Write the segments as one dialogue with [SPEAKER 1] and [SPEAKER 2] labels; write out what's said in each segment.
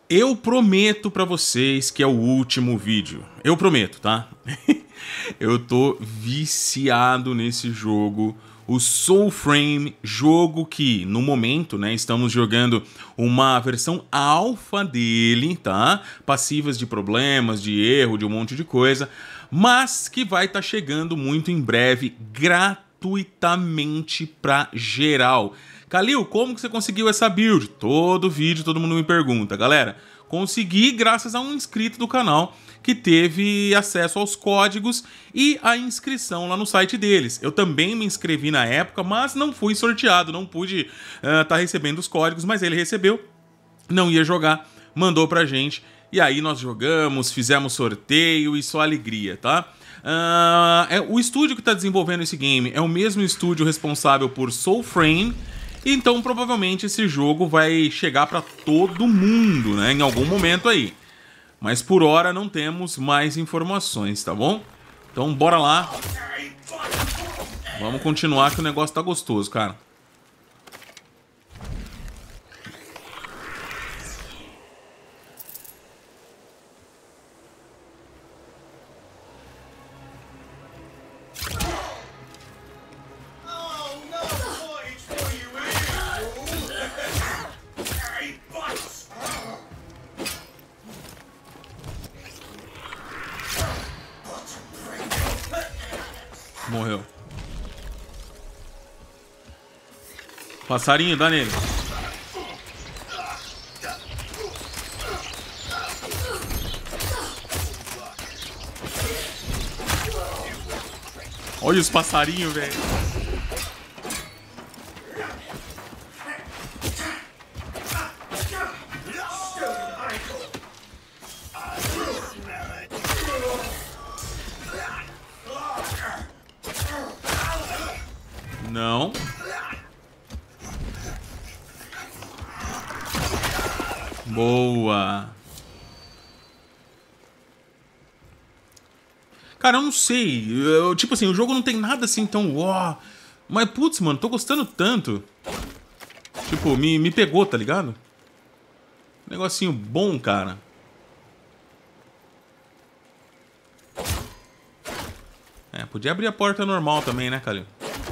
[SPEAKER 1] Eu prometo pra vocês que é o último vídeo. Eu prometo, tá? Eu tô viciado nesse jogo, o Soulframe, jogo que, no momento, né, estamos jogando uma versão alfa dele, tá? Passivas de problemas, de erro, de um monte de coisa, mas que vai estar chegando muito em breve, gratuitamente pra geral. Kalil, como que você conseguiu essa build? Todo vídeo, todo mundo me pergunta. Galera, consegui graças a um inscrito do canal que teve acesso aos códigos e a inscrição lá no site deles. Eu também me inscrevi na época, mas não fui sorteado, não pude tá recebendo os códigos, mas ele recebeu, não ia jogar, mandou pra gente, e aí nós jogamos, fizemos sorteio e só alegria, tá? O estúdio que está desenvolvendo esse game é o mesmo estúdio responsável por Soulframe, então provavelmente esse jogo vai chegar para todo mundo, né, em algum momento aí. Mas por hora não temos mais informações, tá bom? Então bora lá. Vamos continuar que o negócio tá gostoso, cara. Morreu. Passarinho, dá nele. Olha os passarinhos, velho. Não. Boa. Cara, eu não sei. Tipo assim, o jogo não tem nada assim tão... uau. Mas, putz, mano, tô gostando tanto. Tipo, me pegou, tá ligado? Negocinho bom, cara. Podia abrir a porta normal também, né, Kalil?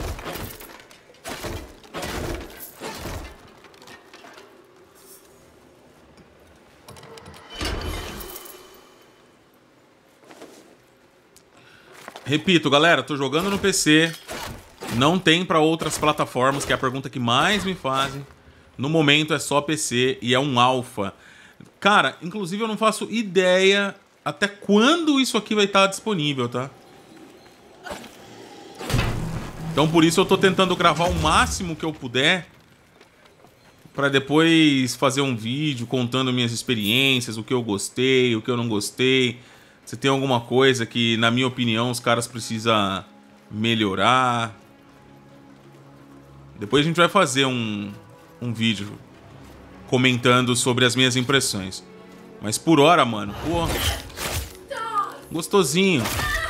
[SPEAKER 1] Repito, galera, tô jogando no PC. Não tem pra outras plataformas, que é a pergunta que mais me fazem. No momento é só PC e é um alpha. Cara, inclusive eu não faço ideia até quando isso aqui vai estar disponível, tá? Então por isso eu tô tentando gravar o máximo que eu puder pra depois fazer um vídeo contando minhas experiências, o que eu gostei, o que eu não gostei. Se tem alguma coisa que, na minha opinião, os caras precisam melhorar. Depois a gente vai fazer um vídeo comentando sobre as minhas impressões. Mas por hora, mano, pô, gostosinho.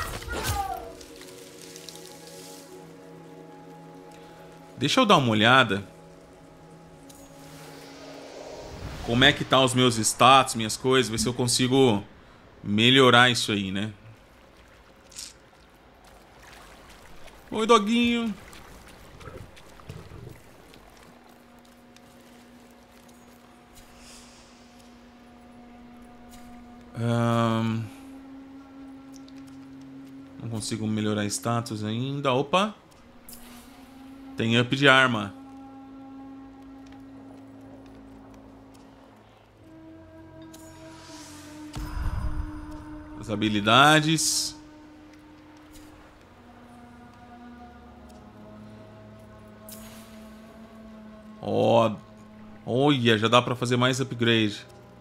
[SPEAKER 1] Deixa eu dar uma olhada. Como é que tá os meus status, minhas coisas, ver se eu consigo melhorar isso aí, né? Oi, doguinho. Não consigo melhorar status ainda. Opa! Tem up de arma. As habilidades. Ó, olha, já dá pra fazer mais upgrade.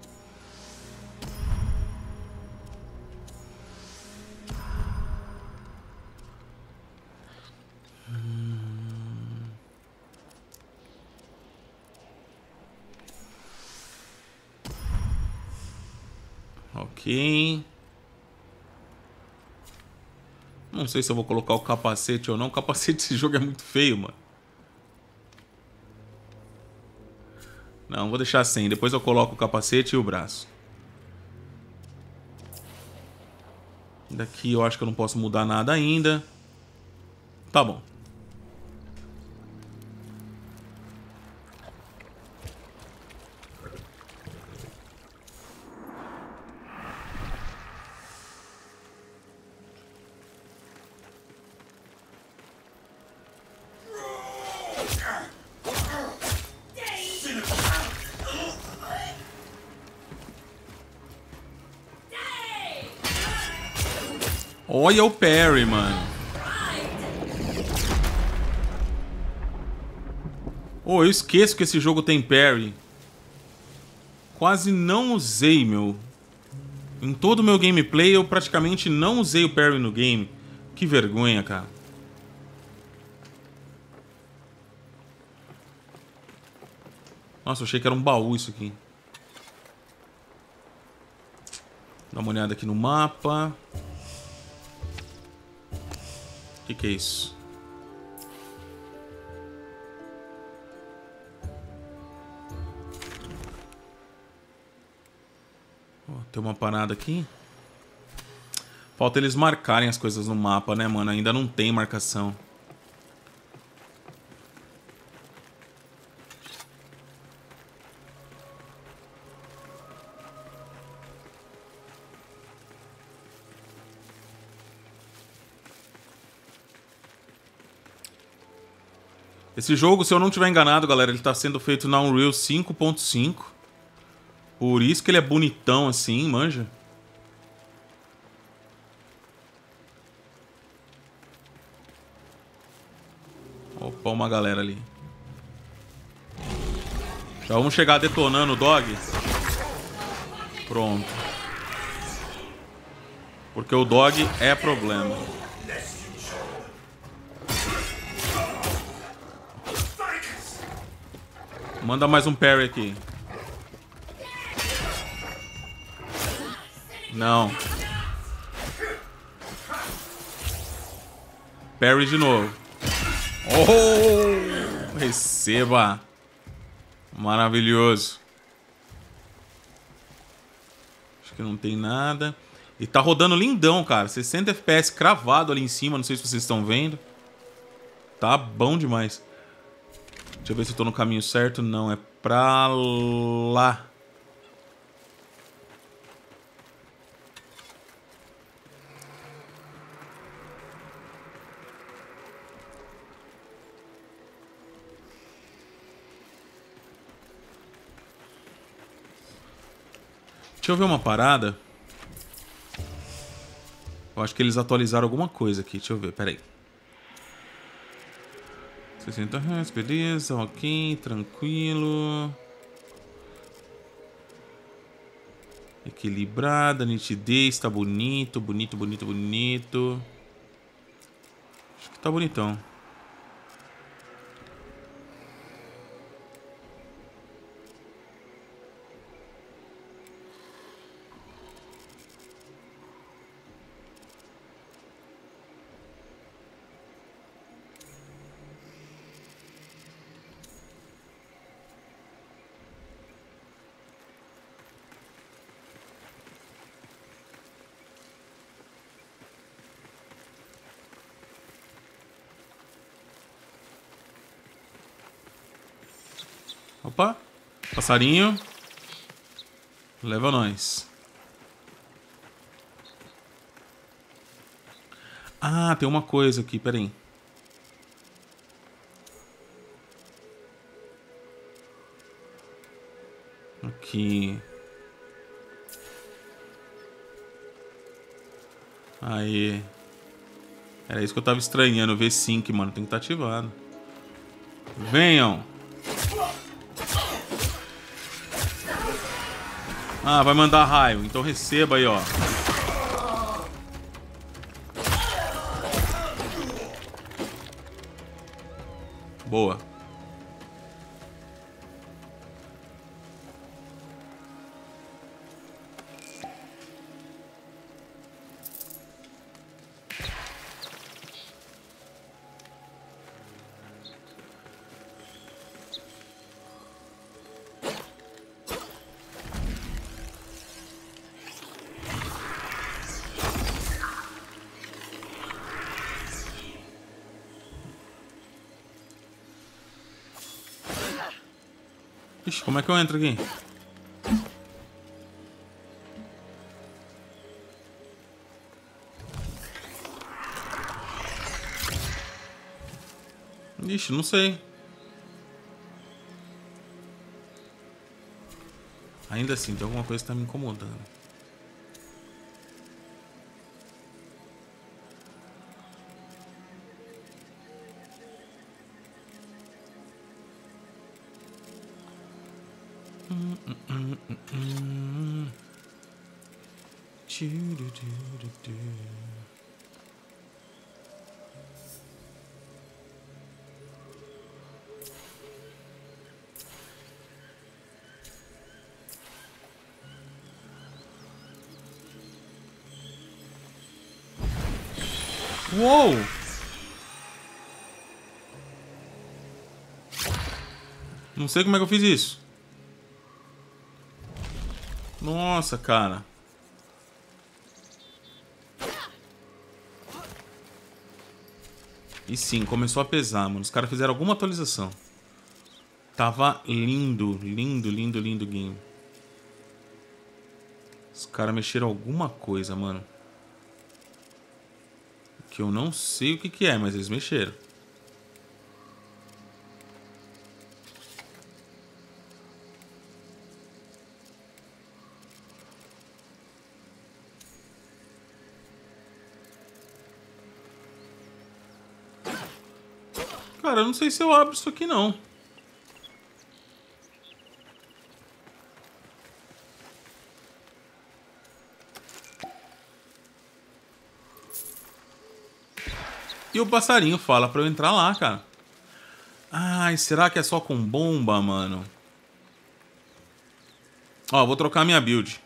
[SPEAKER 1] Ok. Não sei se eu vou colocar o capacete ou não. O capacete desse jogo é muito feio, mano. Não, vou deixar sem. Depois eu coloco o capacete e o braço. Daqui eu acho que eu não posso mudar nada ainda. Tá bom. Olha o parry, mano. Oh, eu esqueço que esse jogo tem parry. Quase não usei, meu. Em todo o meu gameplay, eu praticamente não usei o parry no game. Que vergonha, cara. Nossa, eu achei que era um baú isso aqui. Dá uma olhada aqui no mapa. O que é isso? Oh, tem uma parada aqui. Falta eles marcarem as coisas no mapa, né, mano? Ainda não tem marcação. Esse jogo, se eu não estiver enganado, galera, ele tá sendo feito na Unreal 5.5. Por isso que ele é bonitão assim, manja. Opa, uma galera ali. Já vamos chegar detonando o dog. Pronto. Porque o dog é problema. Manda mais um parry aqui. Não. Parry de novo. Oh! Receba. Maravilhoso. Acho que não tem nada. E tá rodando lindão, cara. 60 FPS cravado ali em cima. Não sei se vocês estão vendo. Tá bom demais. Deixa eu ver se eu tô no caminho certo. Não, é pra lá. Deixa eu ver uma parada. Eu acho que eles atualizaram alguma coisa aqui. Deixa eu ver, peraí. 60 Hz, beleza, ok, tranquilo. Equilibrada, nitidez, tá bonito, bonito, bonito, bonito. Acho que tá bonitão. Opa, passarinho. Leva nós. Ah, tem uma coisa aqui, peraí. Aqui. Aí. Era isso que eu tava estranhando. O V-Sync, mano. Tem que estar ativado. Venham. Ah, vai mandar raio. Então receba aí, ó. Boa. Ixi, como é que eu entro aqui? Ixi, não sei. Ainda assim, tem alguma coisa que tá me incomodando. Uou! Não sei como é que eu fiz isso. Nossa, cara. E sim, começou a pesar, mano. Os caras fizeram alguma atualização. Tava lindo, lindo, lindo, lindo o game. Os caras mexeram alguma coisa, mano. Que eu não sei o que que é, mas eles mexeram. Cara, eu não sei se eu abro isso aqui, não. E o passarinho fala pra eu entrar lá, cara. Ai, será que é só com bomba, mano? Ó, vou trocar minha build.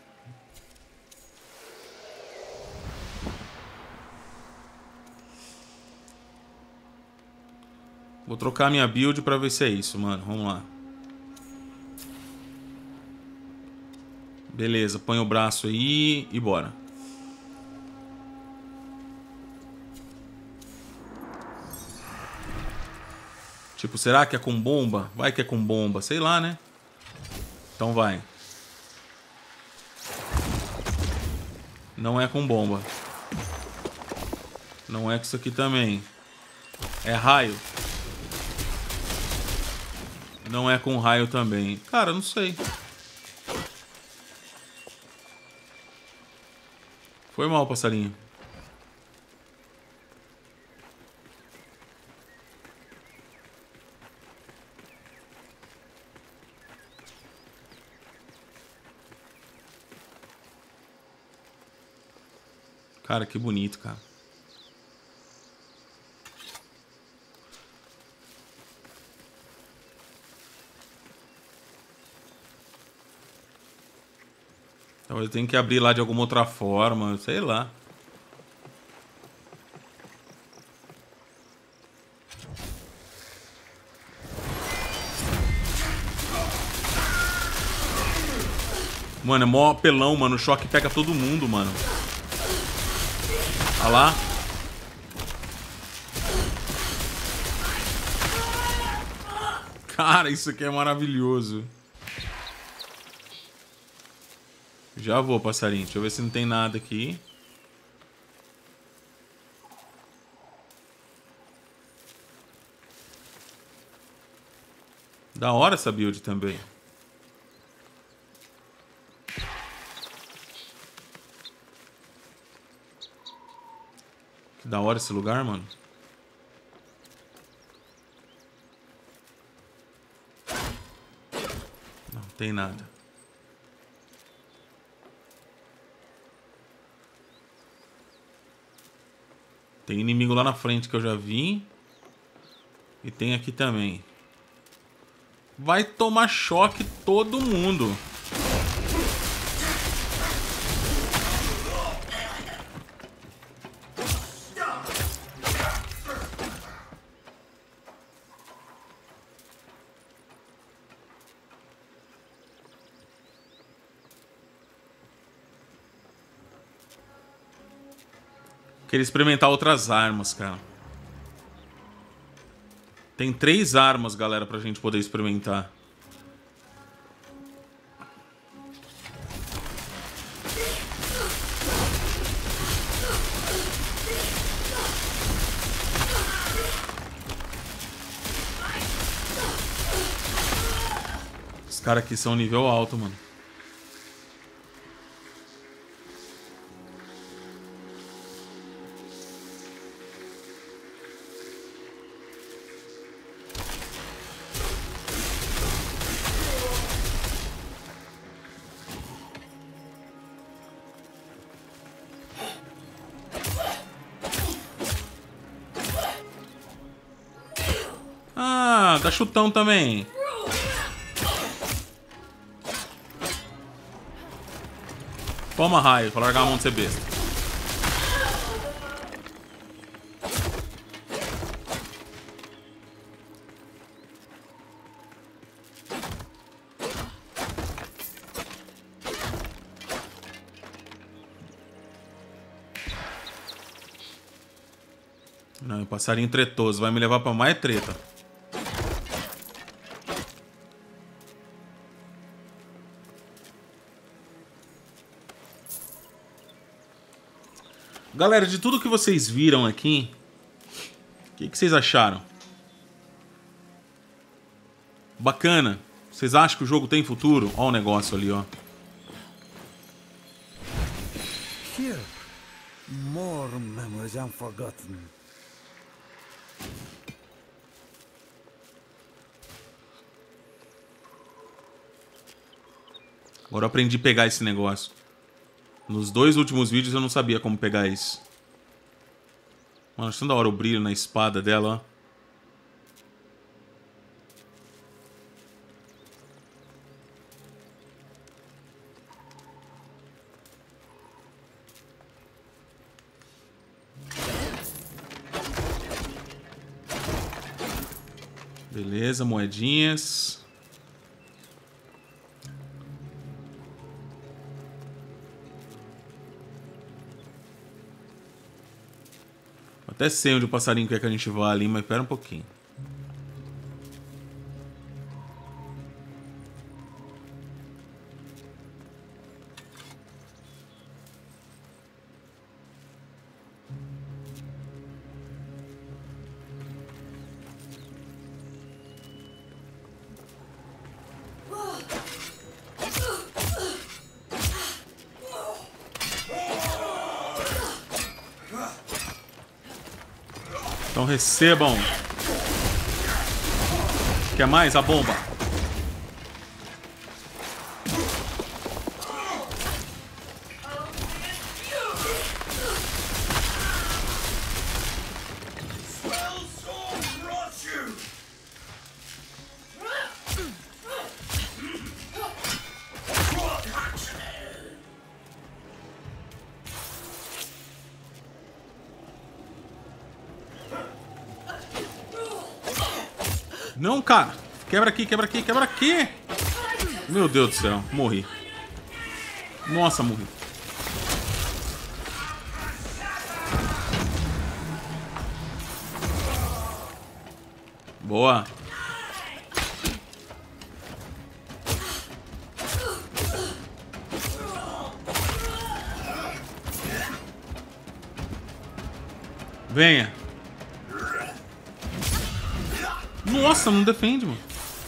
[SPEAKER 1] Vou trocar minha build pra ver se é isso, mano. Vamos lá. Beleza, põe o braço aí e bora. Tipo, será que é com bomba? Vai que é com bomba, sei lá, né? Então vai. Não é com bomba. Não é com isso aqui também. É raio. Não é com raio também. Cara, não sei. Foi mal, passarinho. Cara, que bonito, cara. Então eu tenho que abrir lá de alguma outra forma, sei lá. Mano, é mó apelão, mano. O choque pega todo mundo, mano. Olha lá. Cara, isso aqui é maravilhoso. Já vou, passarinho. Deixa eu ver se não tem nada aqui. Da hora essa build também. Que da hora esse lugar, mano. Não tem nada. Tem inimigo lá na frente que eu já vi. E tem aqui também. Vai tomar choque todo mundo. Queria experimentar outras armas, cara. Tem 3 armas, galera, pra gente poder experimentar. Cara, aqui são nível alto, mano. Ah, dá chutão também. Toma raio, pra largar a mão de ser besta. Não, o passarinho tretoso vai me levar pra mais treta. Galera, de tudo que vocês viram aqui, o que vocês acharam? Bacana. Vocês acham que o jogo tem futuro? Olha o negócio ali, ó.
[SPEAKER 2] Here, more memories unforgotten.
[SPEAKER 1] Agora eu aprendi a pegar esse negócio. Nos 2 últimos vídeos eu não sabia como pegar isso. Mano, acho tão da hora o brilho na espada dela, ó. Beleza, moedinhas. Até sei onde o passarinho quer que a gente vá ali, mas espera um pouquinho. Então recebam. Quer mais? A bomba. Não, cara. Quebra aqui, quebra aqui, quebra aqui. Meu Deus do céu. Morri. Nossa, morri. Boa. Venha. Nossa, não defende, mano.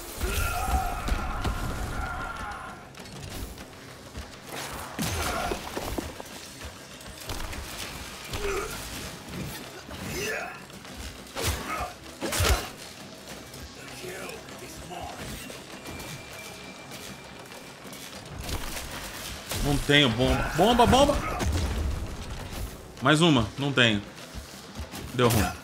[SPEAKER 1] Não tenho bomba. Bomba, bomba. Mais uma. Não tenho. Deu ruim.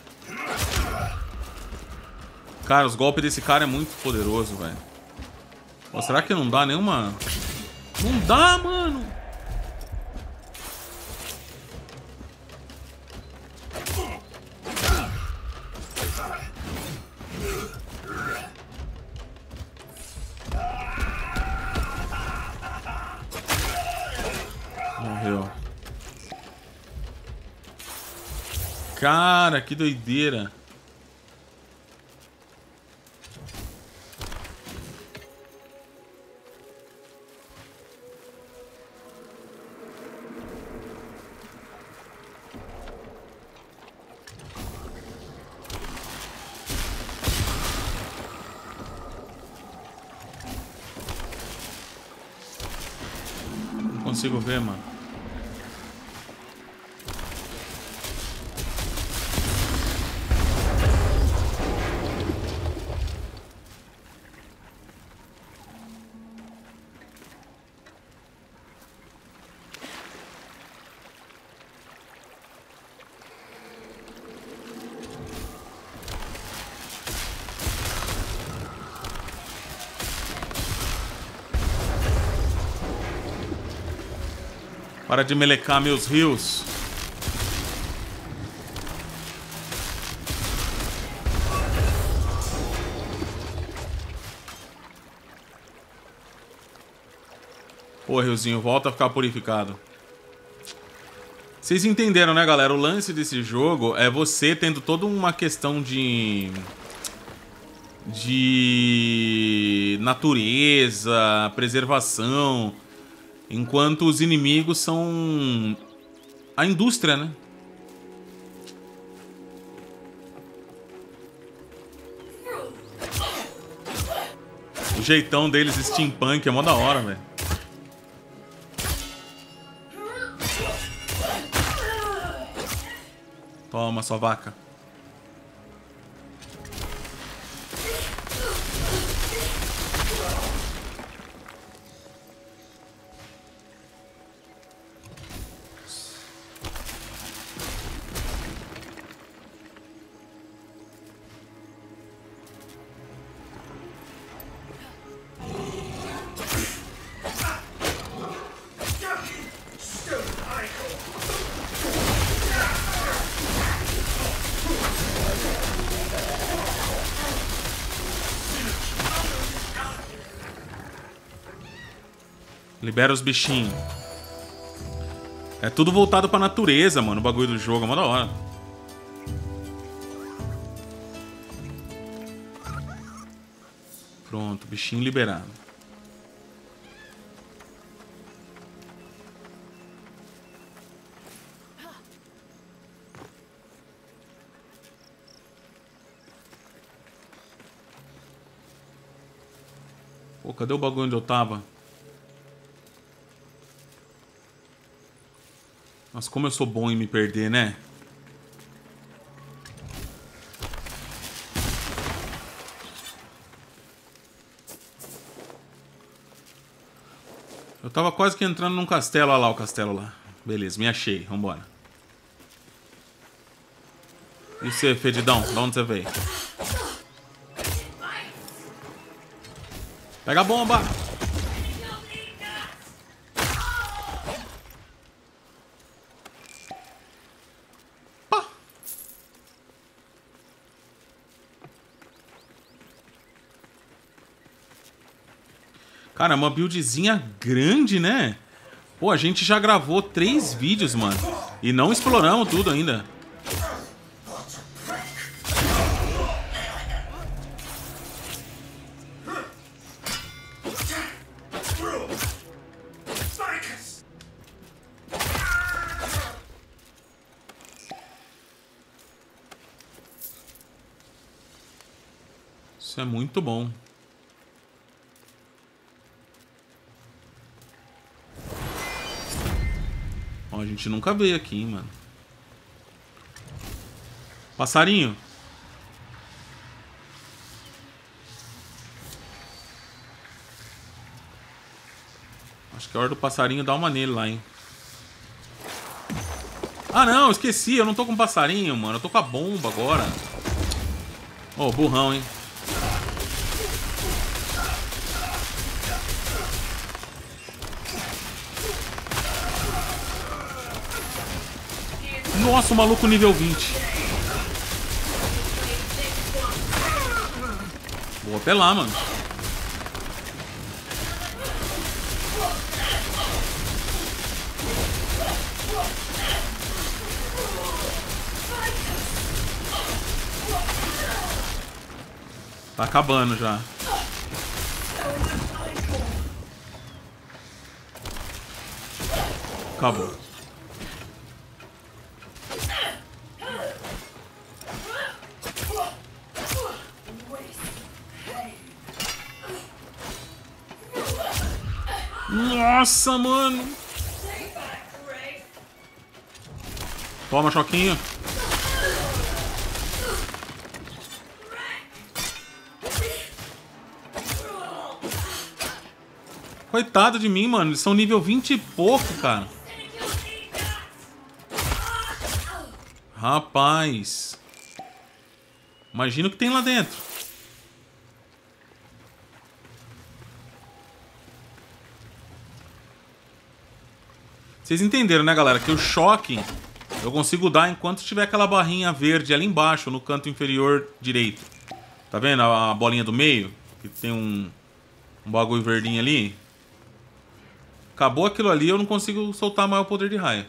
[SPEAKER 1] Cara, os golpes desse cara é muito poderoso, velho. Será que não dá nenhuma... Não dá, mano. Morreu. Cara, que doideira. consigo ver, mano. Para de melecar meus rios. Pô, riozinho, volta a ficar purificado. Vocês entenderam, né, galera? O lance desse jogo é você tendo toda uma questão de natureza, preservação, enquanto os inimigos são a indústria, né? O jeitão deles steampunk é mó da hora, velho. Toma, sua vaca. Libera os bichinhos. É tudo voltado pra natureza, mano, o bagulho do jogo. É mó da hora. Pronto, bichinho liberado. Pô, cadê o bagulho onde eu tava? Nossa, como eu sou bom em me perder, né? Eu tava quase que entrando num castelo. Olha lá o castelo lá. Beleza, me achei. Vambora. E você, fedidão? De onde você veio? Pega a bomba! Cara, é uma buildzinha grande, né? Pô, a gente já gravou 3 vídeos, mano. E não exploramos tudo ainda. Isso é muito bom. Ó, a gente nunca veio aqui, hein, mano. Passarinho. Acho que é hora do passarinho dar uma nele lá, hein. Ah, não, esqueci. Eu não tô com passarinho, mano. Eu tô com a bomba agora. Ô, burrão, hein. Nossa, o maluco nível 20. Vou apelar, mano. Tá acabando já. Acabou. Nossa, mano. Toma, choquinho. Coitado de mim, mano. Eles são nível 20 e pouco, cara. Rapaz. Imagina o que tem lá dentro. Vocês entenderam, né, galera? Que o choque eu consigo dar enquanto tiver aquela barrinha verde ali embaixo, no canto inferior direito. Tá vendo a bolinha do meio? Que tem um bagulho verdinho ali. Acabou aquilo ali, eu não consigo soltar mais o poder de raio.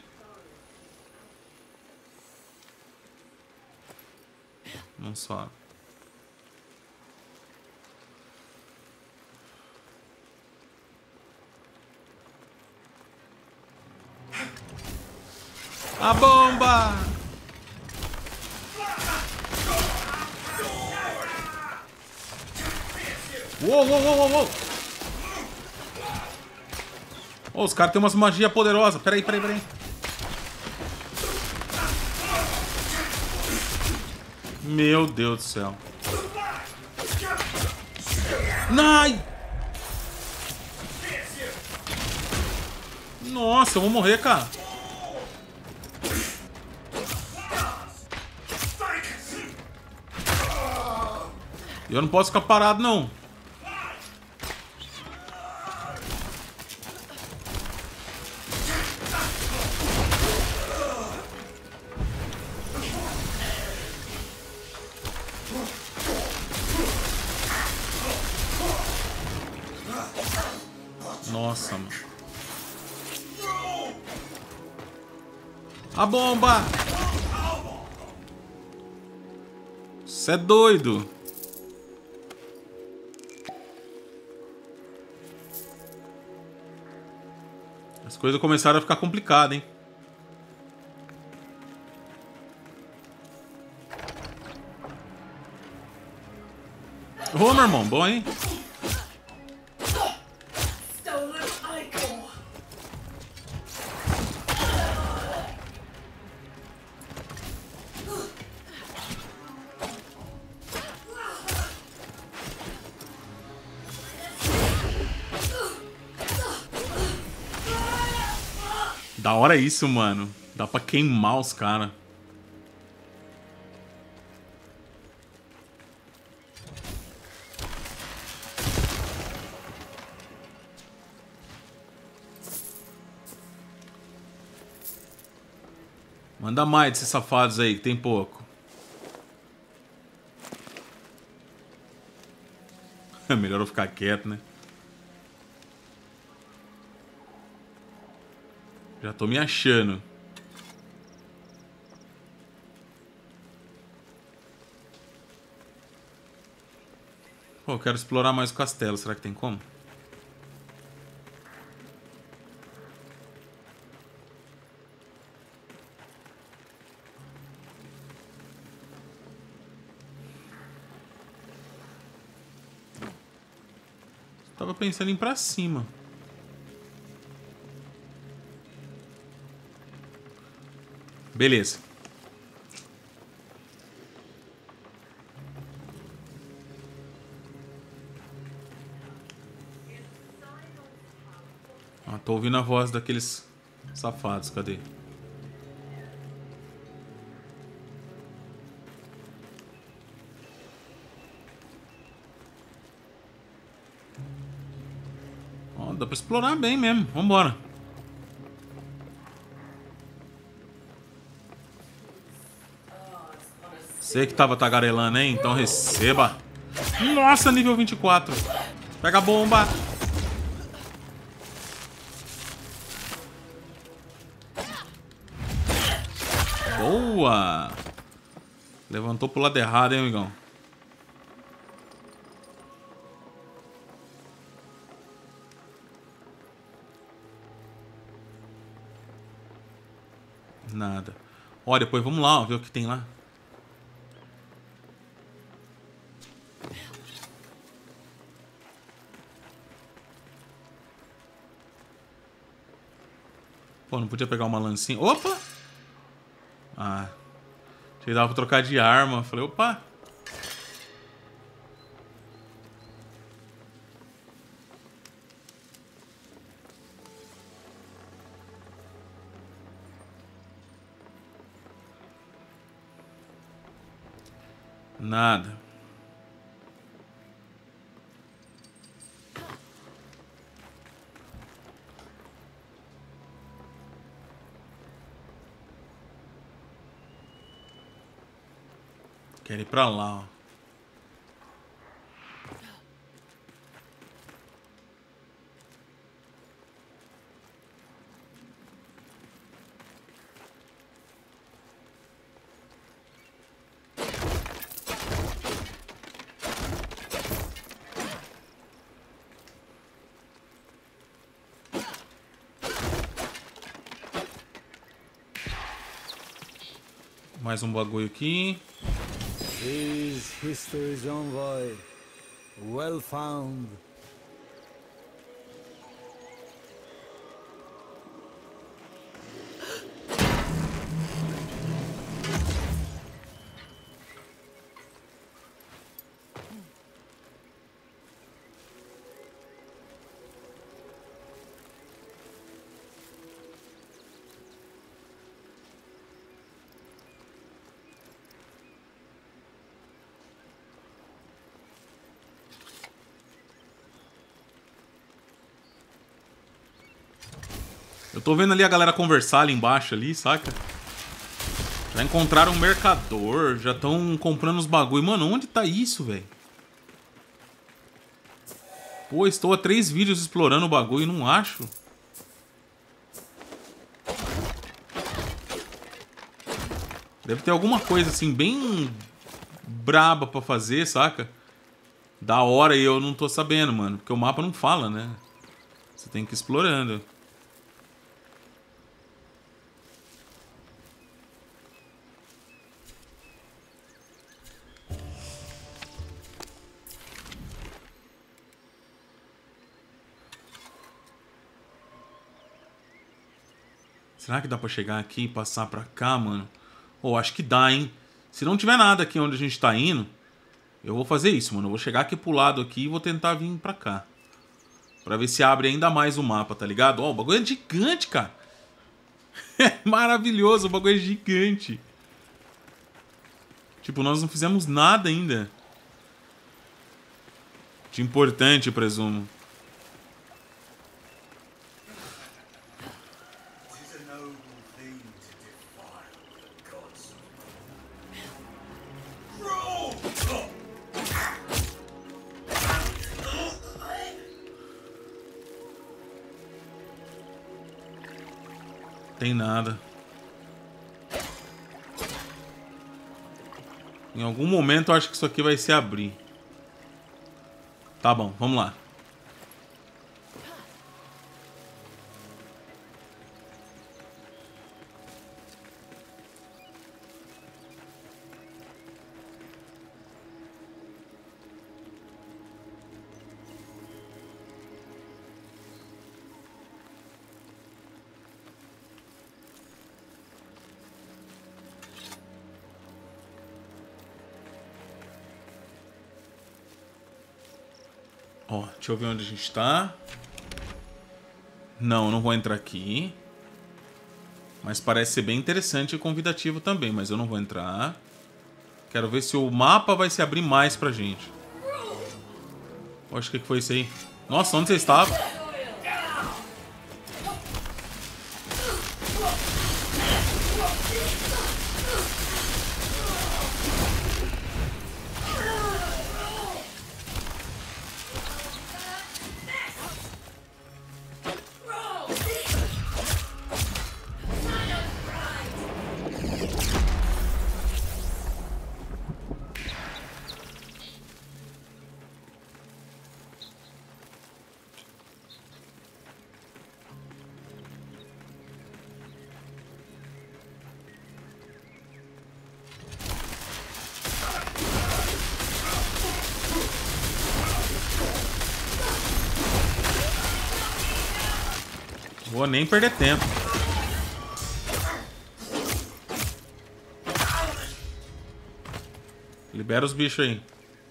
[SPEAKER 1] Não sobe. A bomba! Uou, uou, uou, uou, uou! Oh, os caras têm umas magias poderosas. Peraí, peraí, peraí. Meu Deus do céu. Ai! Nossa, eu vou morrer, cara. Eu não posso ficar parado, não. Nossa, mano. A bomba! Você é doido. As coisas começaram a ficar complicadas, hein? Ô, meu irmão, bom, hein? Da hora isso, mano. Dá pra queimar os caras. Manda mais desses safados aí, que tem pouco. É melhor eu ficar quieto, né? Já tô me achando. Pô, eu quero explorar mais o castelo. Será que tem como? Tava pensando em ir pra cima. Beleza. Ah, tô ouvindo a voz daqueles safados. Cadê? Ó, dá pra explorar bem mesmo. Vambora. Você que tava tagarelando, hein? Então receba. Nossa, nível 24. Pega a bomba. Boa. Levantou pro lado errado, hein, amigão? Nada. Ó, depois vamos lá, ó, ver o que tem lá. Pô, não podia pegar uma lancinha. Opa! Ah. Achei que dava pra trocar de arma. Falei, opa. Nada. Quero ir pra lá, ó. Mais um bagulho aqui.
[SPEAKER 2] Is history's envoy well found?
[SPEAKER 1] Eu tô vendo ali a galera conversar ali embaixo ali, saca? Já encontraram um mercador, já estão comprando os bagulho. Mano, onde tá isso, velho? Pô, estou há 3 vídeos explorando o bagulho e não acho. Deve ter alguma coisa assim, bem braba pra fazer, saca? Da hora e eu não tô sabendo, mano. Porque o mapa não fala, né? Você tem que ir explorando. Será que dá pra chegar aqui e passar pra cá, mano? Oh, acho que dá, hein? Se não tiver nada aqui onde a gente tá indo, eu vou fazer isso, mano. Eu vou chegar aqui pro lado aqui e vou tentar vir pra cá. Pra ver se abre ainda mais o mapa, tá ligado? Ó, o bagulho é gigante, cara. É maravilhoso, o bagulho é gigante. Tipo, nós não fizemos nada ainda de importante, presumo. Tem nada. Em algum momento eu acho que isso aqui vai se abrir. Tá bom, vamos lá. Ó, deixa eu ver onde a gente tá. Não, não vou entrar aqui. Mas parece ser bem interessante e convidativo também, mas eu não vou entrar. Quero ver se o mapa vai se abrir mais pra gente. Oxe, o que foi isso aí? Nossa, onde você estava? Vou nem perder tempo. Libera os bichos aí.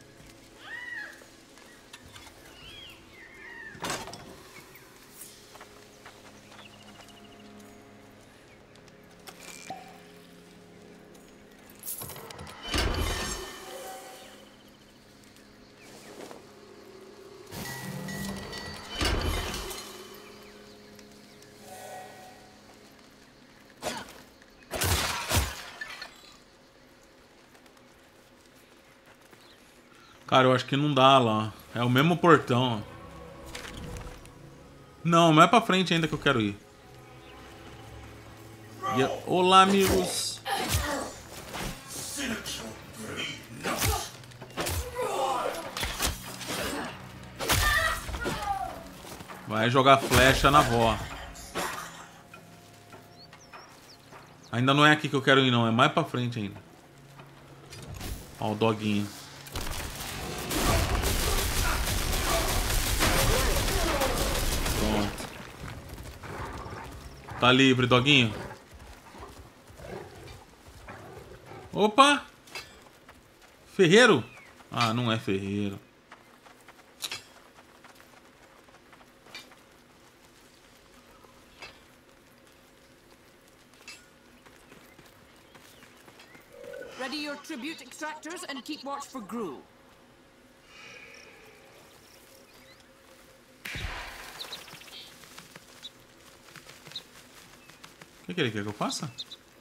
[SPEAKER 1] Cara, eu acho que não dá lá. É o mesmo portão. Não, não é pra frente ainda que eu quero ir. Olá, amigos. Vai jogar flecha na avó. Ainda não é aqui que eu quero ir, não. É mais pra frente ainda. Ó, o doguinho. Pronto. Tá livre, doguinho. Opa! Ferreiro? Ah, não é ferreiro.
[SPEAKER 3] Ready your tribute extractors and keep watch for Gru.
[SPEAKER 1] O que ele quer que eu faça?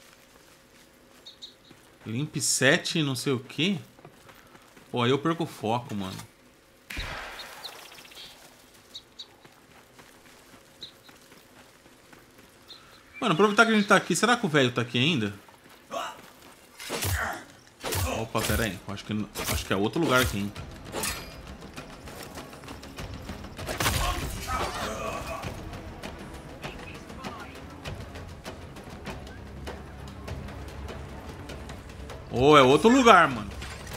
[SPEAKER 1] Limpe 7 não sei o que. Pô, aí eu perco o foco, mano. Mano, aproveitar que a gente tá aqui. Será que o velho tá aqui ainda? Opa, pera aí. Acho que é outro lugar aqui, hein? Oh, é outro lugar, mano.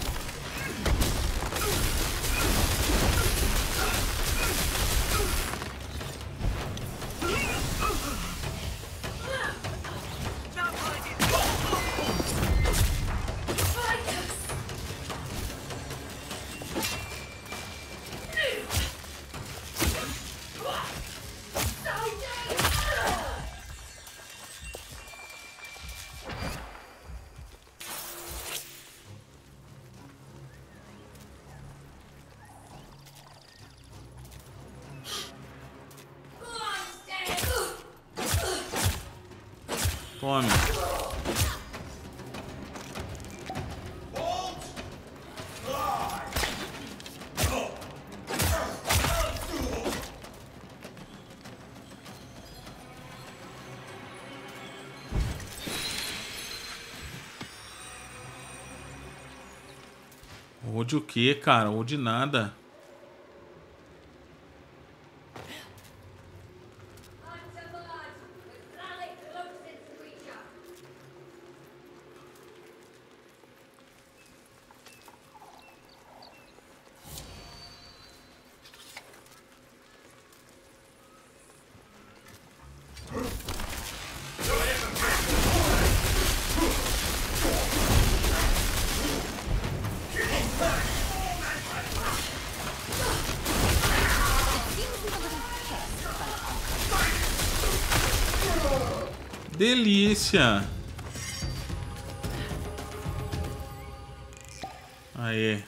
[SPEAKER 1] Tome. Ou de o quê, cara? Ou de nada. Delícia! Aê.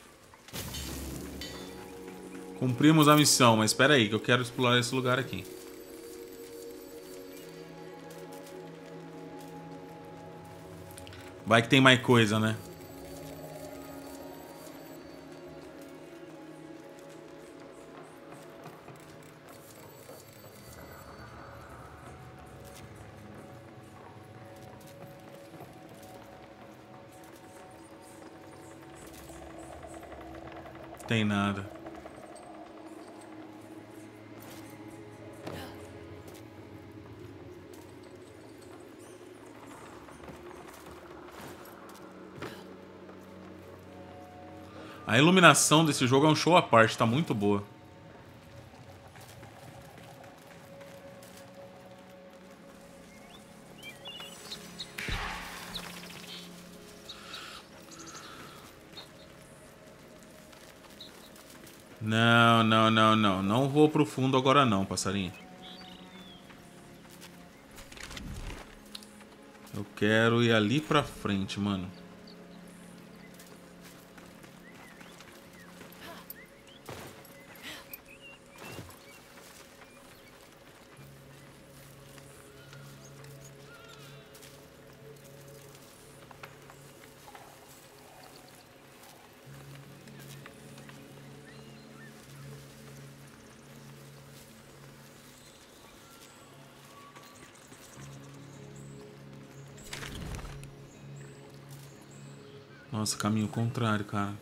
[SPEAKER 1] Cumprimos a missão, mas espera aí que eu quero explorar esse lugar aqui. Vai que tem mais coisa, né? Tem nada. A iluminação desse jogo é um show à parte, tá muito boa. Não, não, não, não. Não vou pro fundo agora não, passarinho. Eu quero ir ali pra frente, mano. Nossa, caminho contrário, cara.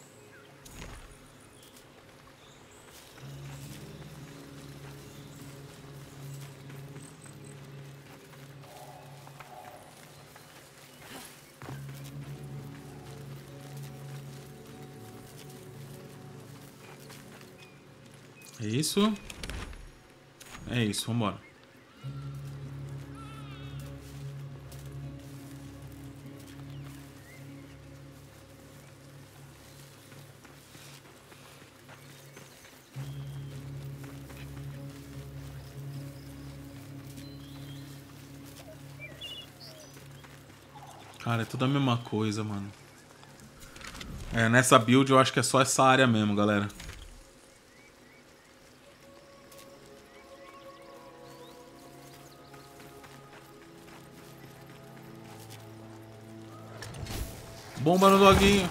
[SPEAKER 1] É isso? É isso, vambora. Cara, é tudo a mesma coisa, mano. É, nessa build eu acho que é só essa área mesmo, galera. Bomba no doguinho.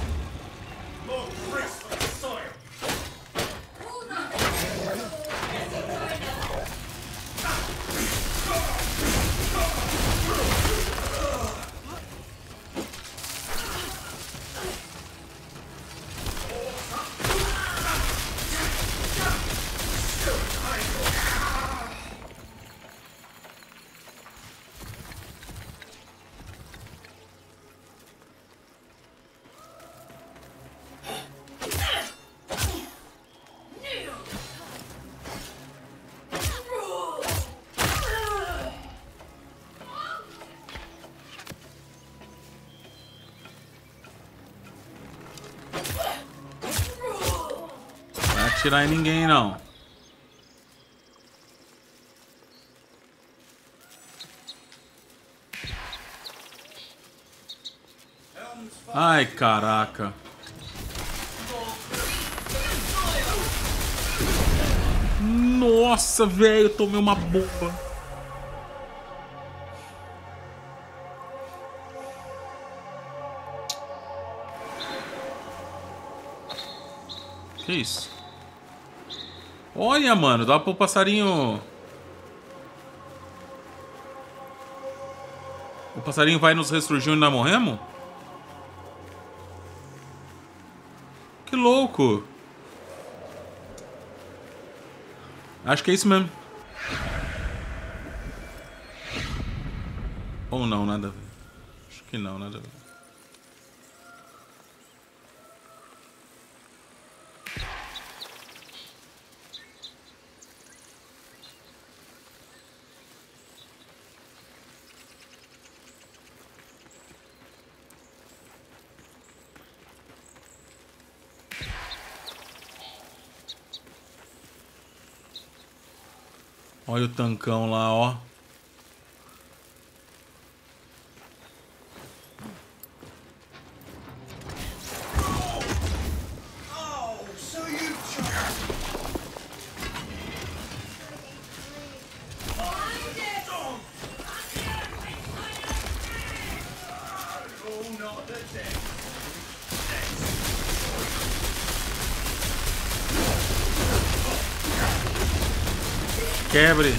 [SPEAKER 1] Não vai atirar em ninguém, não. Ai, caraca. Nossa, velho, tomei uma bomba. Que isso? Olha, mano, dá pro passarinho... O passarinho vai nos ressurgiu e nós morremos? Que louco! Acho que é isso mesmo. Ou não, nada a ver. Acho que não, nada a ver. Olha o tancão lá, ó. Quebre.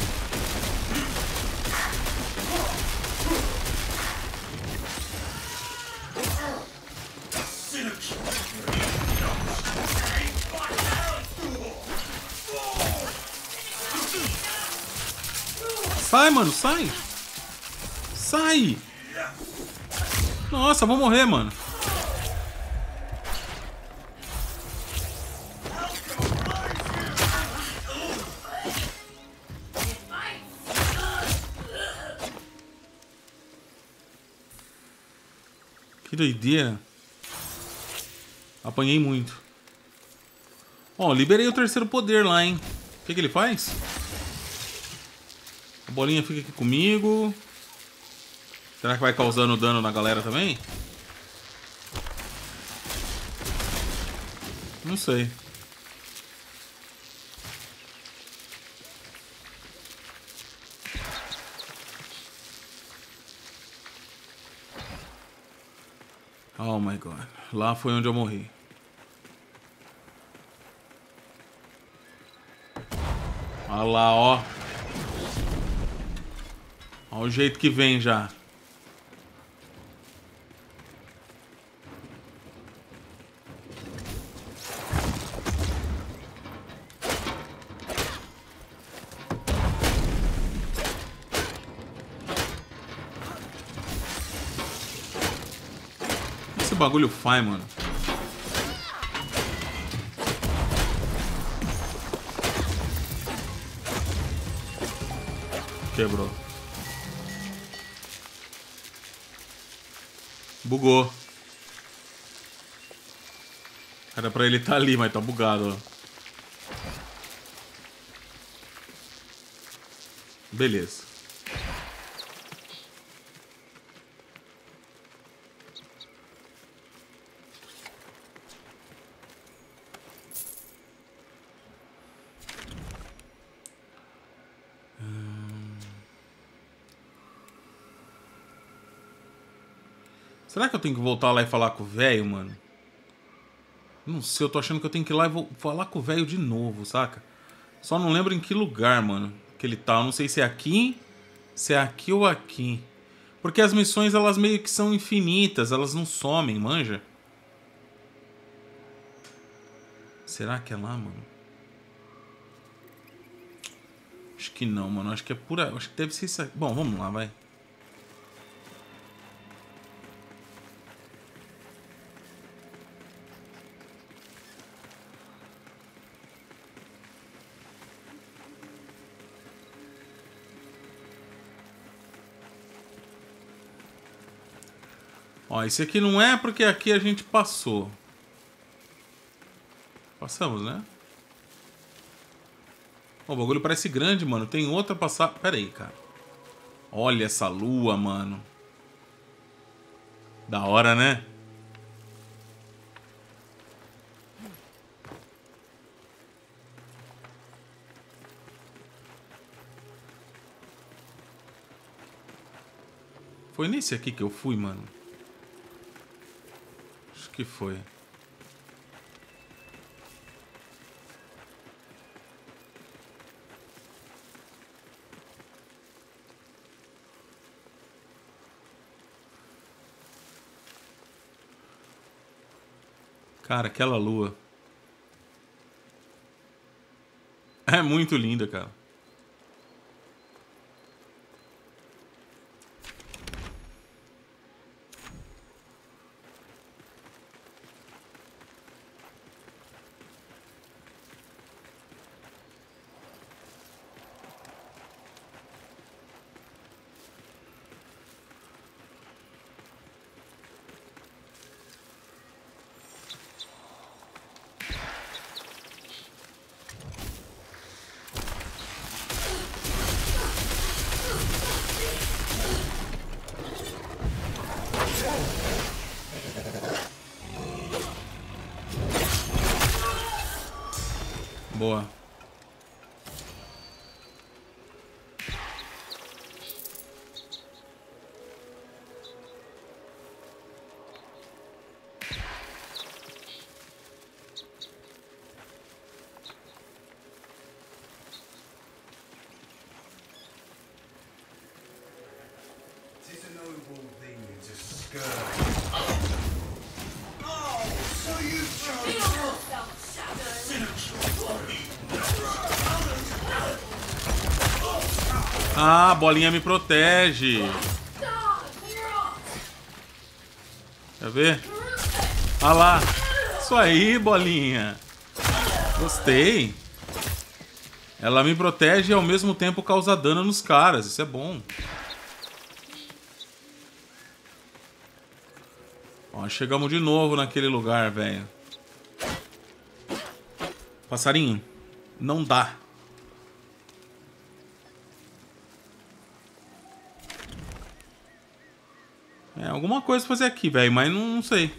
[SPEAKER 1] Sai, mano, sai. Sai. Nossa, vou morrer, mano. Que doideira. Apanhei muito. Ó, liberei o terceiro poder lá, hein? O que ele faz? A bolinha fica aqui comigo. Será que vai causando dano na galera também? Não sei. Oh my god. Lá foi onde eu morri. Olha lá, ó. Olha o jeito que vem já. O que esse bagulho faz, mano? Quebrou. Bugou. Era pra ele estar ali, mas tá bugado, ó. Beleza. Será que eu tenho que voltar lá e falar com o velho, mano? Não sei, eu tô achando que eu tenho que ir lá e vou falar com o velho de novo, saca? Só não lembro em que lugar, mano, que ele tá. Eu não sei se é aqui ou aqui. Porque as missões, elas meio que são infinitas, elas não somem, manja? Será que é lá, mano? Acho que não, mano. Acho que é pura... Acho que deve ser isso aqui. Bom, vamos lá, vai. Ó, esse aqui não é porque aqui a gente passou. Passamos, né? Ó, o bagulho parece grande, mano. Tem outra passar... Pera aí, cara. Olha essa lua, mano. Da hora, né? Foi nesse aqui que eu fui, mano. Acho que foi. Cara, aquela lua. É muito linda, cara. Boa.
[SPEAKER 4] Tis a noble thing to scourge. Oh, so you
[SPEAKER 1] Ah, a bolinha me protege. Quer ver? Ah lá. Isso aí, bolinha. Gostei. Ela me protege e ao mesmo tempo causa dano nos caras. Isso é bom. Ó, chegamos de novo naquele lugar, velho. Passarinho, não dá. É, alguma coisa pra fazer aqui, velho, mas não sei.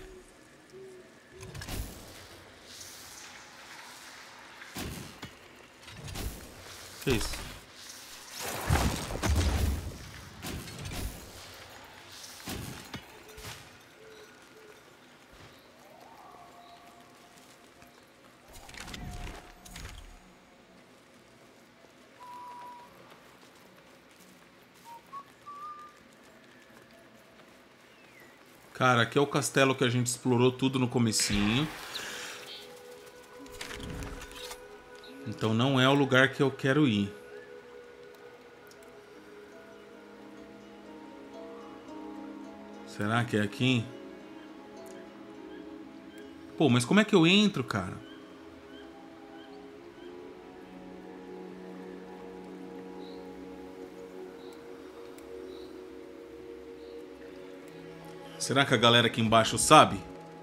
[SPEAKER 1] Que isso? Cara, aqui é o castelo que a gente explorou tudo no comecinho. Então não é o lugar que eu quero ir. Será que é aqui? Pô, mas como é que eu entro, cara? Será que a galera aqui embaixo sabe?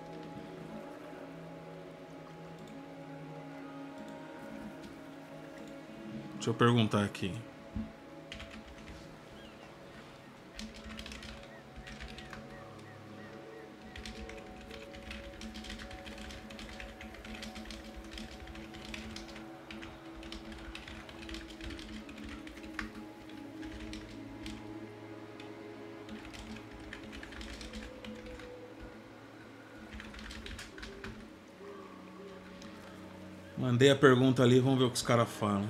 [SPEAKER 1] Deixa eu perguntar aqui. Mandei a pergunta ali, vamos ver o que os caras falam.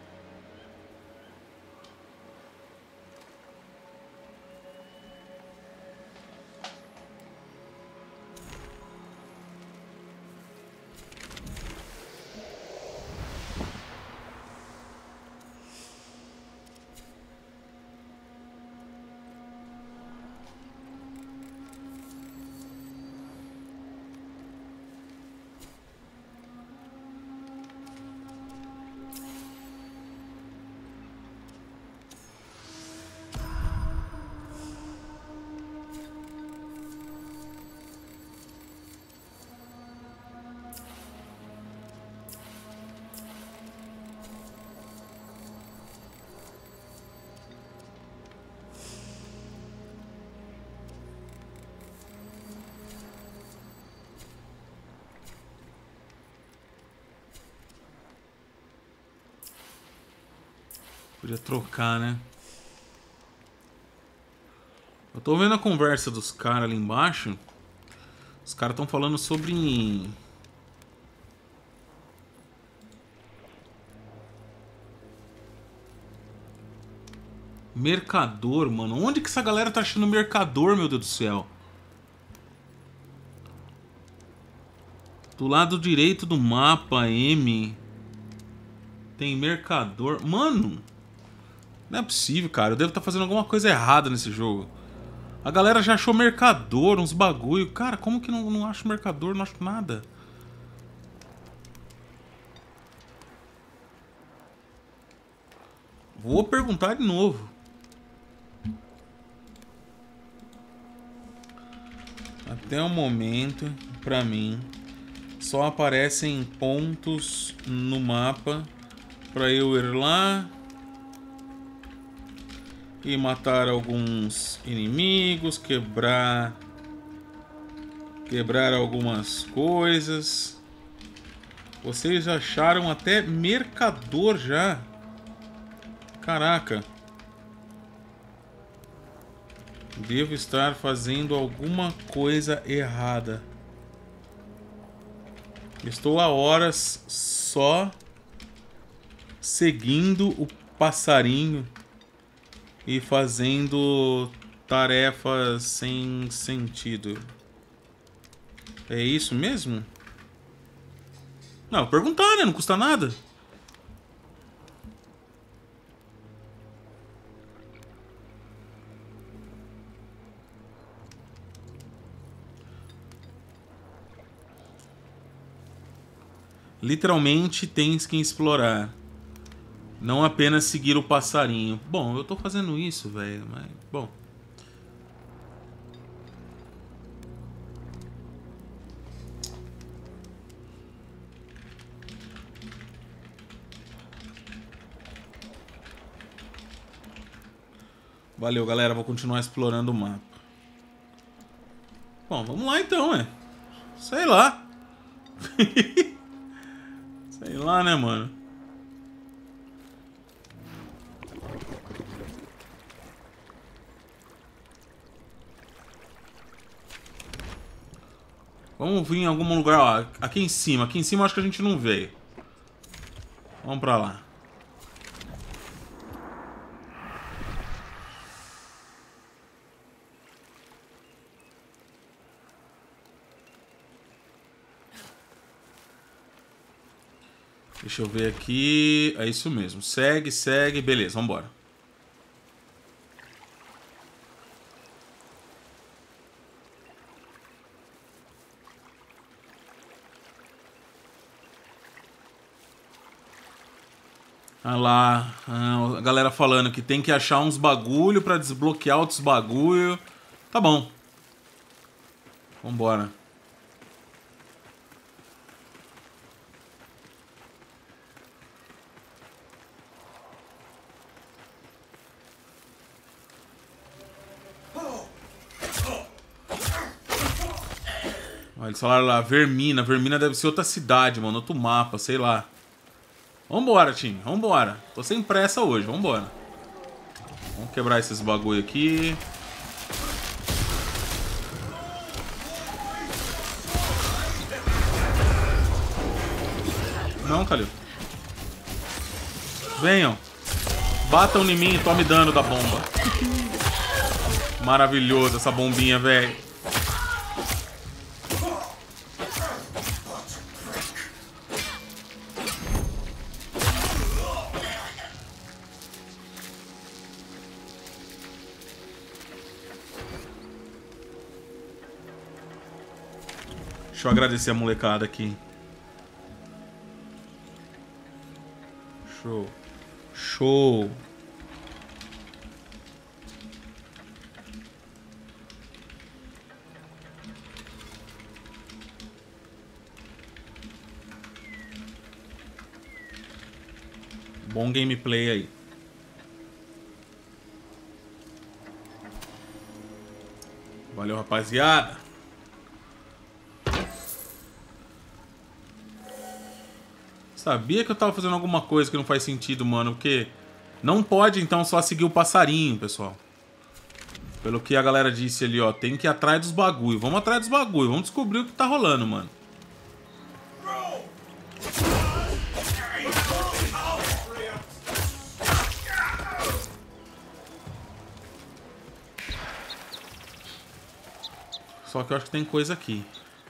[SPEAKER 1] Podia trocar, né? Eu tô vendo a conversa dos caras ali embaixo. Os caras estão falando sobre... mercador, mano. Onde que essa galera tá achando mercador, meu Deus do céu? Do lado direito do mapa, M... tem mercador. Mano... não é possível, cara. Eu devo estar fazendo alguma coisa errada nesse jogo. A galera já achou mercador, uns bagulho. Cara, como que não acho mercador? Não acho nada. Vou perguntar de novo. Até o momento, pra mim, só aparecem pontos no mapa pra eu ir lá e matar alguns inimigos, quebrar algumas coisas. Vocês acharam até mercador já? Caraca. Devo estar fazendo alguma coisa errada. Estou há horas só seguindo o passarinho e fazendo tarefas sem sentido. É isso mesmo? Não, perguntar, né? Não custa nada. Literalmente tens que explorar. Não apenas seguir o passarinho. Bom, eu tô fazendo isso, velho, mas... bom. Valeu, galera. Vou continuar explorando o mapa. Bom, vamos lá então, Sei lá. Sei lá, né, mano? Vamos vir em algum lugar, ó. Aqui em cima. Aqui em cima eu acho que a gente não veio. Vamos pra lá. Deixa eu ver aqui. É isso mesmo. Segue, segue. Beleza, vambora. Ah lá, a galera falando que tem que achar uns bagulho pra desbloquear outros bagulho. Tá bom. Vambora. Olha, eles falaram lá, Vermina. Vermina deve ser outra cidade, mano. Outro mapa, sei lá. Vambora, time. Vambora. Tô sem pressa hoje. Vambora. Vamos quebrar esses bagulho aqui. Não, Kalil. Venham. Batam em mim e tome dano da bomba. Maravilhoso essa bombinha, velho. Deixa eu agradecer a molecada aqui. Show. Show. Bom gameplay aí. Valeu, rapaziada. Sabia que eu tava fazendo alguma coisa que não faz sentido, mano. Porque não pode, então, só seguir o passarinho, pessoal. Pelo que a galera disse ali, ó. Tem que ir atrás dos bagulho. Vamos atrás dos bagulho. Vamos descobrir o que tá rolando, mano. Só que eu acho que tem coisa aqui.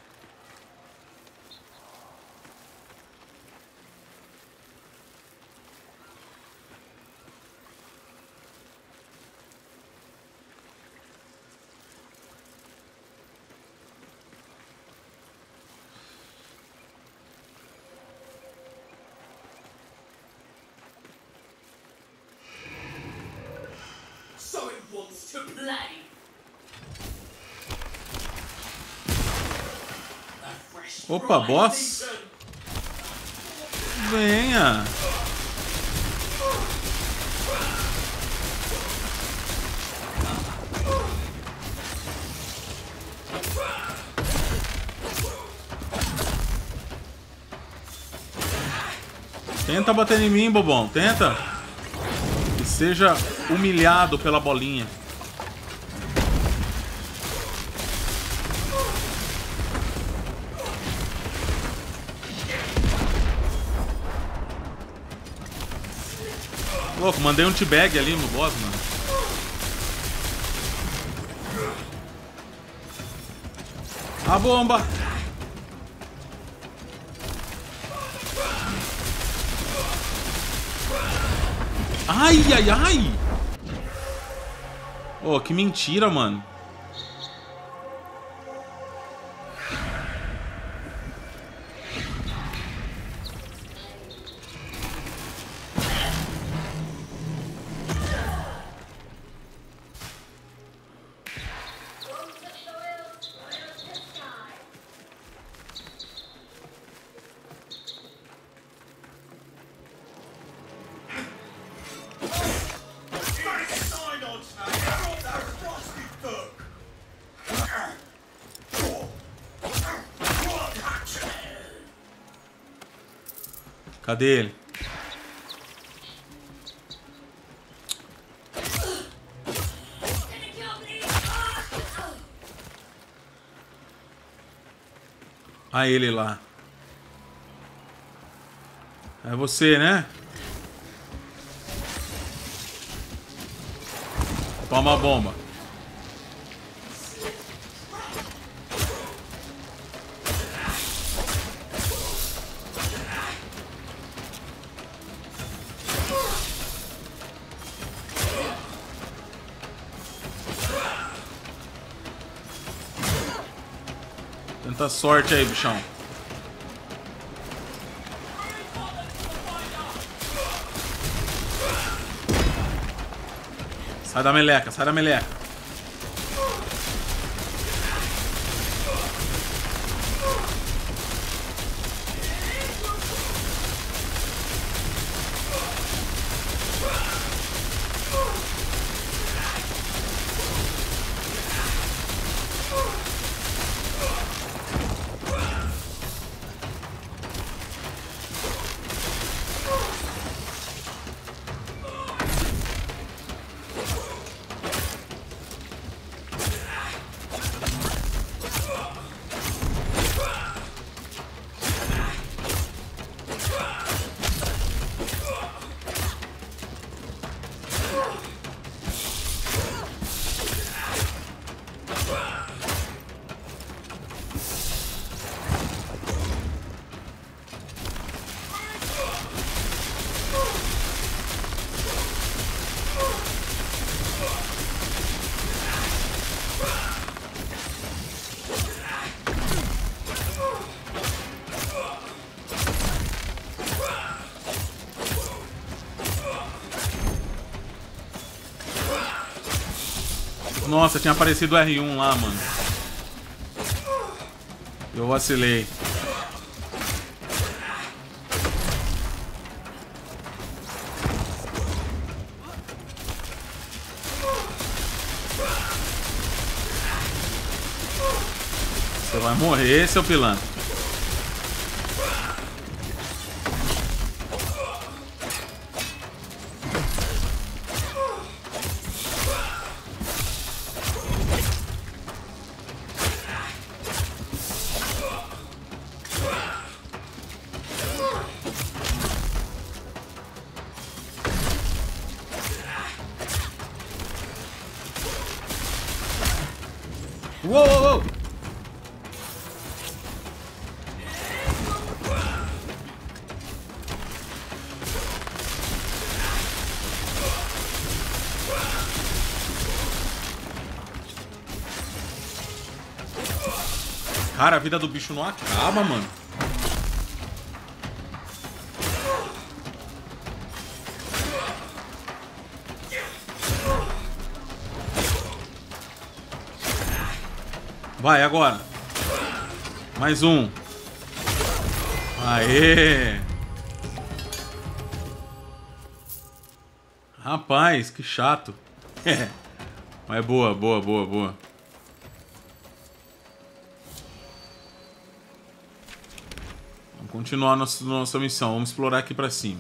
[SPEAKER 1] Opa, boss. Venha. Tenta bater em mim, bobão. Tenta. Que seja humilhado pela bolinha. Louco, mandei um teabag ali no boss, mano. A bomba! Ai, ai, ai! Oh, que mentira, mano. Cadê ele? Ah, ele lá. É você, né? Toma a bomba. Tenta sorte aí, bichão. Sai da meleca, sai da meleca. Nossa, tinha aparecido o R1 lá, mano. Eu vacilei. Você vai morrer, seu pilantra. Uou, uou, uou. Cara, a vida do bicho não acaba, mano. Vai, agora. Mais um. Aê! Rapaz, que chato. Mas boa, boa, boa, boa. Vamos continuar nossa missão. Vamos explorar aqui pra cima.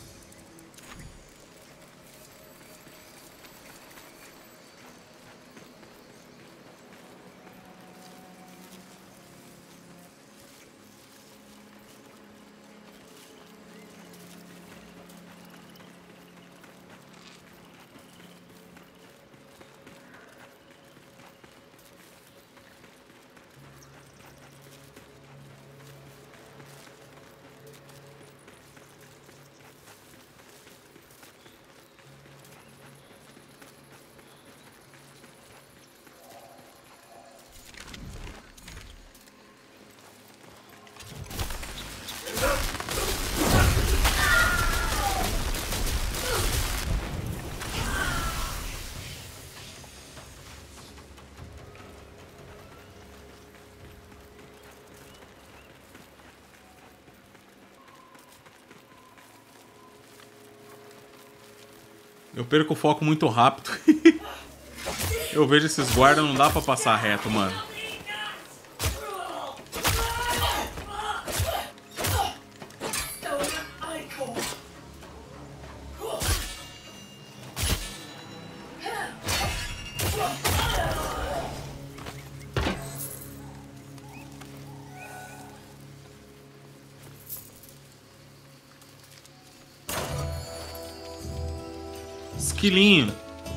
[SPEAKER 1] Eu perco o foco muito rápido. Eu vejo esses guardas, não dá pra passar reto, mano. quilinhos.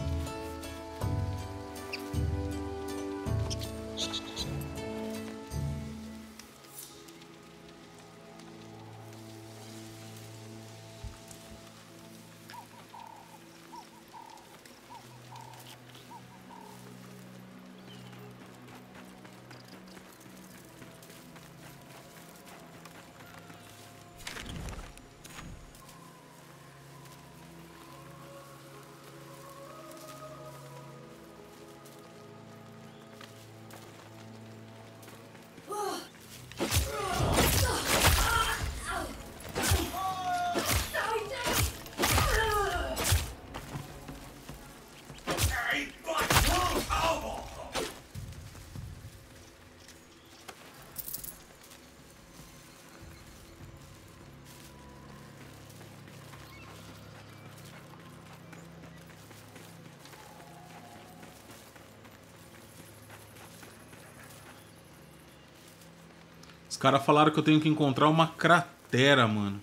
[SPEAKER 1] Os caras falaram que eu tenho que encontrar uma cratera, mano.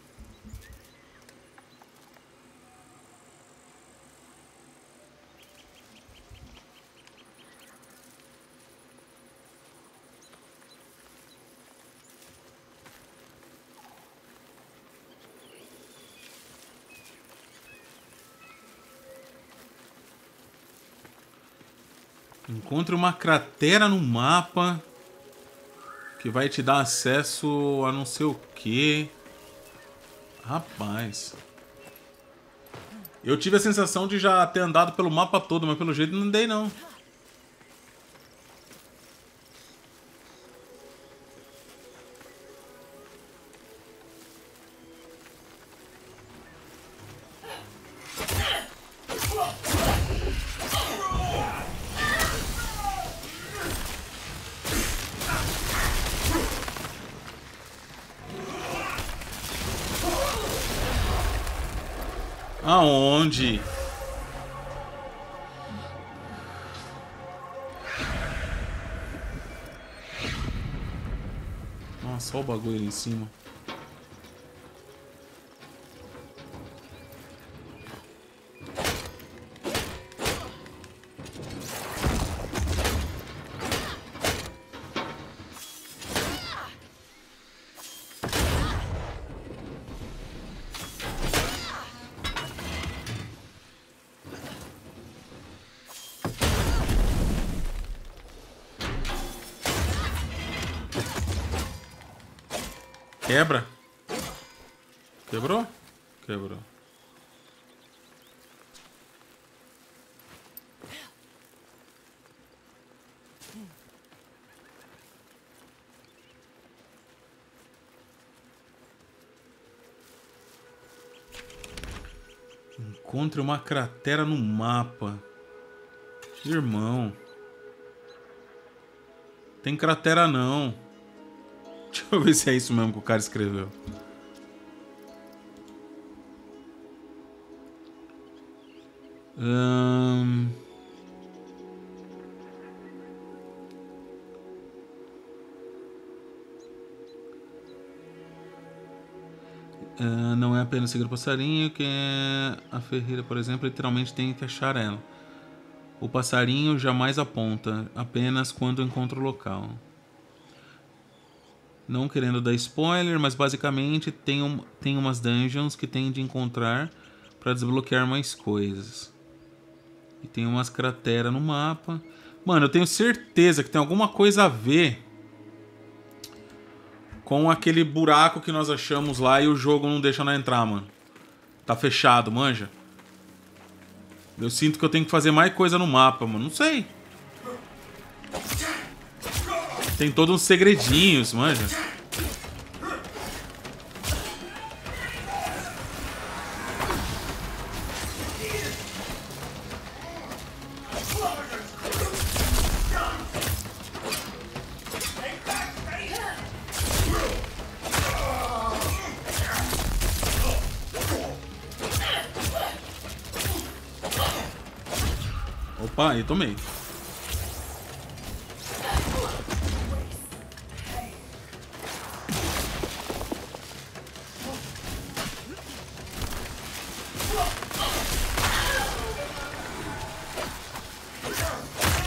[SPEAKER 1] Encontre uma cratera no mapa que vai te dar acesso a não sei o que. Rapaz. Eu tive a sensação de já ter andado pelo mapa todo, mas pelo jeito não andei não. Aonde? Nossa, olha o bagulho ali em cima. Quebra? Quebrou? Quebrou. Encontre uma cratera no mapa. Irmão. Tem cratera não. Deixa eu ver se é isso mesmo que o cara escreveu. Não é apenas seguir o passarinho, que a ferreira, por exemplo, literalmente tem que achar ela. O passarinho jamais aponta, apenas quando encontra o local. Não querendo dar spoiler, mas basicamente tem umas dungeons que tem de encontrar para desbloquear mais coisas. E tem umas crateras no mapa. Mano, eu tenho certeza que tem alguma coisa a ver com aquele buraco que nós achamos lá e o jogo não deixa nós entrar, mano. Tá fechado, manja. Eu sinto que eu tenho que fazer mais coisa no mapa, mano. Não sei. Tem todos uns segredinhos, manja. Opa, aí tomei.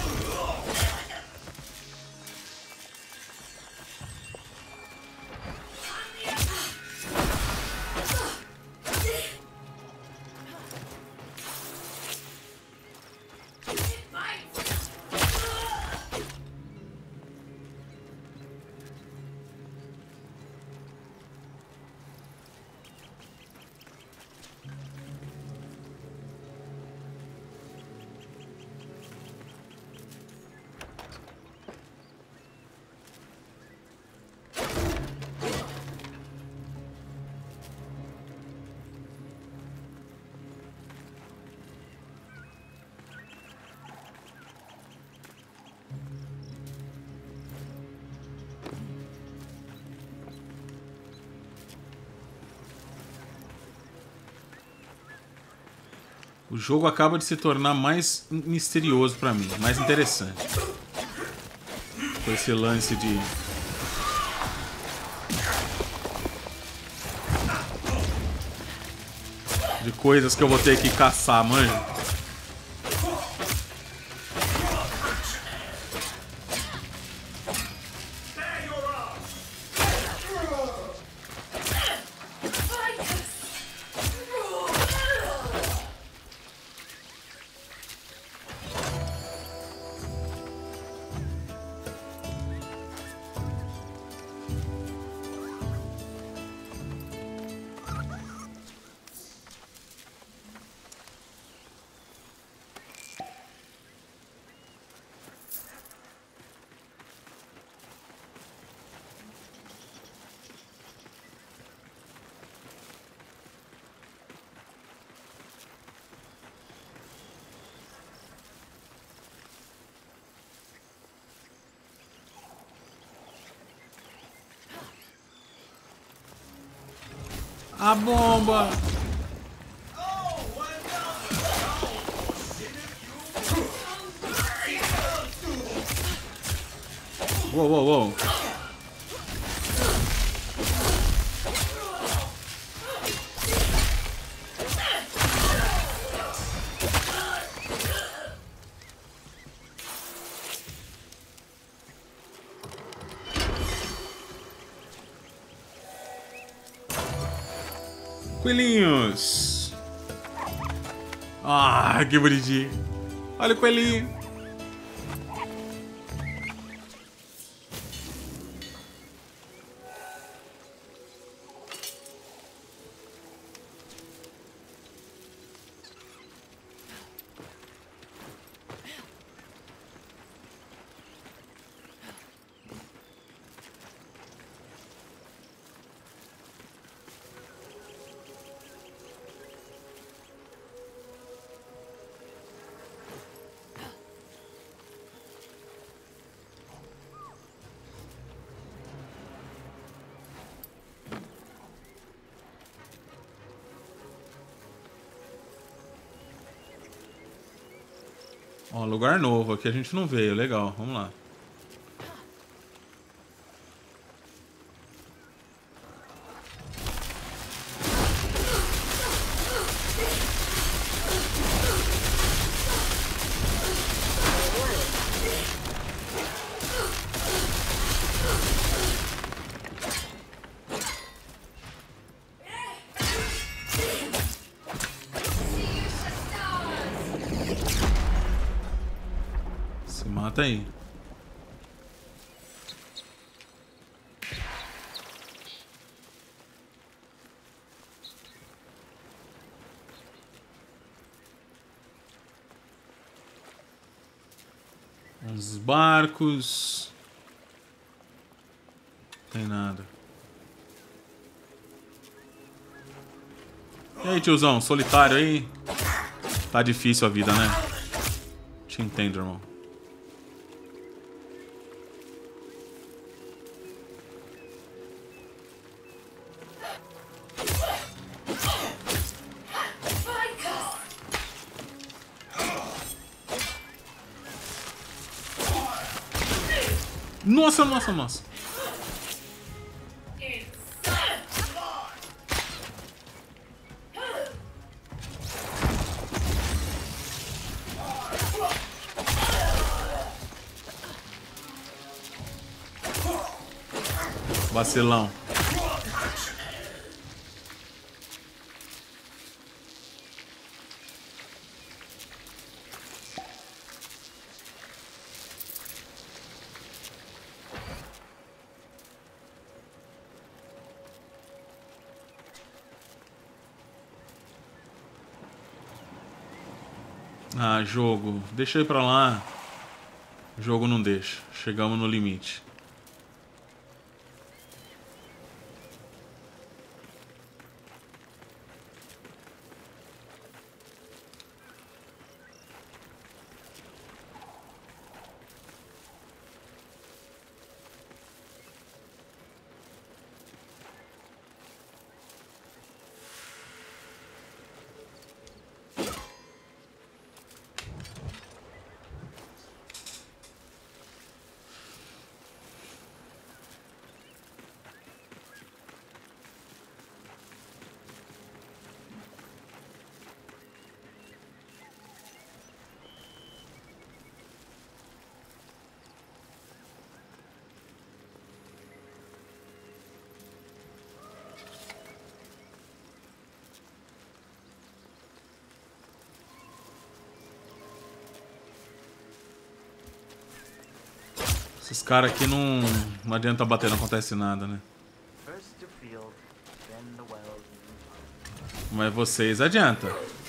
[SPEAKER 1] O jogo acaba de se tornar mais misterioso pra mim, mais interessante. Com esse lance de coisas que eu vou ter que caçar, manja. A bomba! Uou, uou, uou. Coelhinhos! Ah, que bonitinho! Olha o coelhinho! Ó, lugar novo. Aqui a gente não veio. Legal. Vamos lá. Mata aí. Uns barcos. Não tem nada. E aí, tiozão, solitário aí? Tá difícil a vida, né? Te entendo, irmão. Nossa, nossa, nossa. Vacilão. Ah, jogo. Deixa eu ir pra lá. O jogo não deixa. Chegamos no limite. Esses caras aqui não adianta bater, não acontece nada, né? Mas vocês adianta.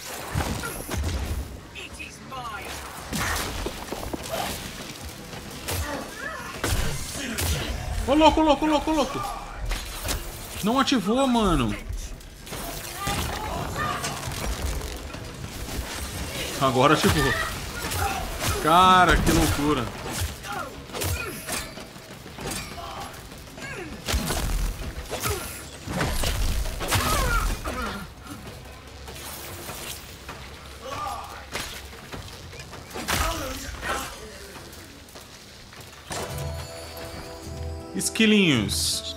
[SPEAKER 1] Ô louco, louco, louco, louco. Não ativou, mano. Agora ativou. Cara, que loucura. Esquilinhos.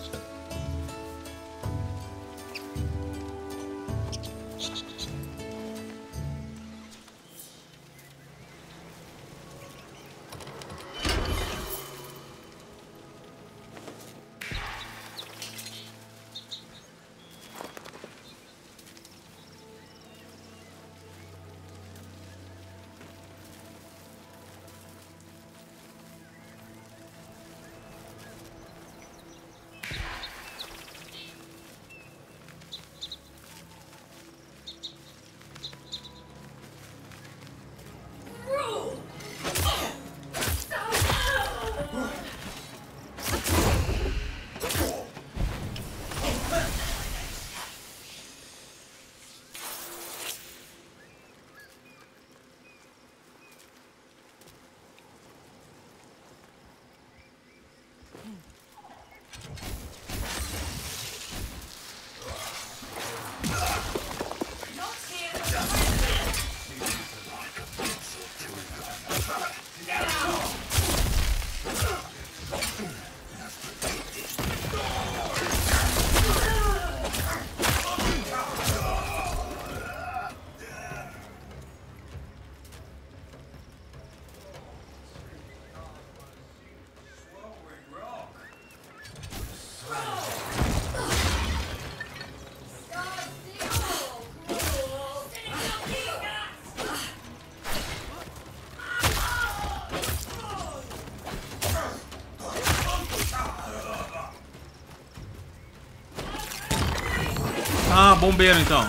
[SPEAKER 1] Ah, bombeiro então.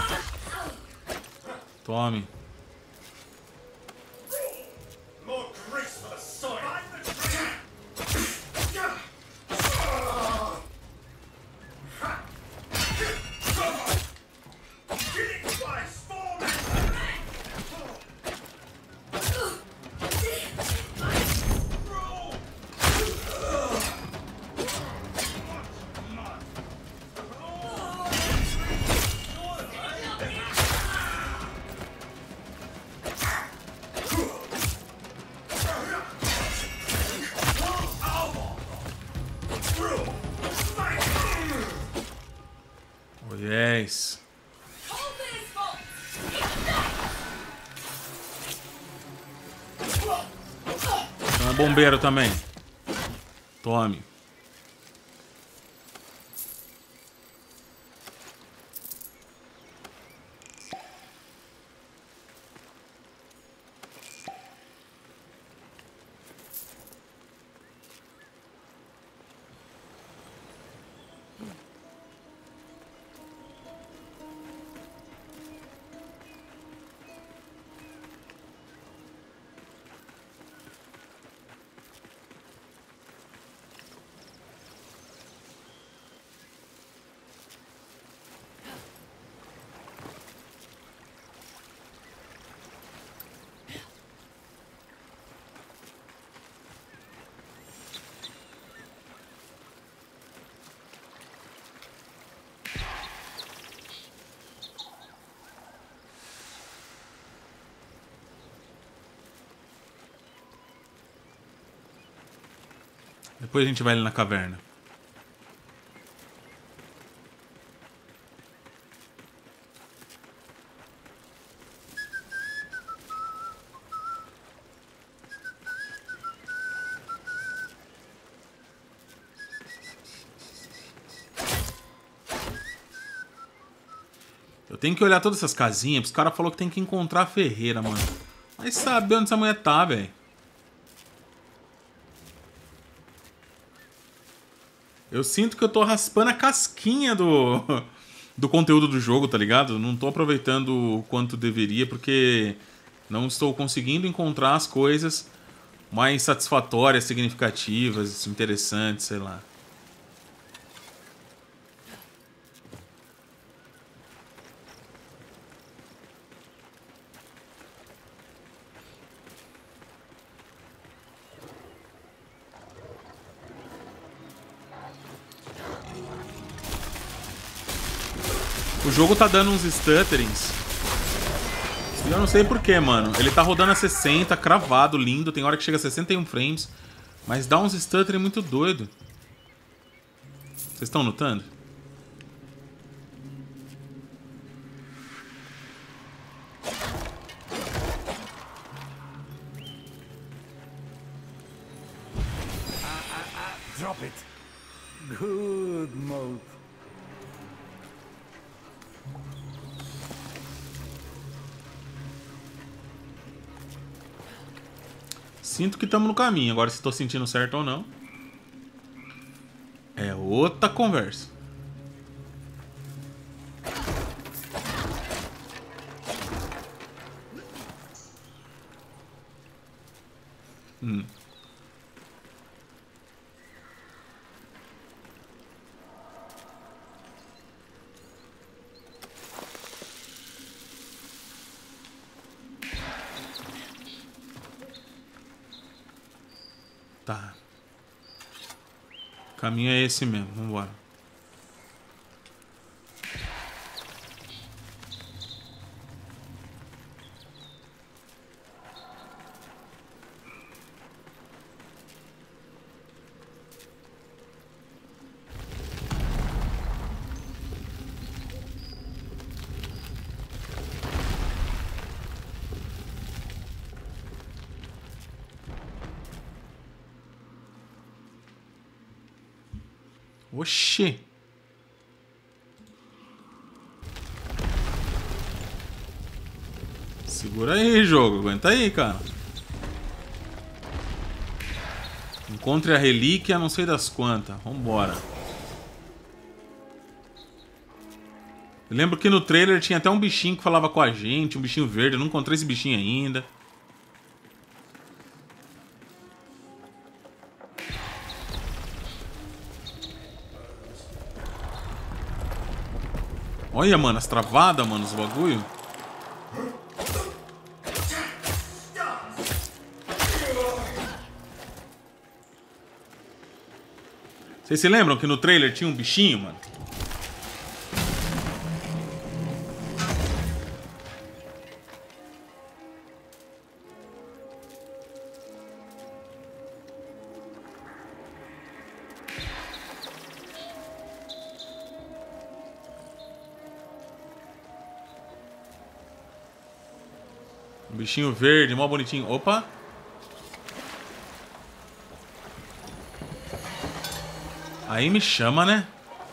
[SPEAKER 1] Tome. Yes. Então é bombeiro também. Tome. Depois a gente vai ali na caverna. Eu tenho que olhar todas essas casinhas, porque os caras falaram que tem que encontrar a Ferreira, mano. Mas sabe onde essa mulher tá, velho? Eu sinto que eu tô raspando a casquinha do conteúdo do jogo, tá ligado? Não tô aproveitando o quanto deveria, porque não estou conseguindo encontrar as coisas mais satisfatórias, significativas, interessantes, sei lá. O jogo tá dando uns stutterings. E eu não sei porquê, mano. Ele tá rodando a 60, cravado, lindo. Tem hora que chega a 61 frames. Mas dá uns stuttering muito doido. Vocês estão notando?
[SPEAKER 2] Drop it. Good mode.
[SPEAKER 1] Sinto que estamos no caminho. Agora, se estou sentindo certo ou não, é outra conversa. Tá. O caminho é esse mesmo. Vambora. Oxê. Segura aí, jogo. Aguenta aí, cara. Encontre a relíquia, não sei das quantas. Vambora. Eu lembro que no trailer tinha até um bichinho que falava com a gente. Um bichinho verde. Eu não encontrei esse bichinho ainda. Olha, mano, as travadas, mano, os bagulho. Vocês se lembram que no trailer tinha um bichinho, mano? Um bichinho verde, mó bonitinho. Opa! Aí me chama, né?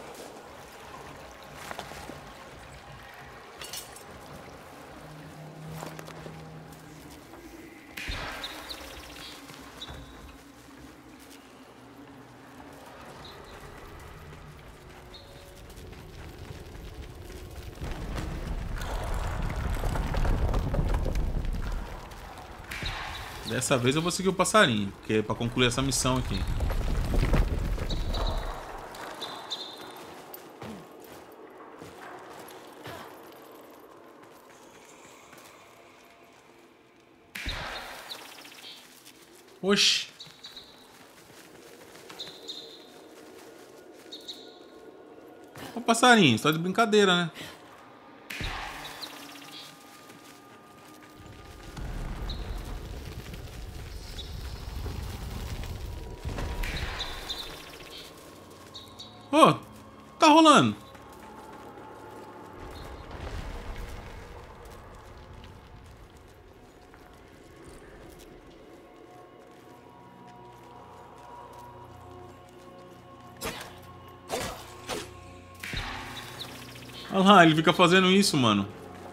[SPEAKER 1] Dessa vez eu vou seguir o passarinho, porque é pra concluir essa missão aqui. Oxi. Ô passarinho, você tá de brincadeira, né? Ô, tá rolando. Olha lá, ele fica fazendo isso, mano.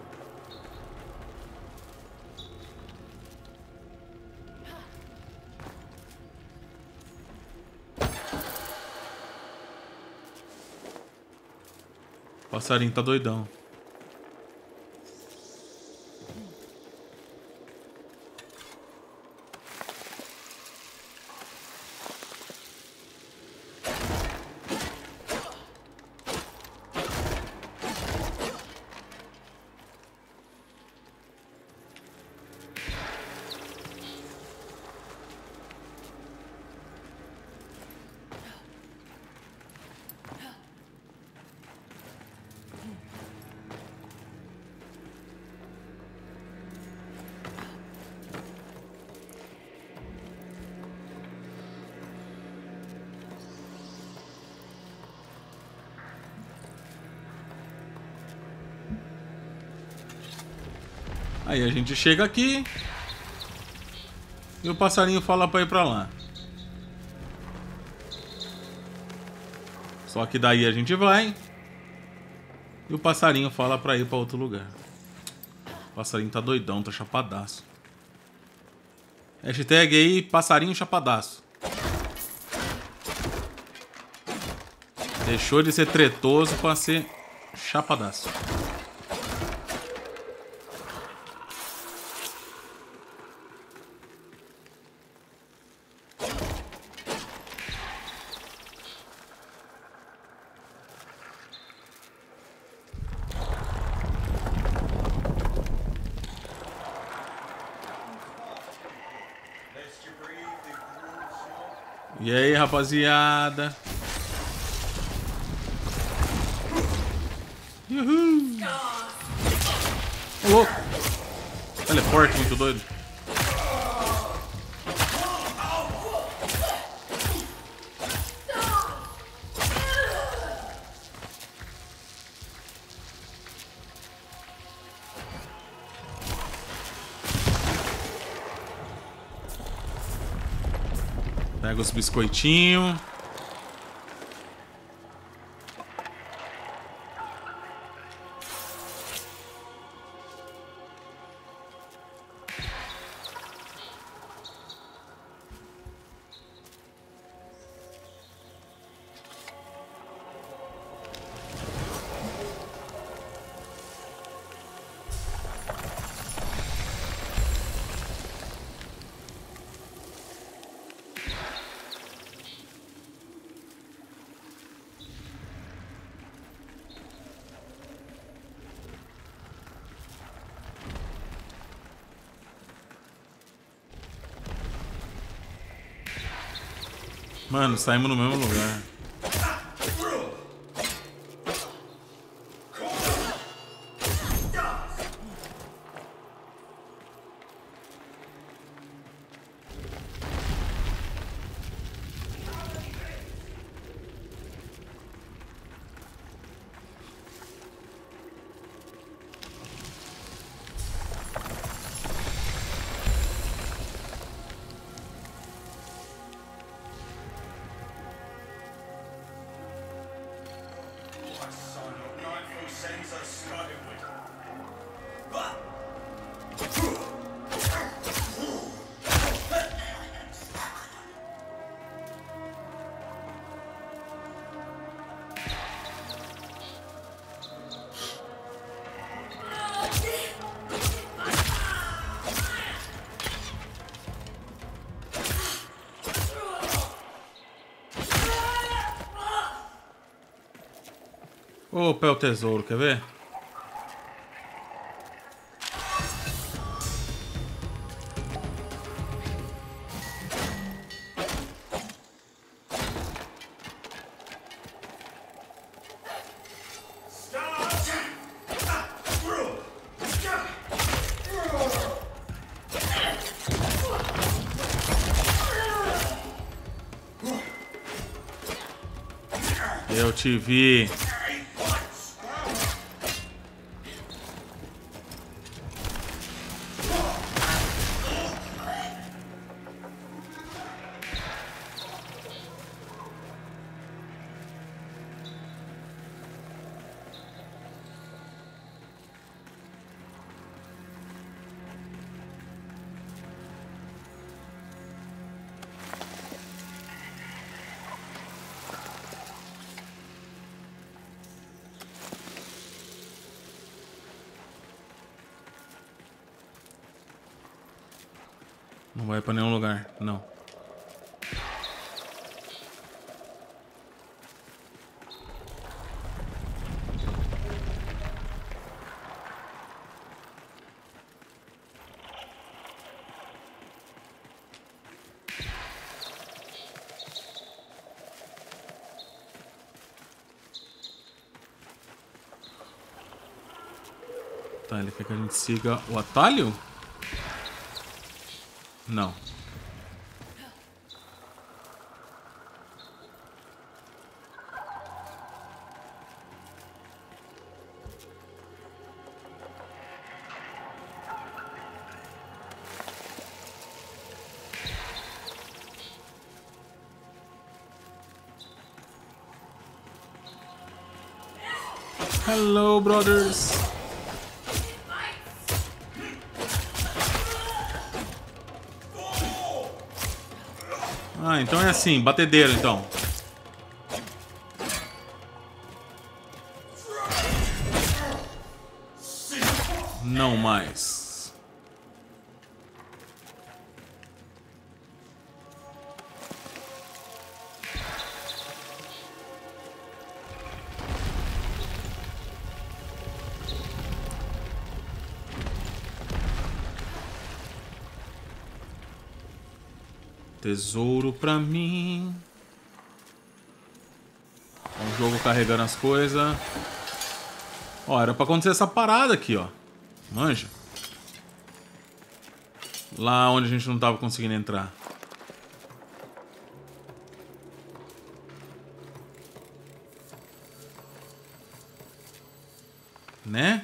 [SPEAKER 1] O passarinho tá doidão. Aí a gente chega aqui e o passarinho fala pra ir pra lá. Só que daí a gente vai e o passarinho fala pra ir pra outro lugar. O passarinho tá doidão, tá chapadaço. Hashtag aí, passarinho chapadaço. Deixou de ser tretoso pra ser chapadaço. E aí, rapaziada? Uhul! Ô, louco! Teleporte muito doido. Pega os biscoitinhos. Mano, saímos no mesmo lugar. Opa, é o tesouro, quer ver? Eu te vi. Não vai pra nenhum lugar, não. Tá, ele quer que a gente siga o atalho? Não. Hello, brothers. Ah, então é assim, batedeiro então. Não mais. Tesouro pra mim. O jogo carregando as coisas. Ó, era pra acontecer essa parada aqui, ó. Manja. Lá onde a gente não tava conseguindo entrar. Né?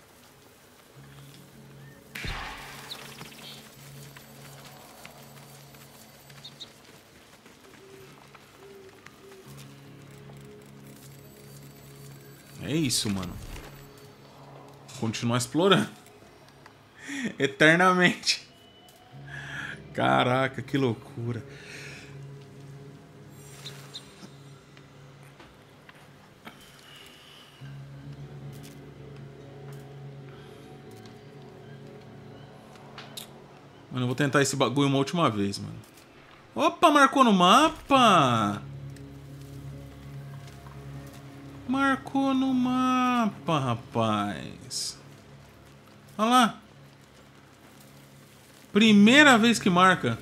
[SPEAKER 1] É isso, mano. Continuar explorando. Eternamente. Caraca, que loucura. Mano, eu vou tentar esse bagulho uma última vez, mano. Opa, marcou no mapa! Marcou no mapa, rapaz. Olha lá. Primeira vez que marca.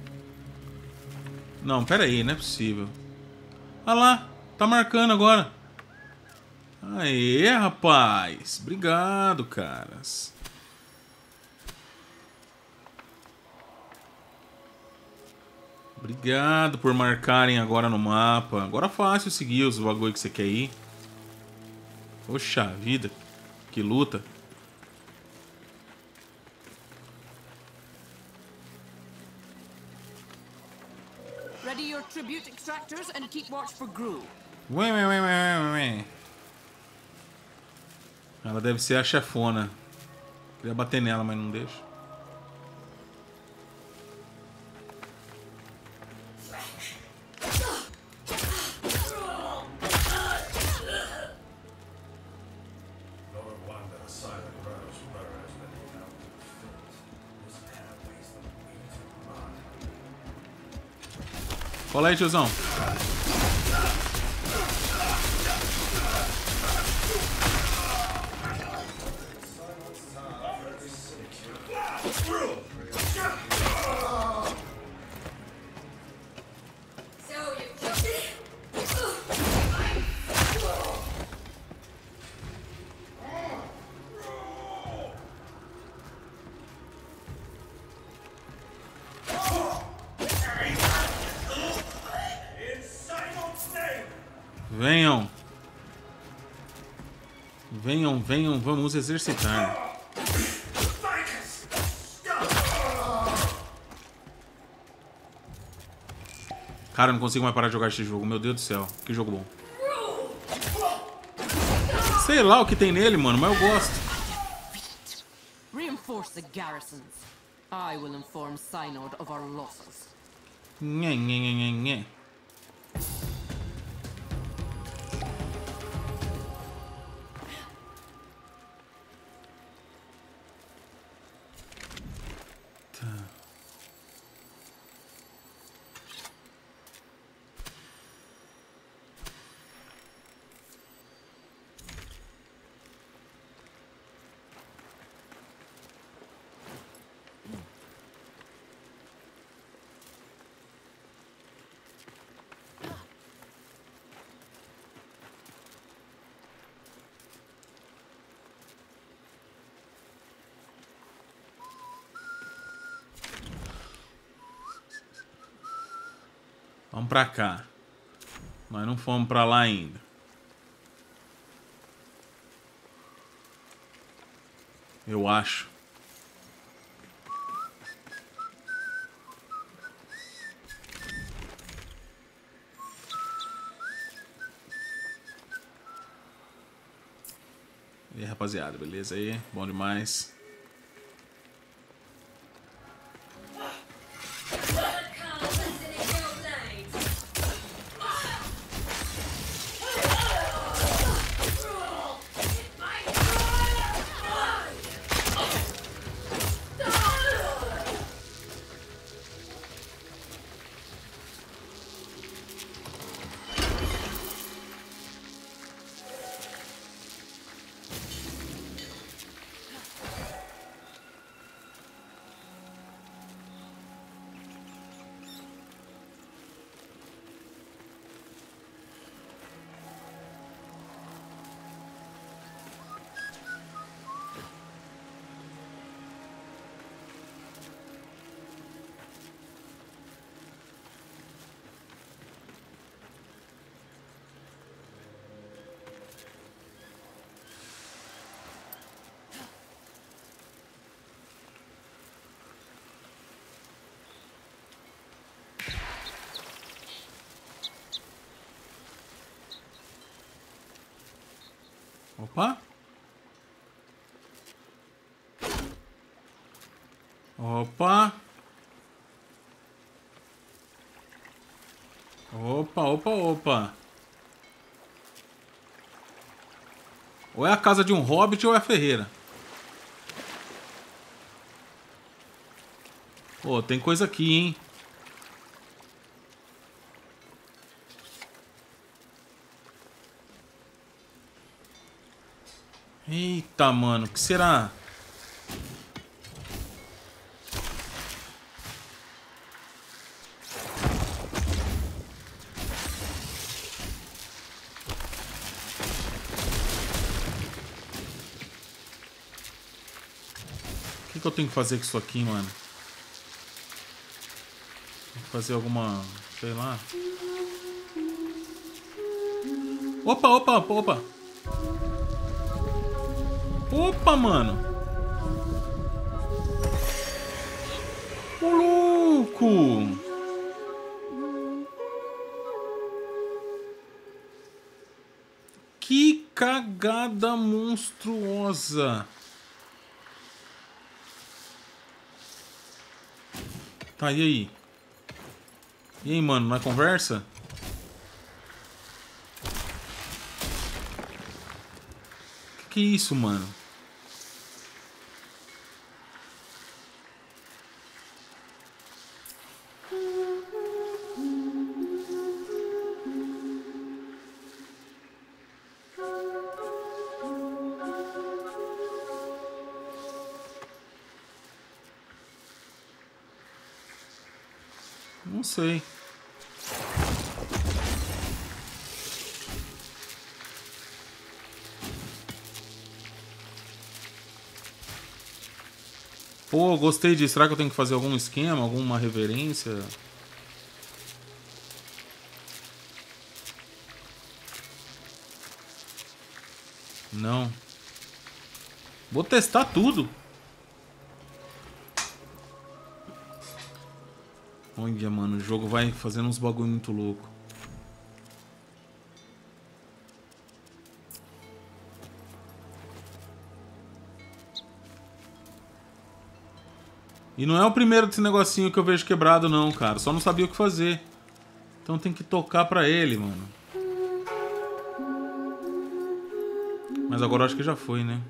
[SPEAKER 1] Não, pera aí, não é possível. Olha lá, tá marcando agora. Aê, rapaz. Obrigado, caras. Obrigado por marcarem agora no mapa. Agora é fácil seguir os bagulho que você quer ir. Poxa vida, que luta.
[SPEAKER 3] Ready your tribute extractors and keep watch for Gru.
[SPEAKER 1] Ué. Ela deve ser a chefona. Queria bater nela, mas não deixa. Cola aí, tiozão. Venham. Venham, venham, vamos exercitar. Cara, eu não consigo mais parar de jogar esse jogo. Meu Deus do céu, que jogo bom. Sei lá o que tem nele, mano, mas eu gosto.
[SPEAKER 3] Reinforce the garrisons. I will inform Synod of our losses.
[SPEAKER 1] Nhê, nhê, nhê, nhê, nhê. Vamos pra cá. Nós não fomos pra lá ainda. Eu acho. E aí, rapaziada, beleza aí? Bom demais. Opa. Opa. Opa, opa, opa. Ou é a casa de um hobbit ou é a ferreira. Pô, tem coisa aqui, hein? Eita, mano, o que será? O que eu tenho que fazer com isso aqui, mano? Tem que fazer alguma... sei lá. Opa, opa, opa. Opa, mano. Ô, louco. Que cagada monstruosa. Tá, e aí? E aí, mano, na conversa? Que é isso, mano? Não sei. Pô, gostei disso. Será que eu tenho que fazer algum esquema, alguma reverência? Não. Vou testar tudo. Olha, mano, o jogo vai fazendo uns bagulho muito louco. E não é o primeiro desse negocinho que eu vejo quebrado não, cara. Só não sabia o que fazer. Então tem que tocar pra ele, mano. Mas agora eu acho que já foi, né?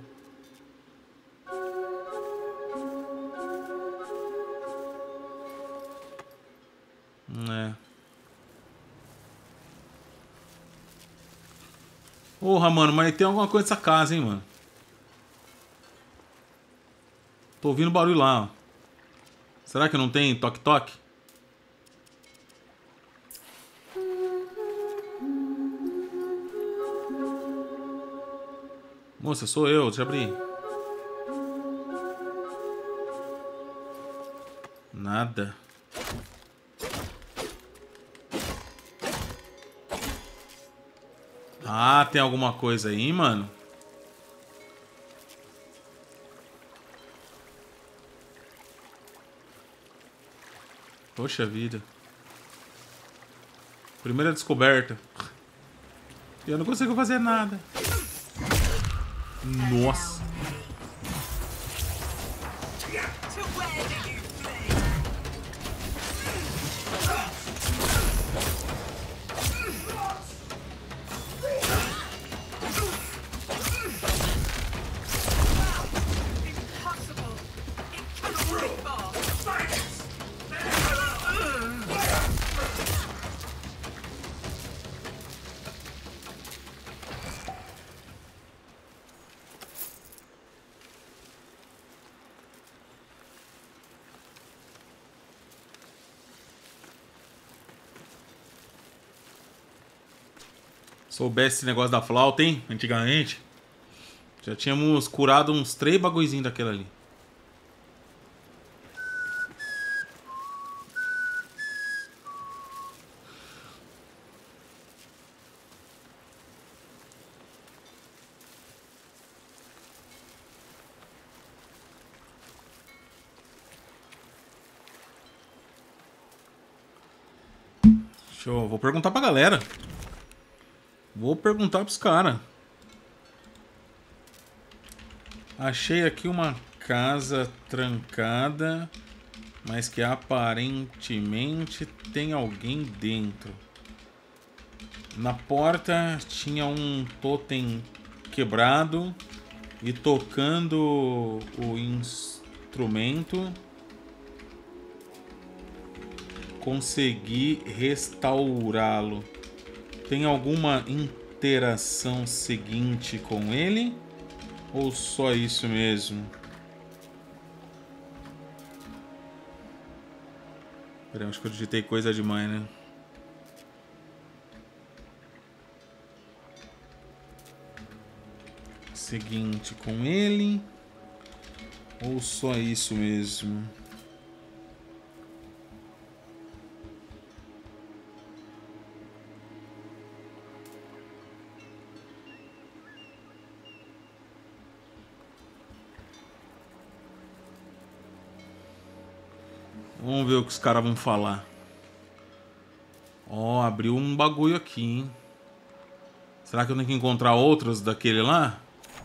[SPEAKER 1] É. Porra, mano, mas tem alguma coisa nessa casa, hein, mano. Tô ouvindo barulho lá, ó. Será que não tem toque-toque? Moça, sou eu, deixa eu abrir. Nada. Ah, tem alguma coisa aí, mano? Poxa vida. Primeira descoberta. E eu não consigo fazer nada. Nossa. Soubesse esse negócio da flauta, hein? Antigamente. Já tínhamos curado uns 3 bagulhozinhos daquela ali. Show. Vou perguntar pra galera. Vou perguntar pros caras. Achei aqui uma casa trancada, mas que aparentemente tem alguém dentro. Na porta tinha um totem quebrado e tocando o instrumento consegui restaurá-lo. Tem alguma interação seguinte com ele? Ou só isso mesmo? Peraí, acho que eu digitei coisa demais, né? Seguinte com ele? Ou só isso mesmo? Vamos ver o que os caras vão falar. Ó, abriu um bagulho aqui, hein? Será que eu tenho que encontrar outros daquele lá?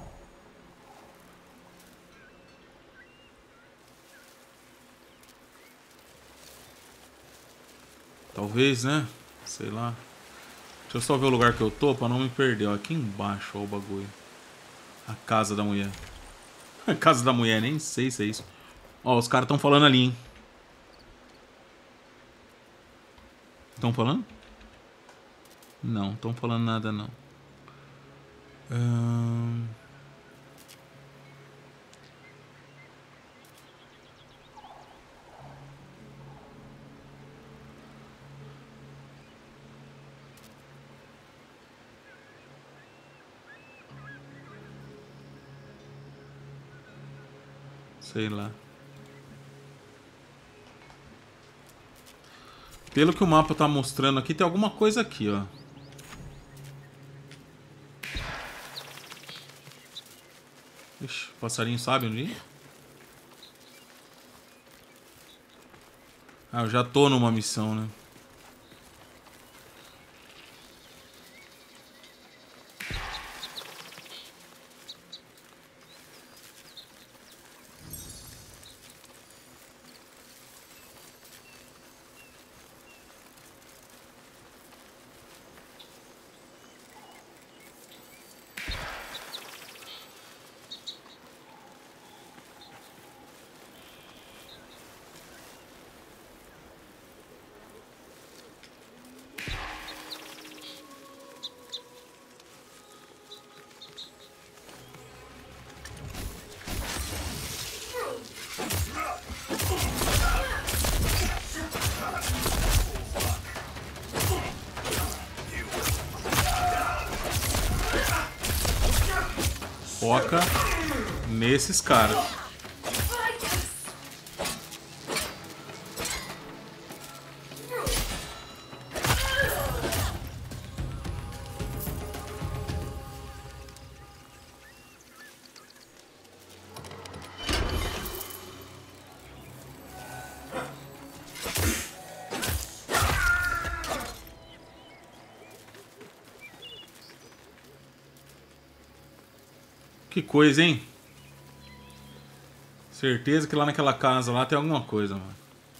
[SPEAKER 1] Talvez, né? Sei lá. Deixa eu só ver o lugar que eu tô pra não me perder. Ó, aqui embaixo, ó, o bagulho. A casa da mulher. A casa da mulher, nem sei se é isso. Ó, os caras estão falando ali, hein? Estão falando? Não, estão falando nada não. Sei lá. Pelo que o mapa tá mostrando aqui, tem alguma coisa aqui, ó. Ixi, o passarinho sabe onde ir? Ah, eu já tô numa missão, né? Foca nesses caras. Que coisa, hein? Certeza que lá naquela casa lá tem alguma coisa, mano.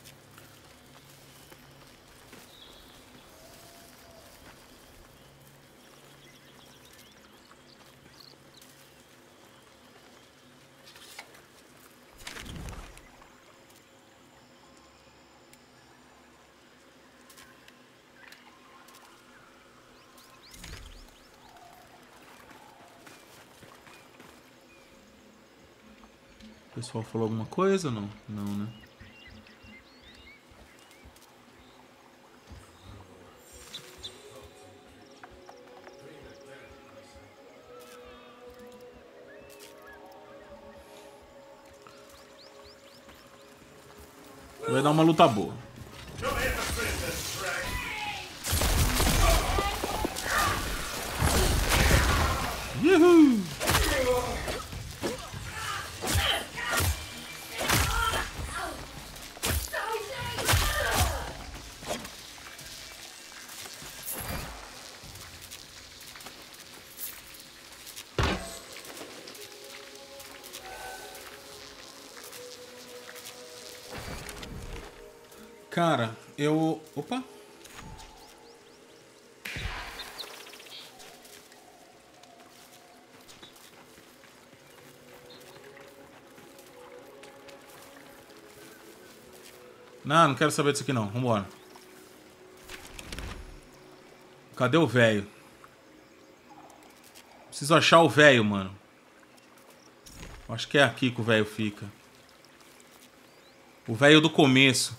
[SPEAKER 1] O pessoal falou alguma coisa ou não? Não, né? Vai dar uma luta boa. Yuhu! Cara, eu... Opa! Não, não quero saber disso aqui não. Vambora. Cadê o velho? Preciso achar o velho, mano. Acho que é aqui que o velho fica. O velho do começo.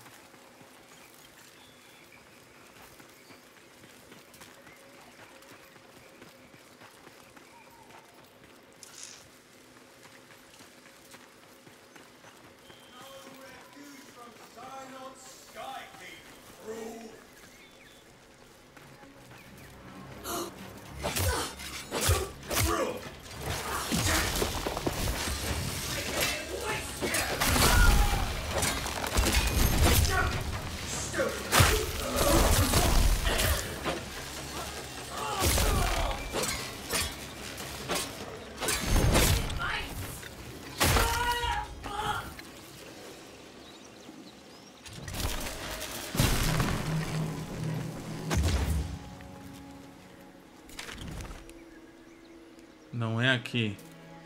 [SPEAKER 1] Não é aqui.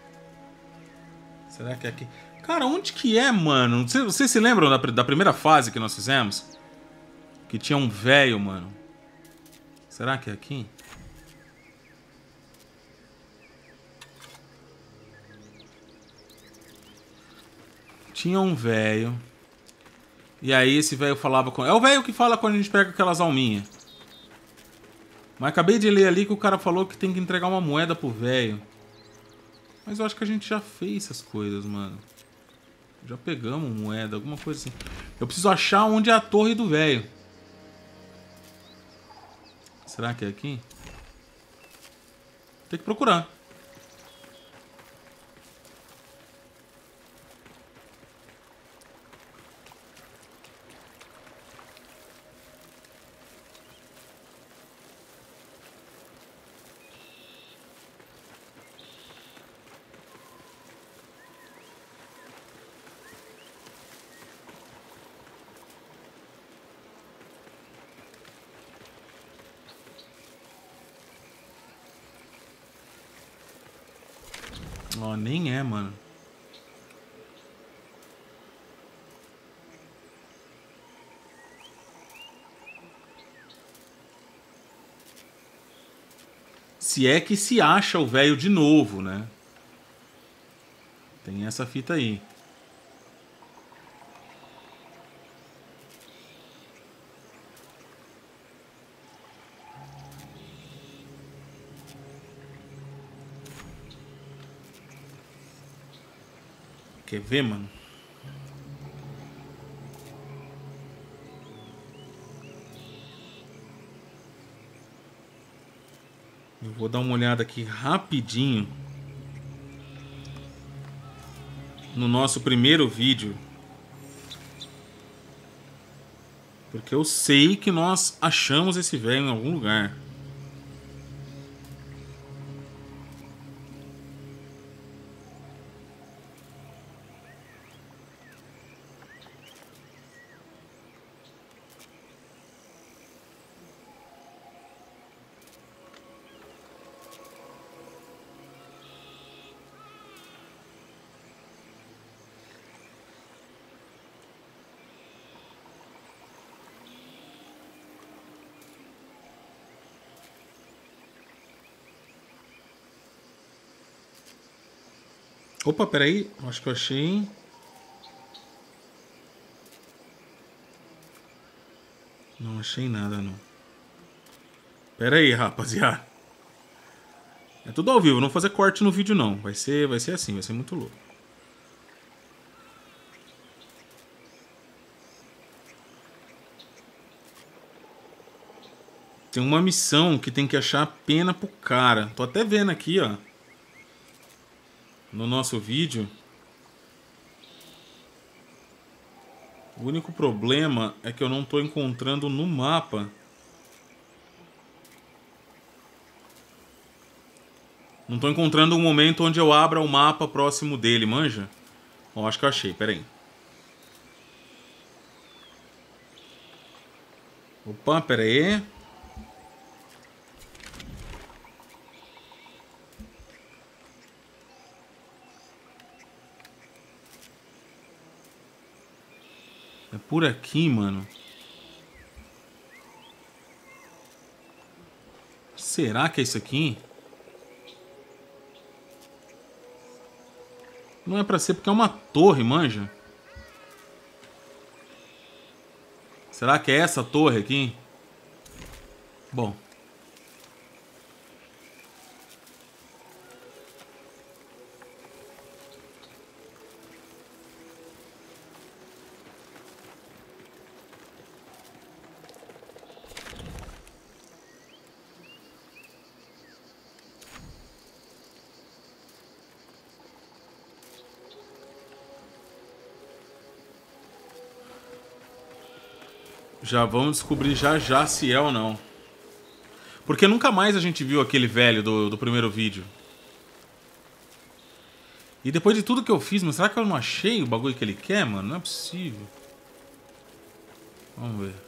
[SPEAKER 1] Será que é aqui? Cara, onde que é, mano? Vocês se lembram da primeira fase que nós fizemos? Que tinha um velho, mano. Será que é aqui? Tinha um velho. E aí esse velho falava com... É o velho que fala quando a gente pega aquelas alminhas. Mas acabei de ler ali que o cara falou que tem que entregar uma moeda pro velho. Mas eu acho que a gente já fez essas coisas, mano. Já pegamos moeda, alguma coisa assim. Eu preciso achar onde é a torre do velho. Será que é aqui? Tem que procurar. Ó, nem é, mano. Se é que se acha o velho de novo, né? Tem essa fita aí. Quer ver, mano? Eu vou dar uma olhada aqui rapidinho no nosso primeiro vídeo, porque eu sei que nós achamos esse velho em algum lugar. Opa, peraí. Acho que eu achei. Não achei nada, não. Pera aí, rapaziada. É tudo ao vivo. Não vou fazer corte no vídeo, não. Vai ser assim. Vai ser muito louco. Tem uma missão que tem que achar pena pro cara. Tô até vendo aqui, ó. No nosso vídeo. O único problema é que eu não tô encontrando no mapa. Não tô encontrando um momento onde eu abra o mapa próximo dele, manja? Ó, acho que eu achei, pera aí. Opa, pera aí. É por aqui, mano. Será que é isso aqui? Não é pra ser porque é uma torre, manja. Será que é essa torre aqui? Bom. Já vamos descobrir já se é ou não. Porque nunca mais a gente viu aquele velho do primeiro vídeo. E depois de tudo que eu fiz, mas será que eu não achei o bagulho que ele quer, mano? Não é possível. Vamos ver.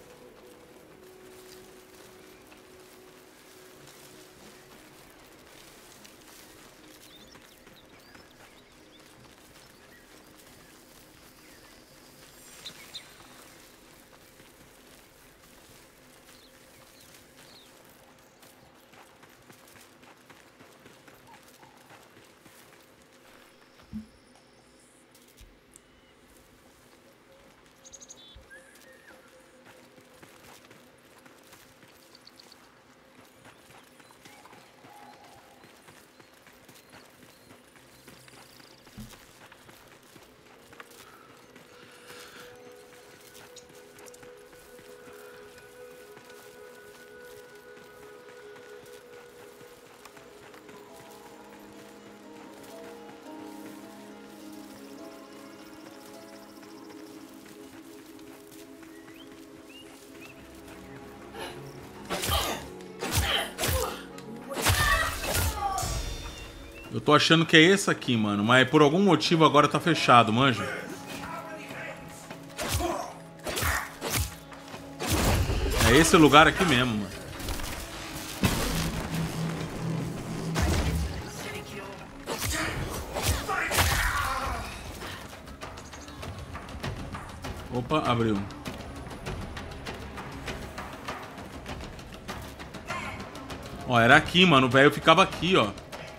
[SPEAKER 1] Eu tô achando que é esse aqui, mano. Mas por algum motivo agora tá fechado, manja. É esse lugar aqui mesmo, mano. Opa, abriu. Ó, era aqui, mano. O velho ficava aqui, ó.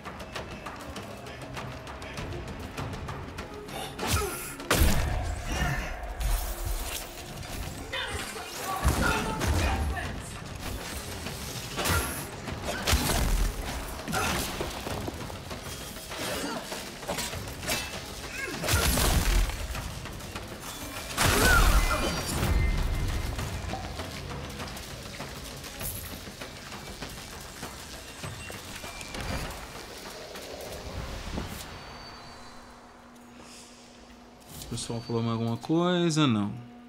[SPEAKER 1] O pessoal falou mais alguma coisa? Não.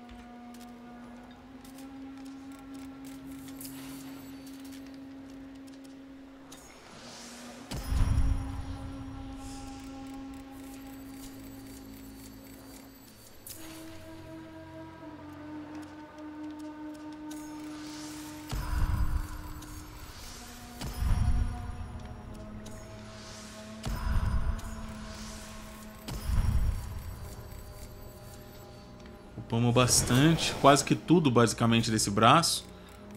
[SPEAKER 1] Upamos bastante, quase que tudo basicamente desse braço.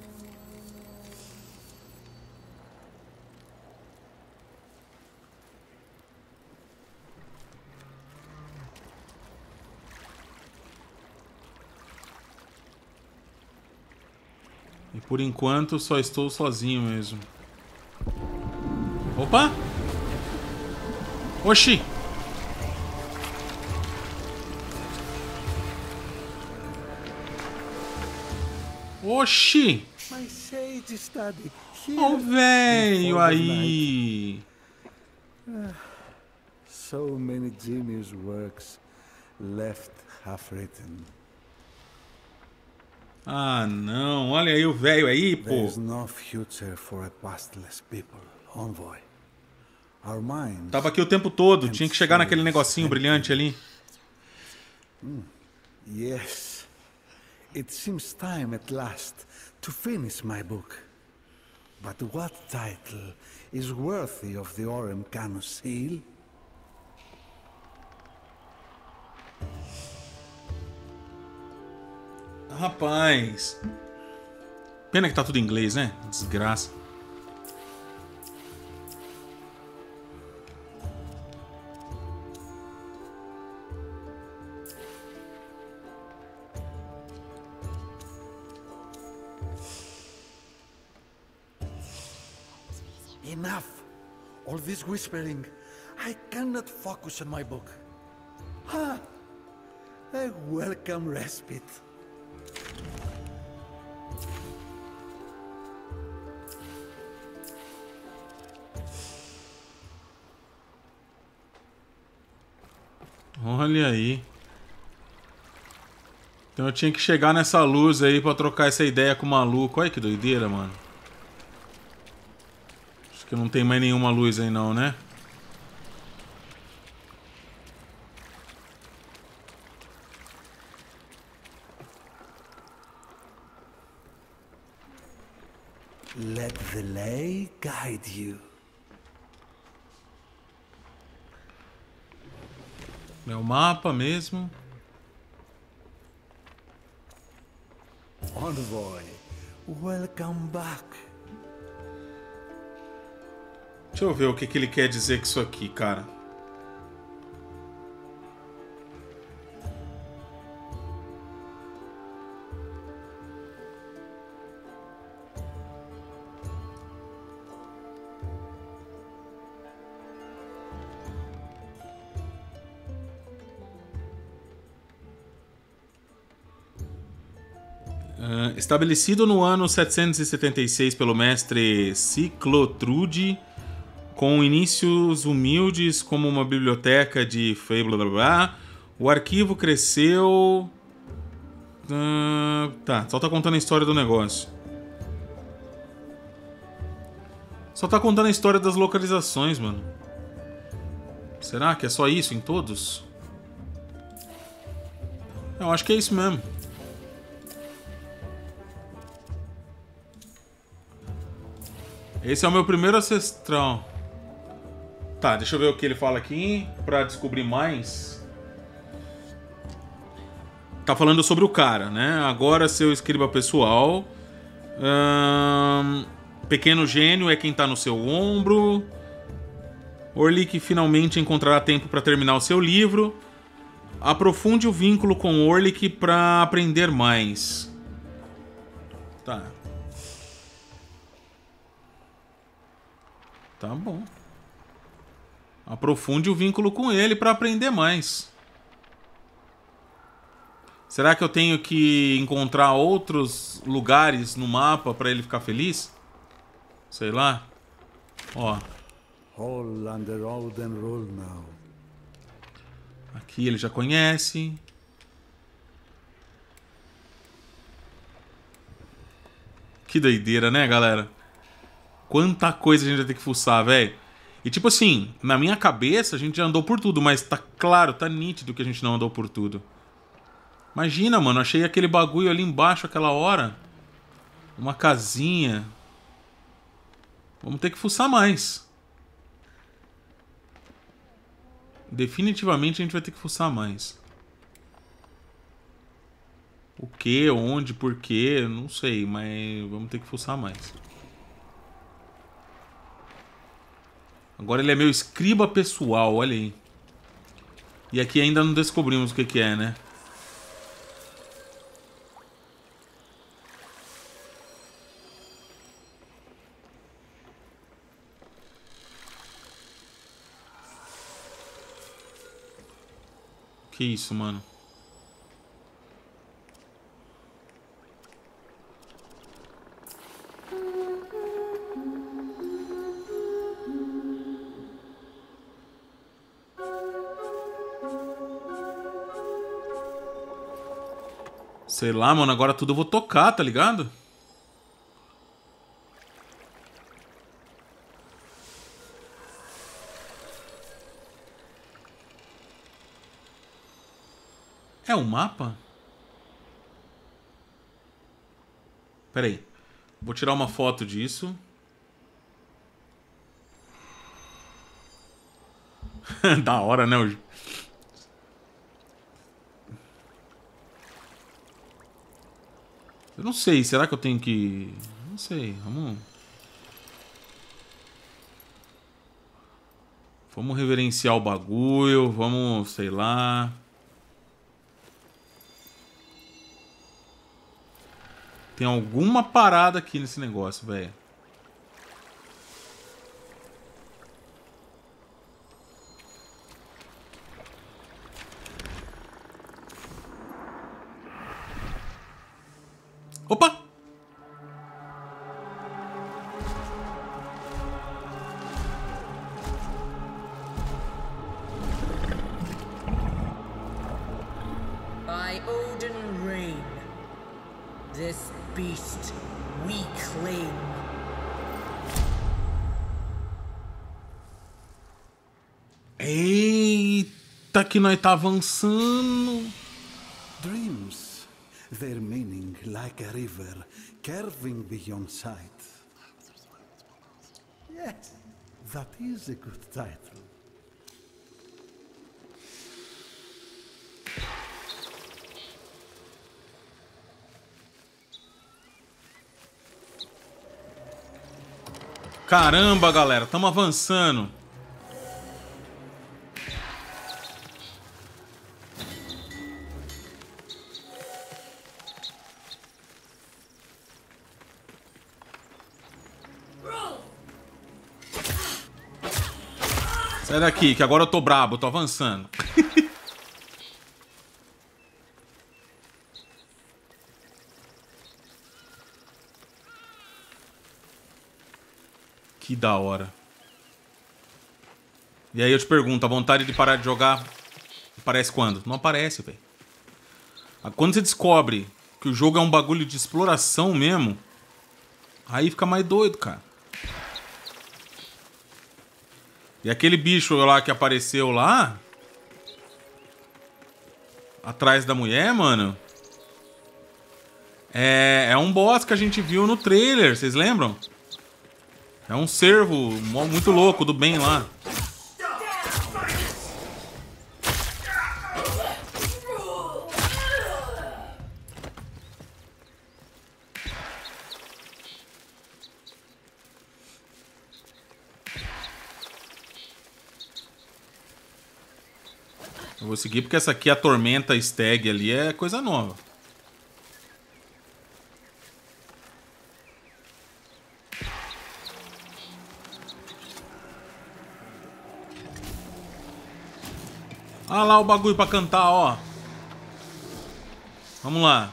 [SPEAKER 1] E por enquanto só estou sozinho mesmo. Opa! Oxi! Oxi!
[SPEAKER 2] My sage study.
[SPEAKER 1] Ó o
[SPEAKER 2] Here
[SPEAKER 1] velho
[SPEAKER 2] before the
[SPEAKER 1] aí!
[SPEAKER 2] so many genius works left half-written.
[SPEAKER 1] Ah, não. Olha aí o velho aí, pô.
[SPEAKER 2] There's no future for a pastless people, Envoy. Our minds.
[SPEAKER 1] Tava aqui o tempo todo. Tinha que chegar naquele negocinho brilhante ali.
[SPEAKER 2] Yes. It seems time at last to finish my book. But what title is worthy of the Orem Canus seal?
[SPEAKER 1] Rapaz. Pena que tá tudo em inglês, né? Desgraça.
[SPEAKER 2] Enough! All this whispering. I cannot focus on my book. Ha! A welcome respite.
[SPEAKER 1] Olha aí. Então eu tinha que chegar nessa luz aí pra trocar essa ideia com o maluco. Olha que doideira, mano. Acho que não tem mais nenhuma luz aí não, né?
[SPEAKER 2] Let the lay guide you.
[SPEAKER 1] É o mapa mesmo.
[SPEAKER 2] Envoy, welcome back.
[SPEAKER 1] Deixa eu ver o que ele quer dizer com isso aqui, cara. Estabelecido no ano 776 pelo mestre Ciclotrude, com inícios humildes como uma biblioteca de o arquivo cresceu... Tá, só tá contando a história do negócio. Só tá contando a história das localizações, mano. Será que é só isso em todos? Eu acho que é isso mesmo. Esse é o meu primeiro ancestral. Tá, deixa eu ver o que ele fala aqui pra descobrir mais. Tá falando sobre o cara, né? Agora seu escriba pessoal. Pequeno gênio é quem tá no seu ombro. Orlick finalmente encontrará tempo para terminar o seu livro. Aprofunde o vínculo com Orlick para aprender mais. Tá. Tá bom. Aprofunde o vínculo com ele para aprender mais. Será que eu tenho que encontrar outros lugares no mapa para ele ficar feliz? Sei lá. Ó.
[SPEAKER 2] All under Odin rule now.
[SPEAKER 1] Aqui ele já conhece. Que doideira, né, galera? Quanta coisa a gente vai ter que fuçar, velho. E tipo assim, na minha cabeça a gente já andou por tudo, mas tá claro, tá nítido que a gente não andou por tudo. Imagina, mano, achei aquele bagulho ali embaixo aquela hora. Uma casinha. Vamos ter que fuçar mais. Definitivamente a gente vai ter que fuçar mais. O que, onde, por quê, não sei, mas vamos ter que fuçar mais. Agora ele é meu escriba pessoal, olha aí. E aqui ainda não descobrimos o que que é, né? Que isso, mano? Sei lá, mano, agora tudo eu vou tocar, tá ligado? É um mapa? Pera aí. Vou tirar uma foto disso. Da hora, né? Eu não sei, será que eu tenho que... Não sei, Vamos reverenciar o bagulho, vamos, sei lá... Tem alguma parada aqui nesse negócio, velho. Opa!
[SPEAKER 5] By Odin Rain, this beast we claim.
[SPEAKER 1] Eita, que nós tá avançando.
[SPEAKER 2] Dreams, their meaning like a river, curving beyond sight. Yes, that is a good title.
[SPEAKER 1] Caramba, galera, estamos avançando. Sai daqui, que agora eu tô brabo, tô avançando. Que da hora. E aí eu te pergunto, a vontade de parar de jogar aparece quando? Não aparece, velho. Quando você descobre que o jogo é um bagulho de exploração mesmo, aí fica mais doido, cara. E aquele bicho lá que apareceu lá, atrás da mulher, mano, é um boss que a gente viu no trailer, vocês lembram? É um cervo muito louco do bem lá. Eu vou seguir porque essa aqui, a Tormenta Stag ali, é coisa nova. Olha lá o bagulho pra cantar, ó. Vamos lá.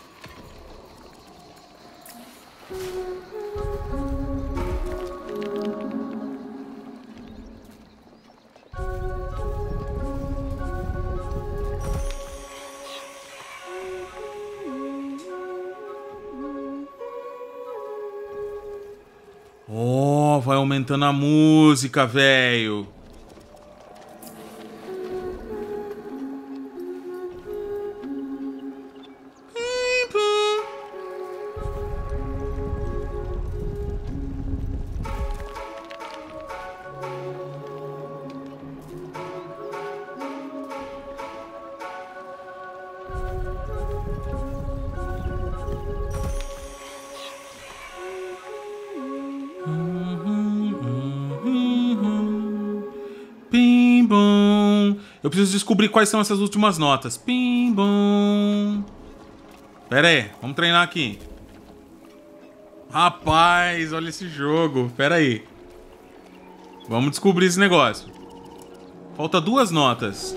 [SPEAKER 1] Oh, vai aumentando a música, velho. Pim, bom. Eu preciso descobrir quais são essas últimas notas. Pim, bom. Pera aí, vamos treinar aqui. Rapaz, olha esse jogo. Pera aí. Vamos descobrir esse negócio. Falta 2 notas.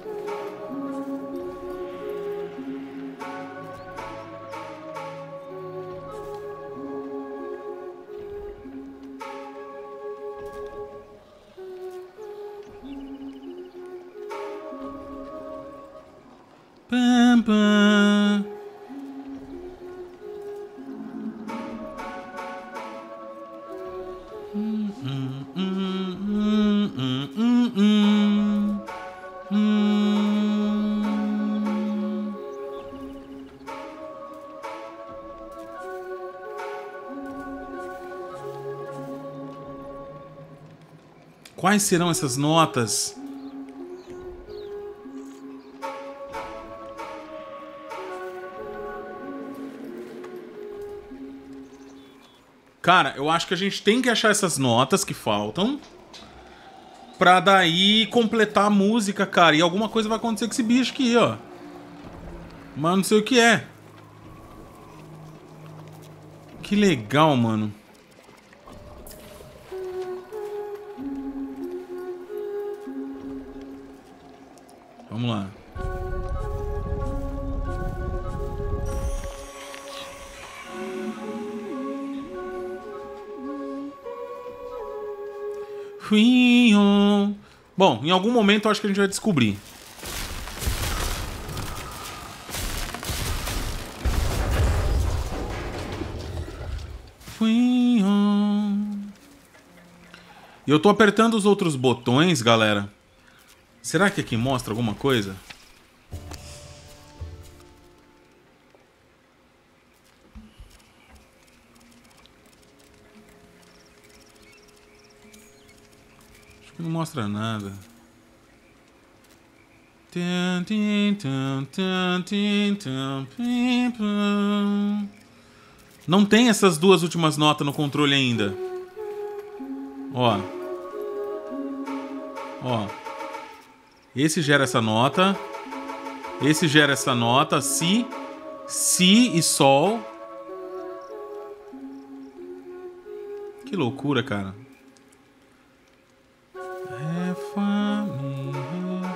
[SPEAKER 1] Pam, pam. Quais serão essas notas? Cara, eu acho que a gente tem que achar essas notas que faltam pra daí completar a música, cara. E alguma coisa vai acontecer com esse bicho aqui, ó. Mas não sei o que é. Que legal, mano. Vamos lá. Bom, em algum momento eu acho que a gente vai descobrir. E eu tô apertando os outros botões, galera. Será que aqui mostra alguma coisa? Acho que não mostra nada. Não tem essas 2 últimas notas no controle ainda. Ó. Ó. Esse gera essa nota. Esse gera essa nota. Si. Si e Sol. Que loucura, cara. Ré, Fá, Mi, Ré.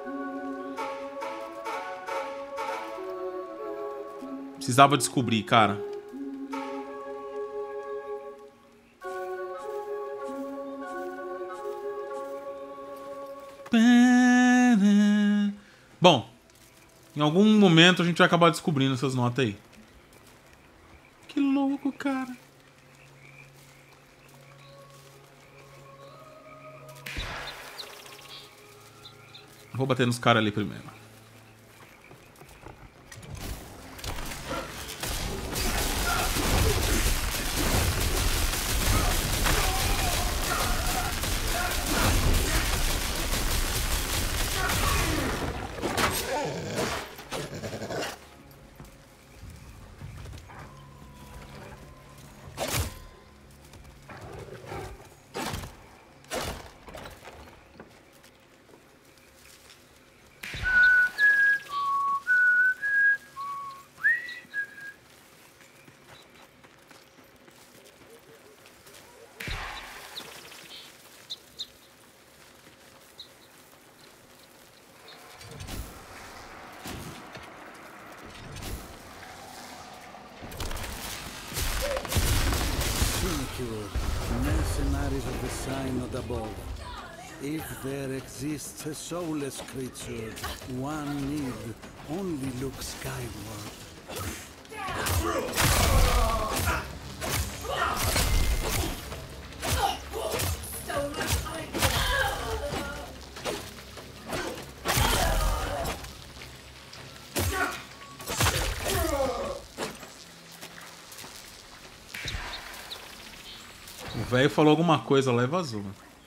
[SPEAKER 1] Precisava descobrir, cara. Bom, em algum momento a gente vai acabar descobrindo essas notas aí. Que louco, cara. Vou bater nos caras ali primeiro.
[SPEAKER 2] Mercenaries of the sign above. If there exists a soulless creature, one need only look skyward.
[SPEAKER 1] O velho falou alguma coisa lá e vazou.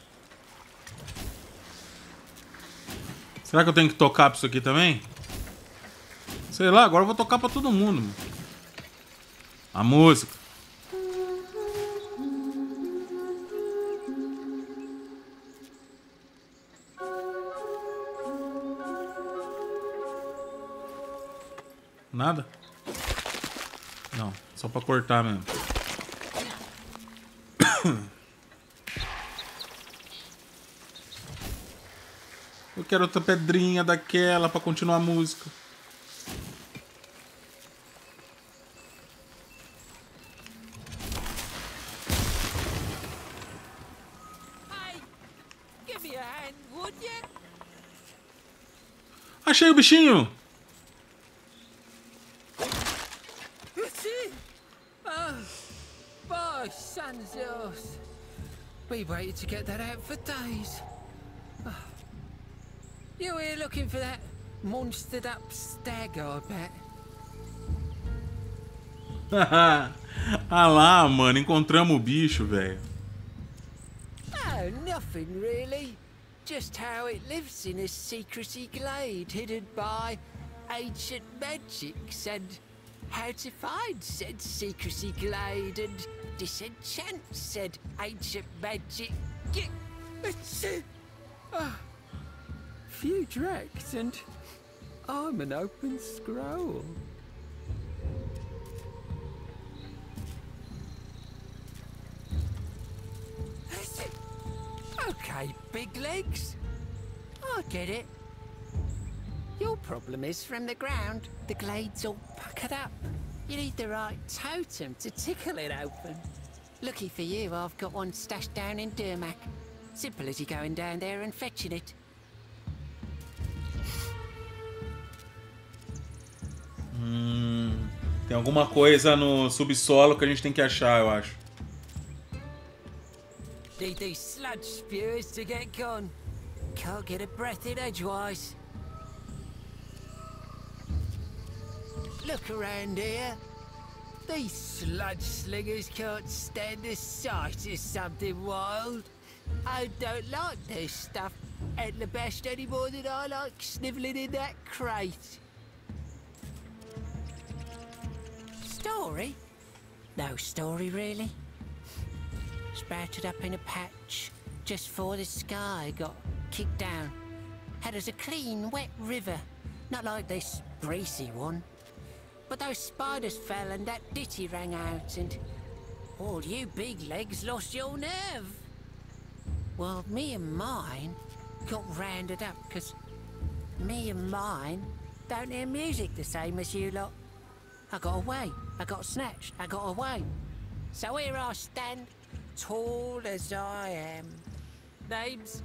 [SPEAKER 1] Será que eu tenho que tocar pra isso aqui também? Sei lá, agora eu vou tocar pra todo mundo. Mano. A música. Nada? Não, só pra cortar mesmo. Eu quero outra pedrinha daquela pra continuar a música.
[SPEAKER 6] Hey, give me a hand, would you?
[SPEAKER 1] Achei o bichinho!
[SPEAKER 6] Oh, sun's yours. We waited to get that out for days. Oh. You here looking for that monstered up stag, I bet?
[SPEAKER 1] Ah lá, mano, encontramos o bicho, velho.
[SPEAKER 6] Oh, nothing really. Just how it lives in a secrecy glade hidden by ancient magics and how to find said secrecy glade and disenchant said ancient magic. Few drakes and I'm an open scroll. Okay, big legs. I get it. Your problem is from the ground, the glade's all puckered up. You need the right totem to tickle it open. Lucky for you, I've got one stashed down in Durmak. Simple as you going down there and fetching it.
[SPEAKER 1] Tem alguma coisa no subsolo que a gente tem que achar, eu acho.
[SPEAKER 6] Need these sludge spewers to get gone. Can't get a breath in edgewise. Look around here. These sludge slingers can't stand the sight of something wild. I don't like this stuff at the best any more than I like snivelling in that crate. Story? No story, really. Sprouted up in a patch just before the sky got kicked down. Had us a clean, wet river, not like this greasy one. But those spiders fell and that ditty rang out and all you big legs lost your nerve. Well, me and mine got rounded up because me and mine don't hear music the same as you lot. I got away, I got snatched, I got away. So here I stand, tall as I am. Name's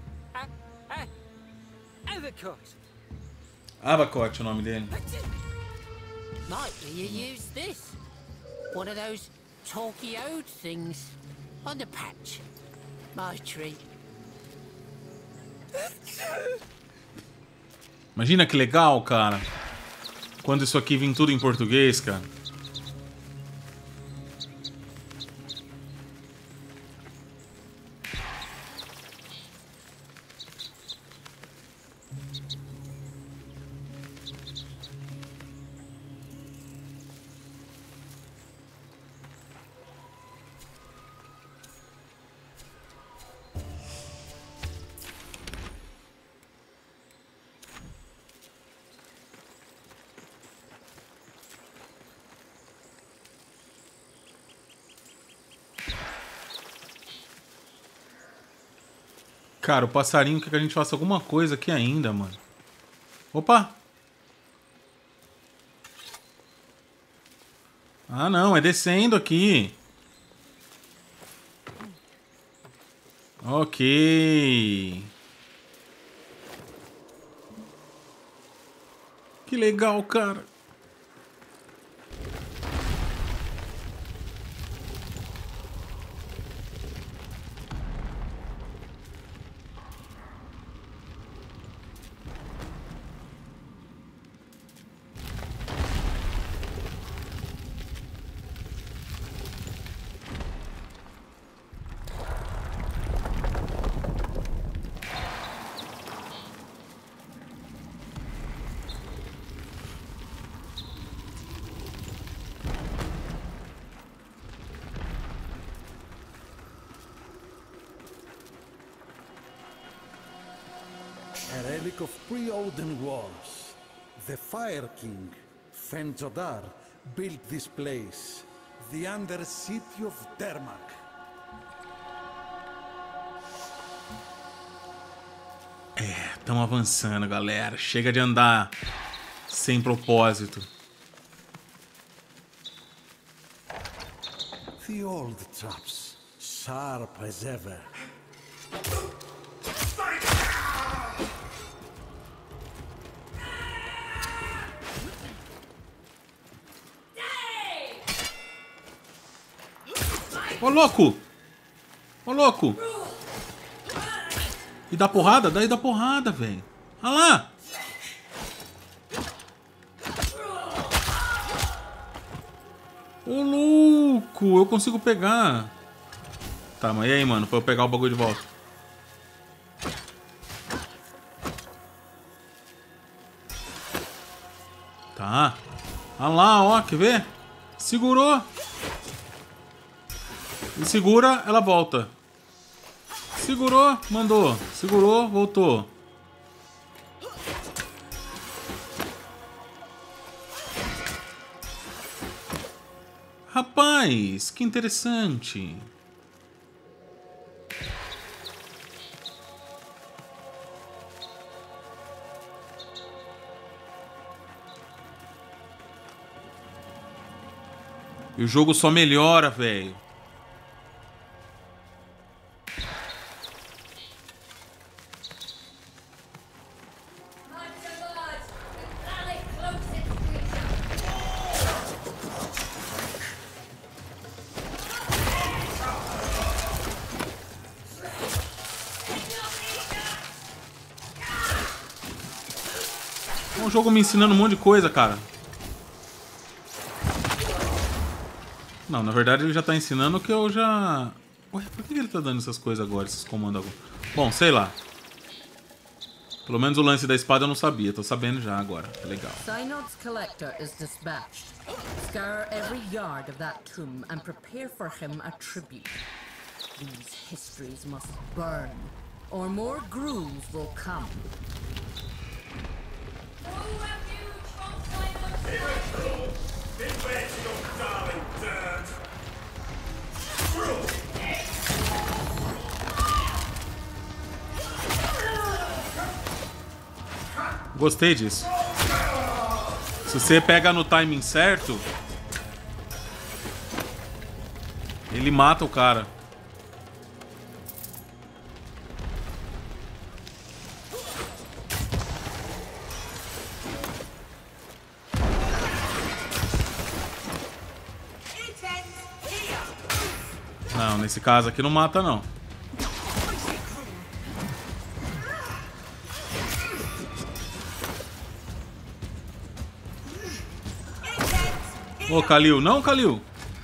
[SPEAKER 6] Avacot.
[SPEAKER 1] Avacot é o nome dele.
[SPEAKER 6] Likely you use this. One of those talky-ode things on the patch. My treat.
[SPEAKER 1] Imagina que legal, cara. Quando isso aqui vem tudo em português, cara. Cara, o passarinho quer que a gente faça alguma coisa aqui ainda, mano. Opa! Ah, não, é descendo aqui. Ok. Que legal, cara.
[SPEAKER 2] A relic of pre-Odin wars. The Fire King, Fenjodar, built this place. The Under-City of Dermak.
[SPEAKER 1] Estamos avançando, galera. Chega de andar sem propósito.
[SPEAKER 2] The old traps, sharp as ever.
[SPEAKER 1] Ô, louco! Ô, louco! E dá porrada? Daí dá porrada, velho. Olha lá! Ô, louco! Eu consigo pegar. Tá, mas e aí, mano? Pra eu pegar o bagulho de volta. Tá. Olha lá, ó. Quer ver? Segurou. E segura, ela volta. Segurou, mandou. Segurou, voltou. Rapaz, que interessante. E o jogo só melhora, velho. O jogo me ensinando um monte de coisa, cara. Não, na verdade ele já tá ensinando que eu já... Ué, por que ele tá dando essas coisas agora, esses comandos agora? Bom, sei lá. Pelo menos o lance da espada eu não sabia, tô sabendo já agora. É legal.
[SPEAKER 5] Synod's collector is dispatched. Scour every yard of that tomb and prepare for him a tribute. These histories must burn, or more grooves will come.
[SPEAKER 1] Gostei disso. Se você pega no timing certo, ele mata o cara. Não, nesse caso aqui não mata, não. Ô, Khalil, não, Khalil?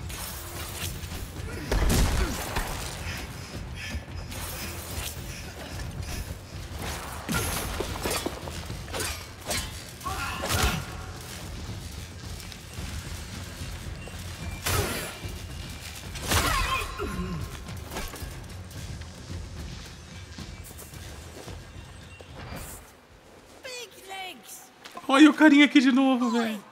[SPEAKER 1] Olha o carinha aqui de novo, velho.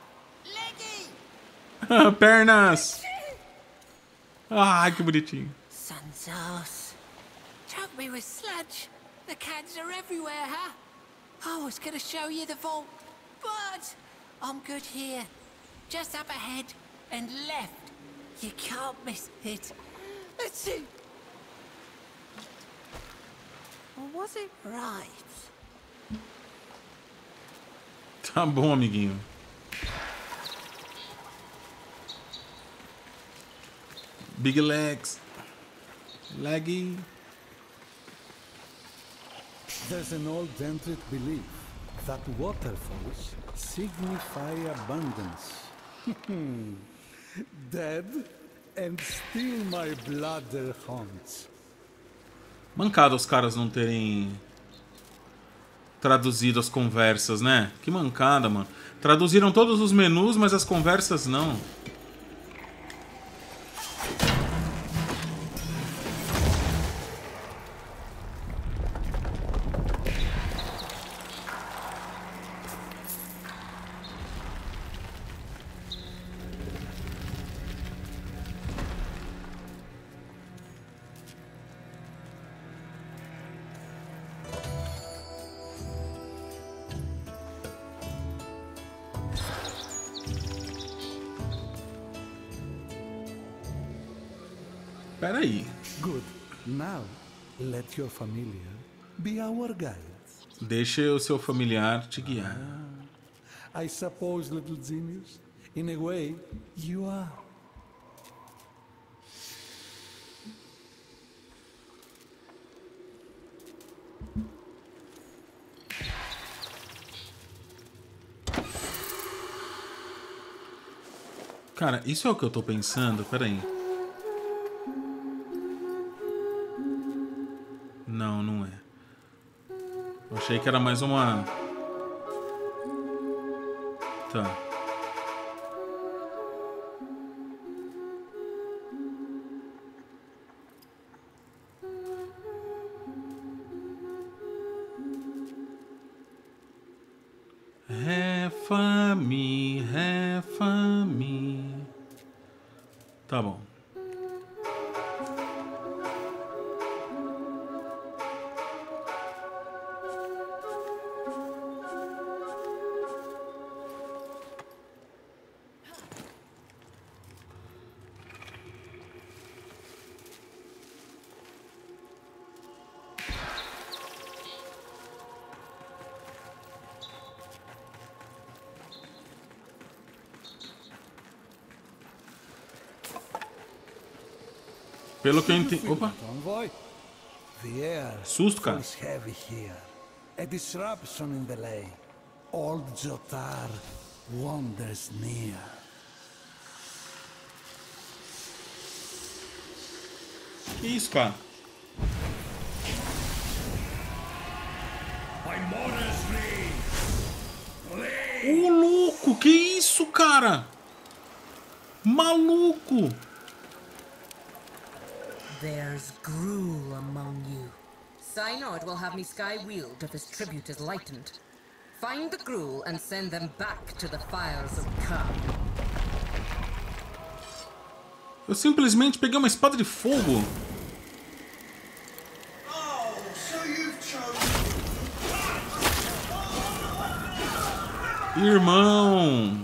[SPEAKER 1] Pernas. Ai, que bonitinho.
[SPEAKER 6] Sunsos. Took me with sludge. The cans are everywhere, huh? I was gonna show you the vault, but I'm good here. Just up ahead and left. You can't miss it. Let's see. Was it right?
[SPEAKER 1] Tá bom, amiguinho. Big legs. Leggy.
[SPEAKER 2] There's an old Dendritic belief that waterfalls signify abundance. Dead and still my bladder haunts.
[SPEAKER 1] Mancada os caras não terem traduzido as conversas, né? Que mancada, mano. Traduziram todos os menus, mas as conversas não. Peraí.
[SPEAKER 2] Good. Now, let your familiar be our guide.
[SPEAKER 1] Deixa o seu familiar te guiar.
[SPEAKER 2] I suppose, little genius, in a way, you are.
[SPEAKER 1] Cara, isso é o que eu tô pensando? Peraí. Não, não é. Eu achei que era mais uma... Tá. Ré, Fá, Mi, Ré, Fá, Mi. Tá bom. Pelo que eu entendi... Opa!
[SPEAKER 2] Convoy. The air
[SPEAKER 1] Susto, cara.
[SPEAKER 2] feels heavy here. A disruption in the lane. Old Jotar wanders near.
[SPEAKER 1] Que isso, cara? Ô, louco! Que isso, cara? Maluco!
[SPEAKER 5] There's Gruul among you. Synod will have me sky-wheeled if his tribute is lightened. Find the Gruul and send them back to the fires of Ka.
[SPEAKER 1] Eu simplesmente peguei uma espada de fogo.
[SPEAKER 4] Oh, so you've chosen.
[SPEAKER 1] Irmão!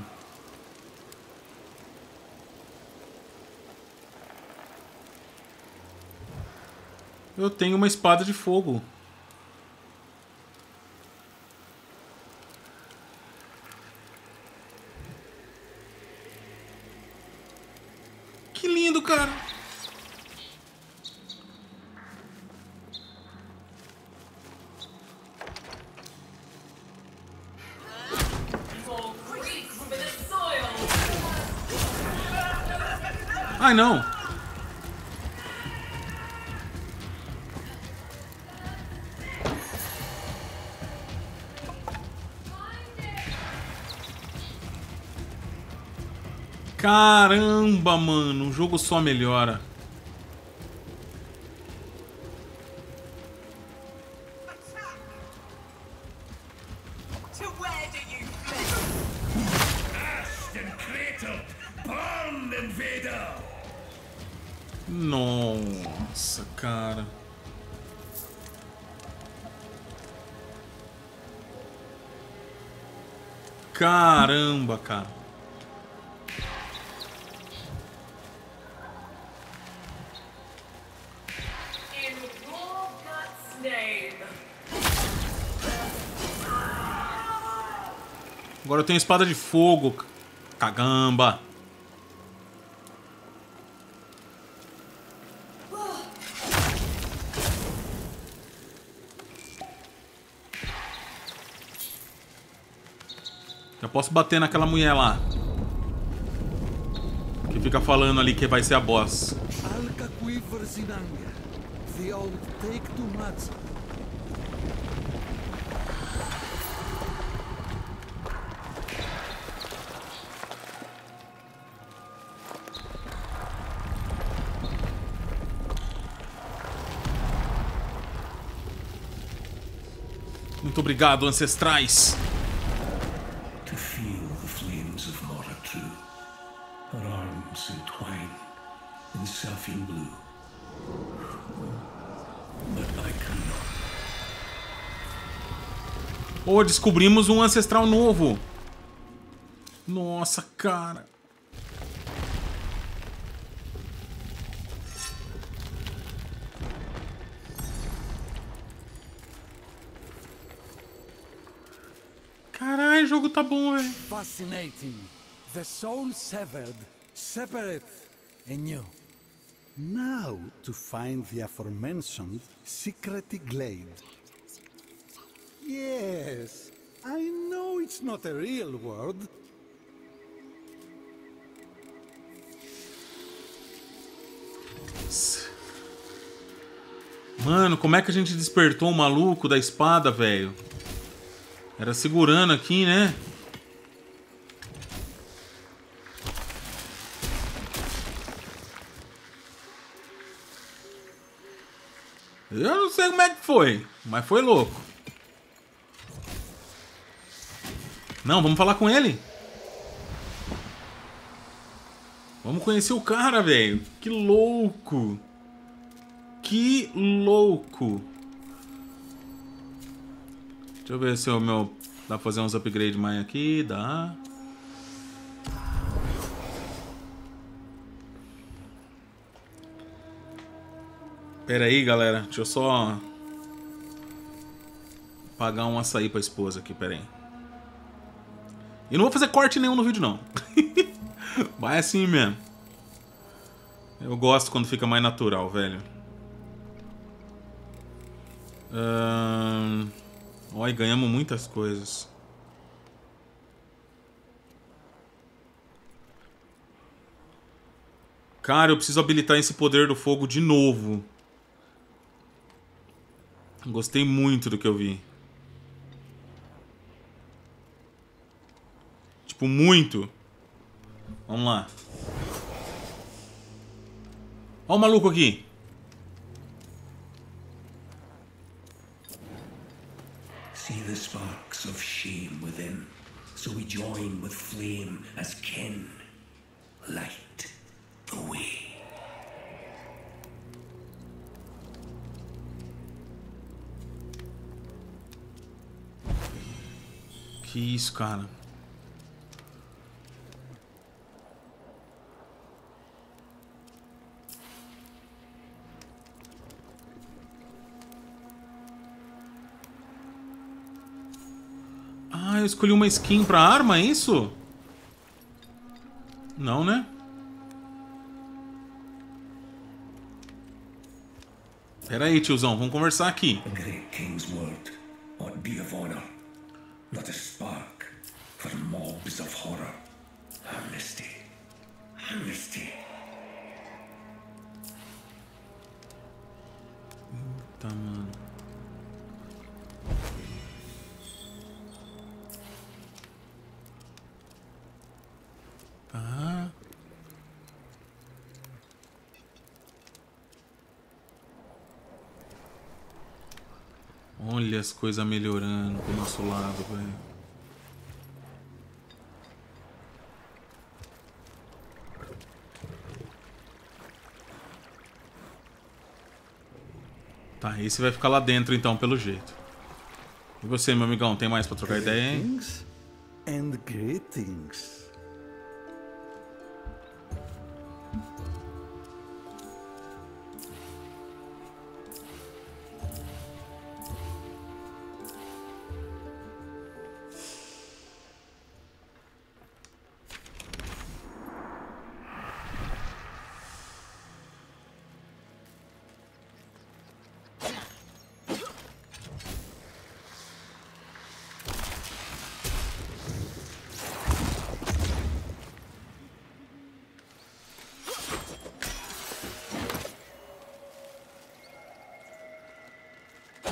[SPEAKER 1] Eu tenho uma espada de fogo. Que lindo, cara! Ai, não! Caramba, mano, o jogo só melhora.
[SPEAKER 7] To where do you flee?
[SPEAKER 4] Aston Kratos, Bond Invader.
[SPEAKER 1] Nossa, cara. Caramba, cara.
[SPEAKER 7] In raw guts name.
[SPEAKER 1] Agora eu tenho espada de fogo. Cagamba. Já posso bater naquela mulher lá. Que fica falando ali que vai ser a boss.
[SPEAKER 2] Alka quivers in anger. The old take too much.
[SPEAKER 1] Muito obrigado, ancestrais.
[SPEAKER 4] To feel the flames of Mora true, her arms entwined in Selfie blue. But I cannot.
[SPEAKER 1] Oh, descobrimos um ancestral novo. Nossa, cara. Caralho, o jogo tá bom, velho.
[SPEAKER 2] Fascinating. The soul severed, separate, and new. Now to find the aforementioned secret glade. Yes, I know it's not a real world.
[SPEAKER 1] Mano, como é que a gente despertou o maluco da espada, velho? Era segurando aqui, né? Eu não sei como é que foi, mas foi louco. Não, vamos falar com ele. Vamos conhecer o cara, velho. Que louco. Que louco. Deixa eu ver se o meu... Dá pra fazer uns upgrades mais aqui. Dá. Pera aí, galera. Deixa eu só... pagar um açaí pra esposa aqui, pera aí. E não vou fazer corte nenhum no vídeo, não. Vai assim mesmo. Eu gosto quando fica mais natural, velho. Olha, ganhamos muitas coisas. Cara, eu preciso habilitar esse poder do fogo de novo. Gostei muito do que eu vi. Tipo, muito. Vamos lá. Olha o maluco aqui.
[SPEAKER 4] See the sparks of shame within, so we join with flame as kin. Light the way.
[SPEAKER 1] Que isso, cara? Ah, eu escolhi uma skin pra arma, é isso? Não, né? Pera aí, tiozão, vamos conversar aqui.
[SPEAKER 4] The great king's word ought be of honor, not a spark for mobs of horror. Amnesty. Amnesty.
[SPEAKER 1] Tá, mano. Tá. Olha as coisas melhorando pro nosso lado, velho. Tá, esse vai ficar lá dentro então, pelo jeito. E você, meu amigão, tem mais pra trocar ideia, hein?
[SPEAKER 2] Greetings and greetings.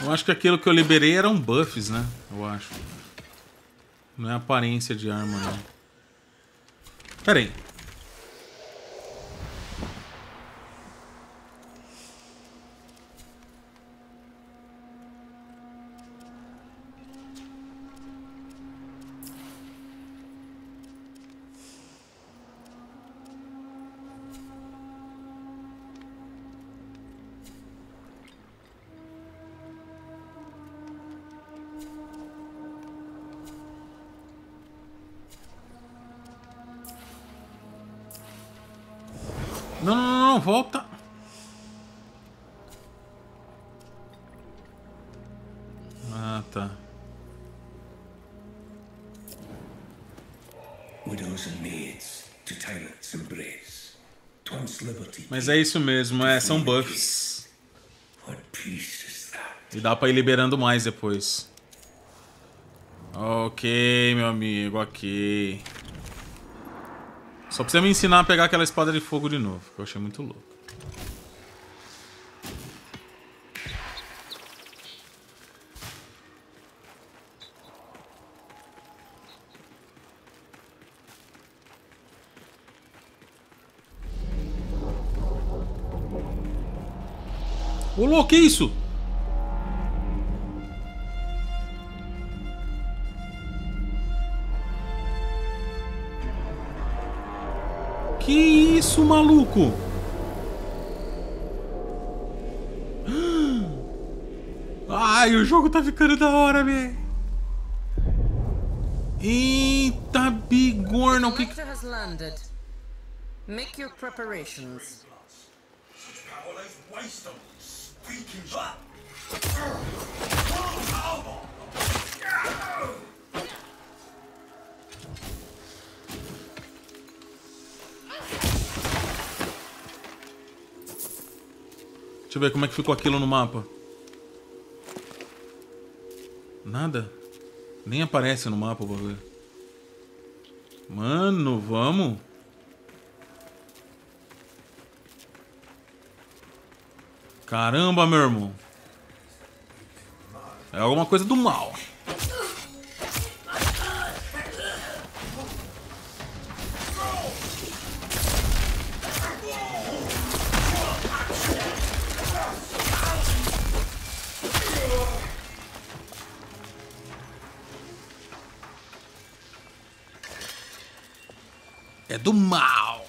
[SPEAKER 1] Eu acho que aquilo que eu liberei eram buffs, né? Eu acho. Não é aparência de arma, não. Pera aí. Não, não, não, não, volta. Ah, tá.
[SPEAKER 4] Widows and maids to tyrants embrace. Once liberty.
[SPEAKER 1] Mas é isso mesmo, são buffs.
[SPEAKER 4] What peace is that?
[SPEAKER 1] E dá pra ir liberando mais depois. Ok, meu amigo, ok. Só precisa me ensinar a pegar aquela espada de fogo de novo, que eu achei muito louco. Ô, louco, que isso? Que isso, maluco? Ai, o jogo tá ficando da hora, velho. Eita, bigorna, o que...
[SPEAKER 5] has landed. Make your preparations.
[SPEAKER 1] Deixa eu ver como é que ficou aquilo no mapa. Nada. Nem aparece no mapa o bagulho. Mano, vamos. Caramba, meu irmão. É alguma coisa do mal. É do mal.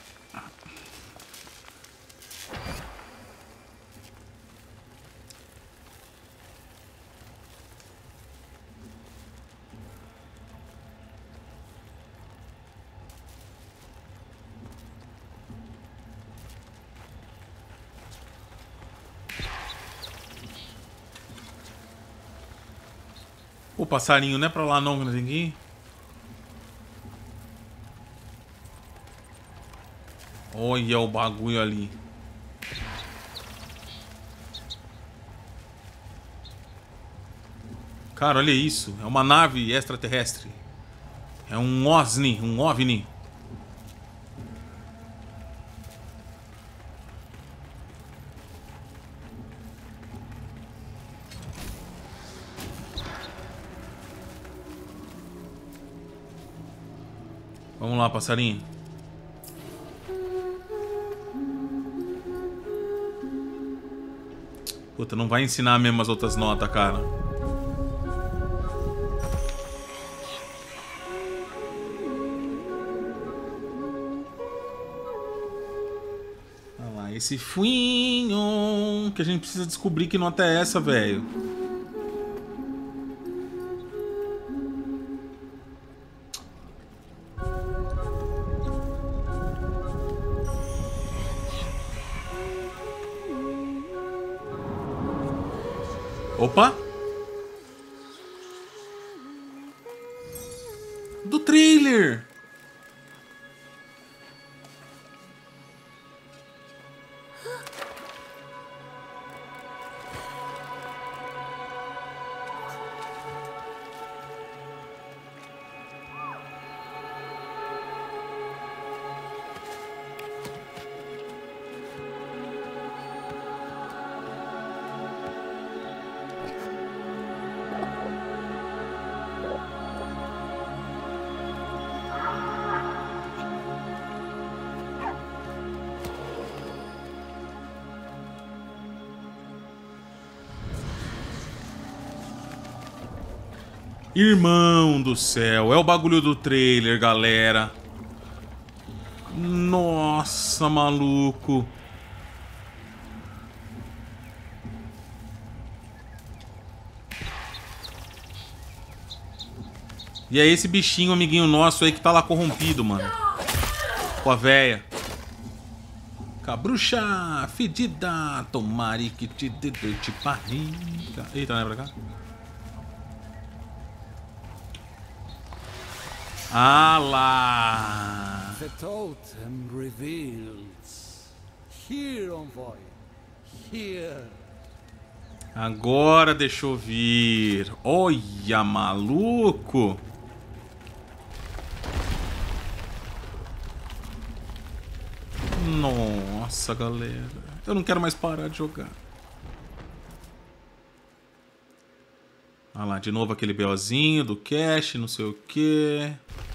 [SPEAKER 1] O passarinho não é pra lá não, que nós tem que ir? Olha o bagulho ali. Cara, olha isso. É uma nave extraterrestre. É um OVNI, um OVNI. Vamos lá, passarinho. Puta, não vai ensinar mesmo as outras notas, cara. Olha lá, esse fuinho que a gente precisa descobrir que nota é essa, velho. Opa! Do trailer! Irmão do céu, é o bagulho do trailer, galera. Nossa, maluco. E é esse bichinho, amiguinho nosso aí, que tá lá corrompido, mano. Com a véia. Cabrucha, fedida, tomare que te barriga. Eita, não é pra cá? Ah lá!
[SPEAKER 2] The totem reveals. Here, envoy. Here.
[SPEAKER 1] Agora deixa eu vir. Olha, maluco! Nossa, galera. Eu não quero mais parar de jogar. Olha lá, de novo aquele BOzinho do cache, não sei o que.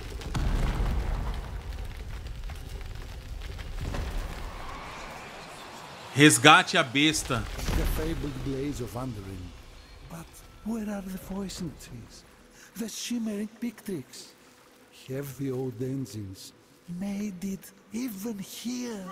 [SPEAKER 1] Resgate a besta.
[SPEAKER 2] The fabled blaze of Undering. But where are the poison trees? The shimmering pictrix? Have the old engines made it even here?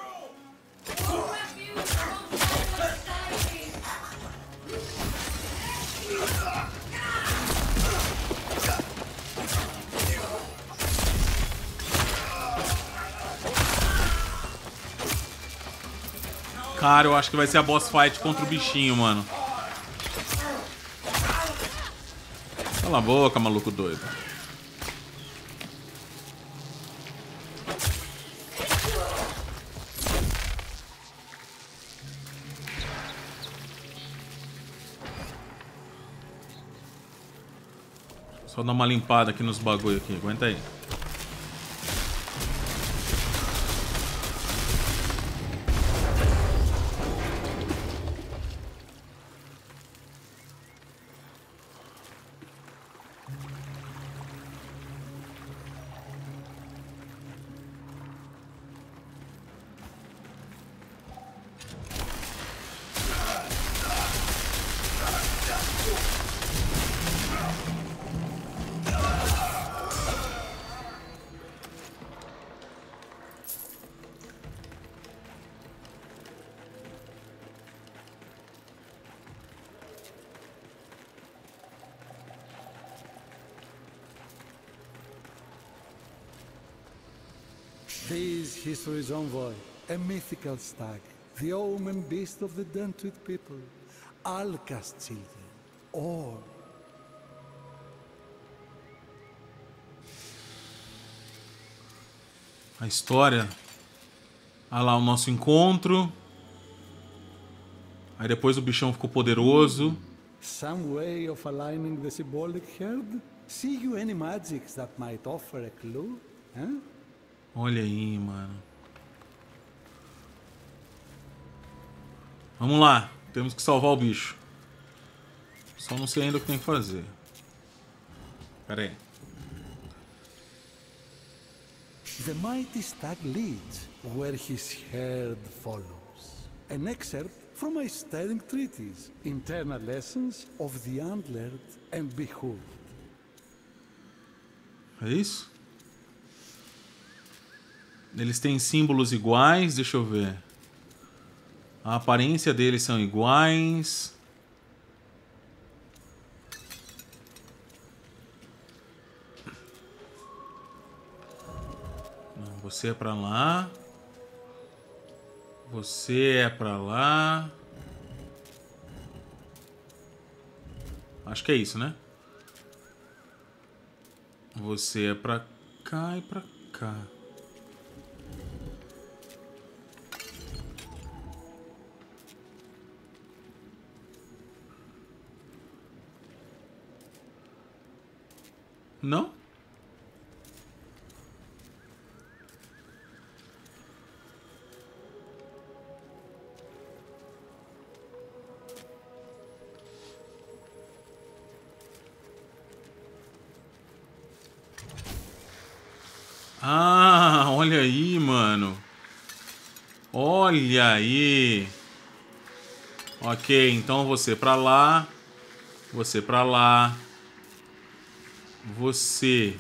[SPEAKER 1] Cara, eu acho que vai ser a boss fight contra o bichinho, mano. Cala a boca, maluco doido. Só dar uma limpada aqui nos bagulho aqui. Aguenta aí.
[SPEAKER 2] This history's envoy, a mythical stag, the omen beast of the Dantooth people, Alcast children, all.
[SPEAKER 1] A história. Ah lá, o nosso encontro. Aí depois o bichão ficou poderoso.
[SPEAKER 2] Some way of aligning the symbolic herd? See you any magics that might offer a clue? Huh?
[SPEAKER 1] Olha aí, mano. Vamos lá. Temos que salvar o bicho. Só não sei ainda o que tem que fazer. Pera aí.
[SPEAKER 2] The mighty stag leads where his herd follows. An excerpt from my stirring treatise, Internal Lessons of the Antlered and Behooved.
[SPEAKER 1] É isso? Eles têm símbolos iguais, deixa eu ver. A aparência deles são iguais. Não, você é pra lá. Você é pra lá. Acho que é isso, né? Você é pra cá e pra cá. Não? Ah, olha aí, mano. Olha aí. Ok, então você pra lá. Você pra lá. Você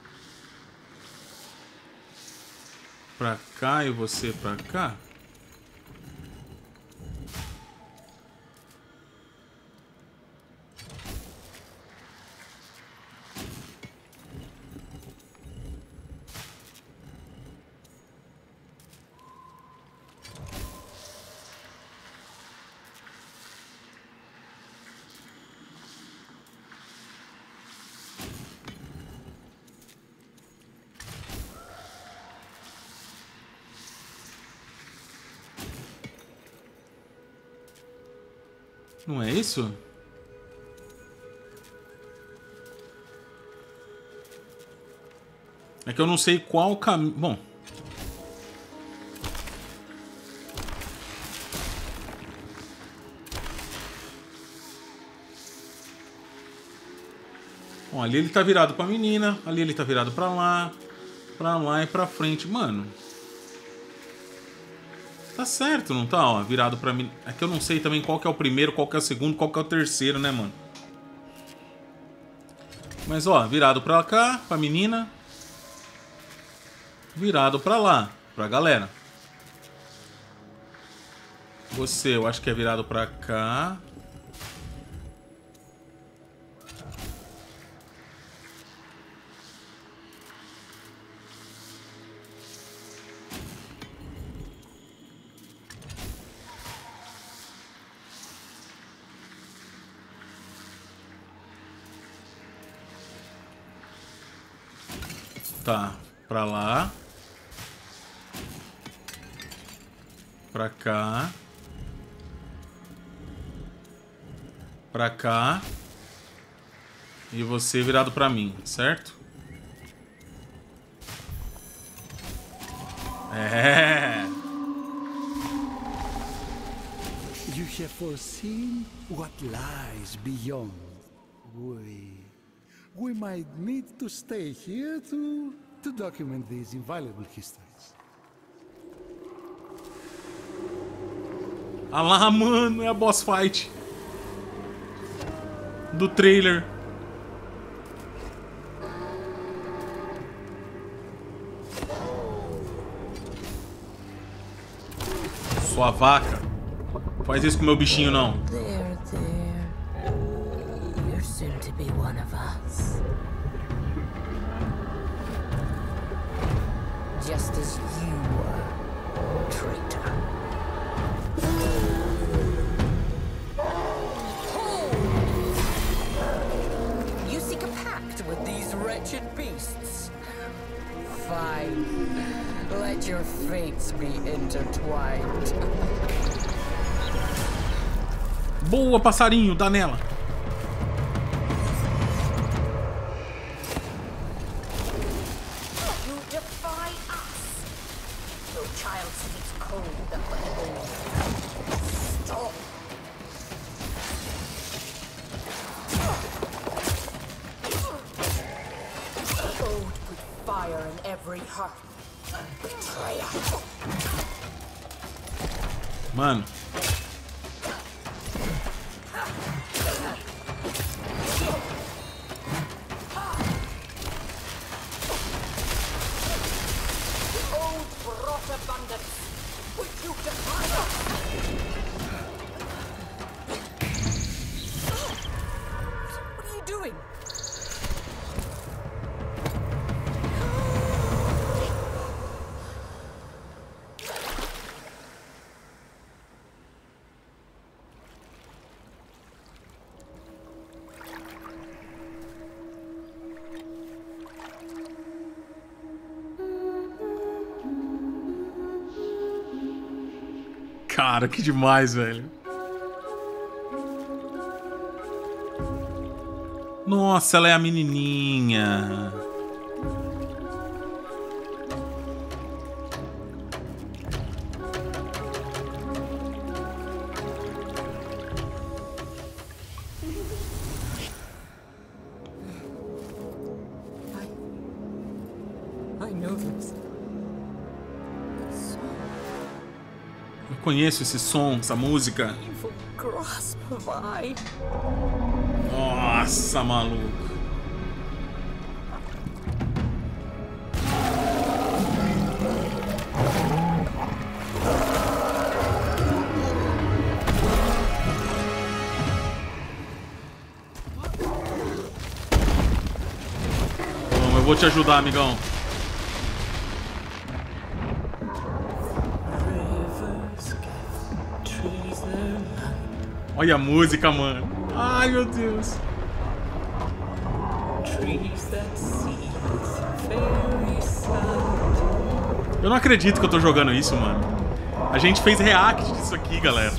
[SPEAKER 1] pra cá e você pra cá. Não é isso? É que eu não sei qual caminho... Bom... Bom, ali ele tá virado pra menina, ali ele tá virado pra lá e pra frente. Mano... Tá certo, não tá? Ó, virado pra mim. É que eu não sei também qual que é o primeiro, qual que é o segundo, qual que é o terceiro, né, mano? Mas, ó, virado pra cá, pra menina. Virado pra lá, pra galera. Você, eu acho que é virado pra cá. Tá, pra lá. Pra cá. Pra cá. E você virado pra mim, certo? É.
[SPEAKER 2] You have foreseen what lies beyond. We might need to stay here to document these invaluable histories.
[SPEAKER 1] Ah lá, mano, é a boss fight do trailer. Sua vaca. Faz isso com o meu bichinho, não.
[SPEAKER 5] There. You're soon to be one of us. Just as you were, traitor. You seek a pact with these wretched beasts? Fine. Let your fates be intertwined.
[SPEAKER 1] Boa, passarinho, dá nela.
[SPEAKER 5] You defy us. No child sleeps cold at the home. Stop. Cold with fire in every heart. Betrayer.
[SPEAKER 1] Mano.
[SPEAKER 5] What are you doing?
[SPEAKER 1] Cara, que demais, velho. Nossa, ela é a menininha.
[SPEAKER 5] I know this.
[SPEAKER 1] Eu conheço esse som, essa música.
[SPEAKER 5] Evil grasp of I.
[SPEAKER 1] Nossa, maluco. vou te ajudar, amigão. Olha a música, mano. Ai, meu Deus. Eu não acredito que eu tô jogando isso, mano. A gente fez react disso aqui, galera.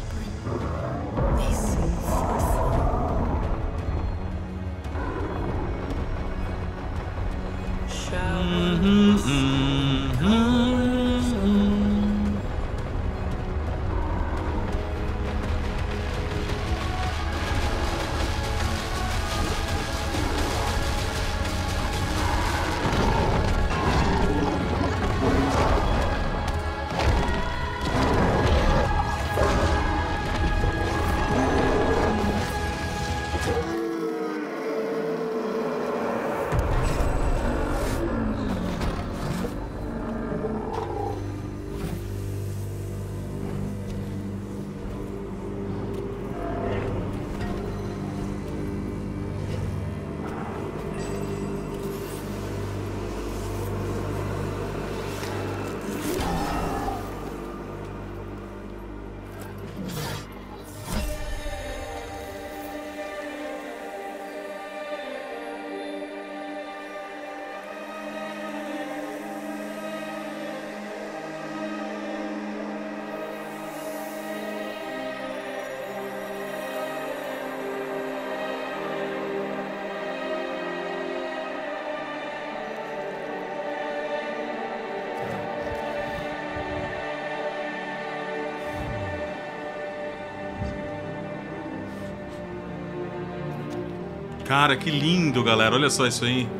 [SPEAKER 1] Cara, que lindo, galera. Olha só isso aí.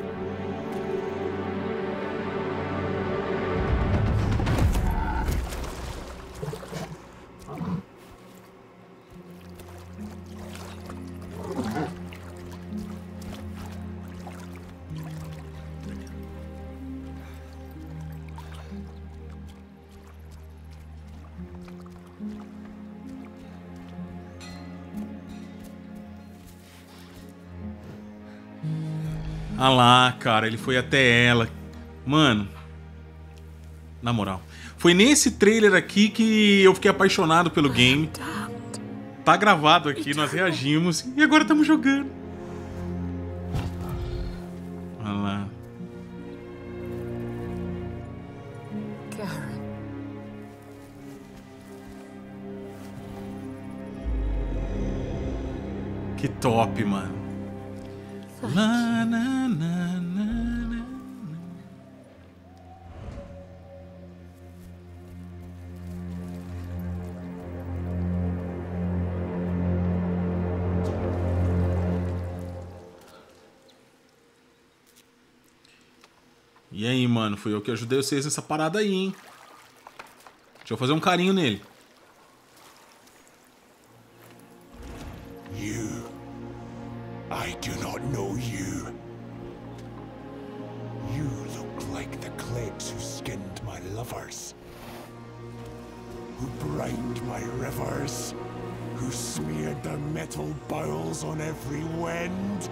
[SPEAKER 1] Ah lá, cara, ele foi até ela. Mano, na moral, foi nesse trailer aqui que eu fiquei apaixonado pelo game. Tá gravado aqui, nós reagimos e agora estamos jogando. Olha lá. Que top, mano. La, na, na, na, na. E aí, mano, fui eu que ajudei vocês nessa parada aí, hein? Deixa eu fazer um carinho nele.
[SPEAKER 8] I do not know you. You look like the Clegs who skinned my lovers, who brined my rivers, who smeared their metal bowels on every wind.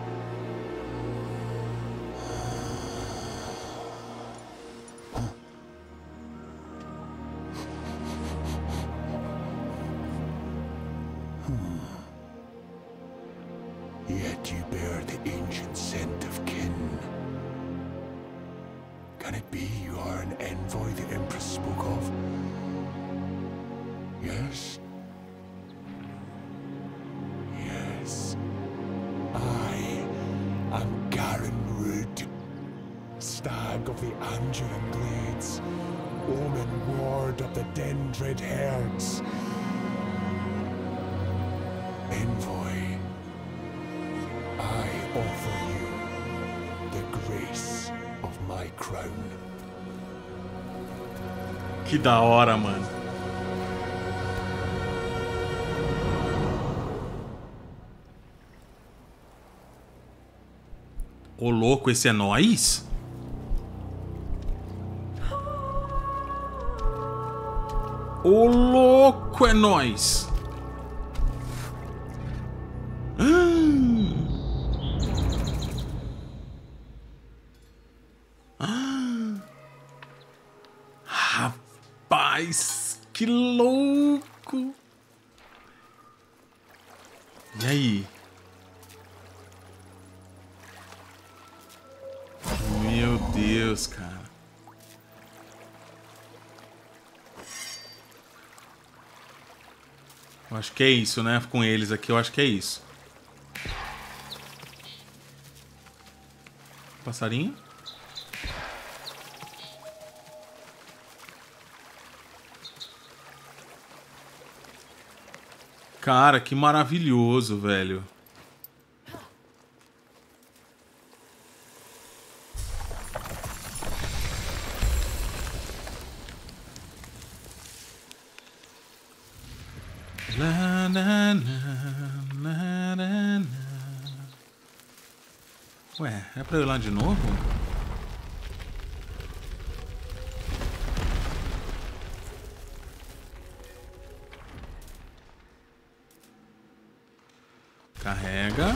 [SPEAKER 8] Yet you bear the ancient scent of kin. Can it be you are an envoy the Empress spoke of? Yes? Yes. I am Garen Rood, stag of the Anduran Glades, omen ward of the Dendred herds. Envoy, I offer you the grace of my crown.
[SPEAKER 1] Que da hora, mano. Ô louco, esse é nós? Ô louco, é nós. Rapaz, que louco! E aí? Meu Deus, cara. Eu acho que é isso, né? Com eles aqui, eu acho que é isso. Passarinho? Cara, que maravilhoso, velho. La, na, na, na, na, na. Ué, é pra eu ir lá de novo? Carrega.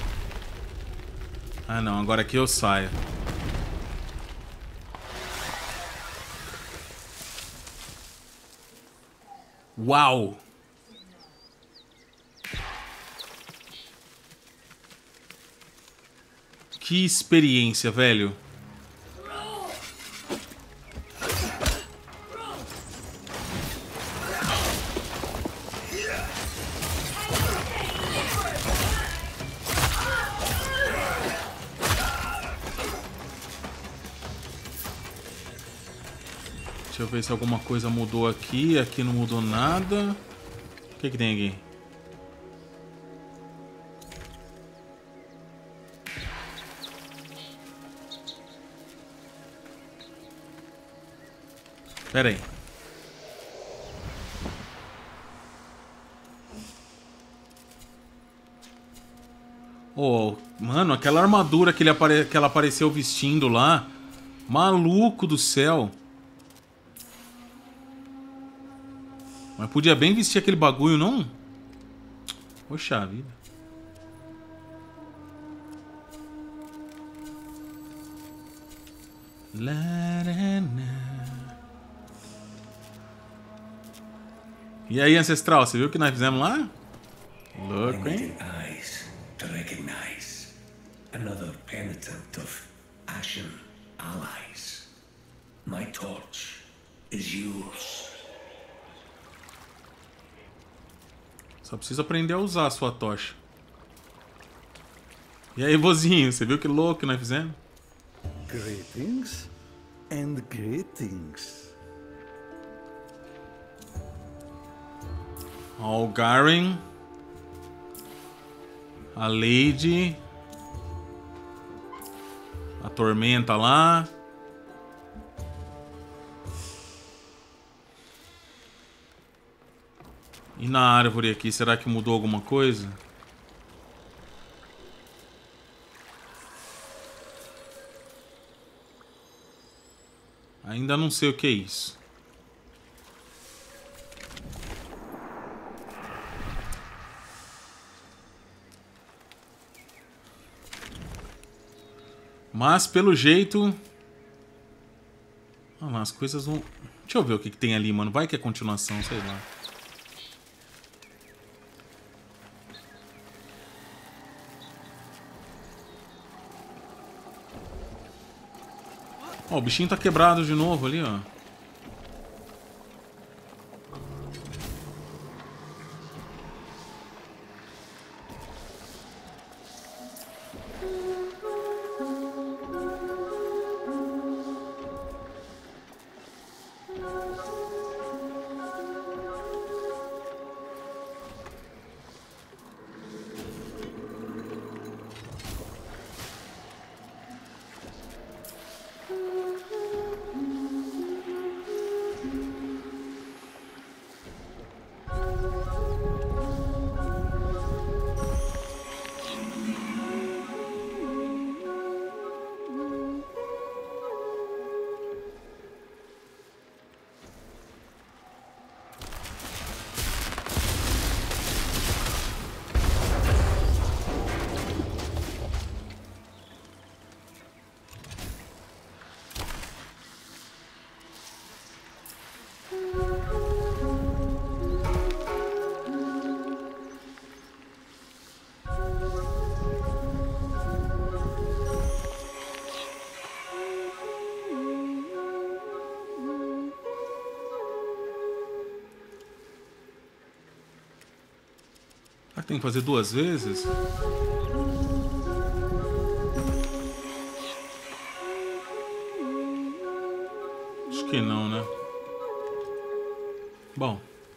[SPEAKER 1] Ah, não. Agora aqui eu saio. Uau! Que experiência, velho. Deixa eu ver se alguma coisa mudou aqui. Aqui não mudou nada. O que que tem aqui? Pera aí. Oh, mano, aquela armadura que ela apareceu vestindo lá. Maluco do céu. Mas podia bem vestir aquele bagulho, não? Poxa vida. E aí, Ancestral, você viu o que nós fizemos lá? Louco, hein?
[SPEAKER 4] Eyes to recognize another penitent of Ashen allies. My torch is yours.
[SPEAKER 1] Só preciso aprender a usar a sua tocha. E aí, vozinho, você viu que louco que nós fizemos?
[SPEAKER 2] Greetings and greetings.
[SPEAKER 1] Ó, o Garen. A Lady. A Tormenta lá. E na árvore aqui, será que mudou alguma coisa? Ainda não sei o que é isso. Mas pelo jeito... Ah lá, as coisas vão... Deixa eu ver o que tem ali, mano. Vai que é continuação, sei lá. Ó, o bichinho tá quebrado de novo ali, ó. Será que tem que fazer 2 vezes? Acho que não, né? Bom.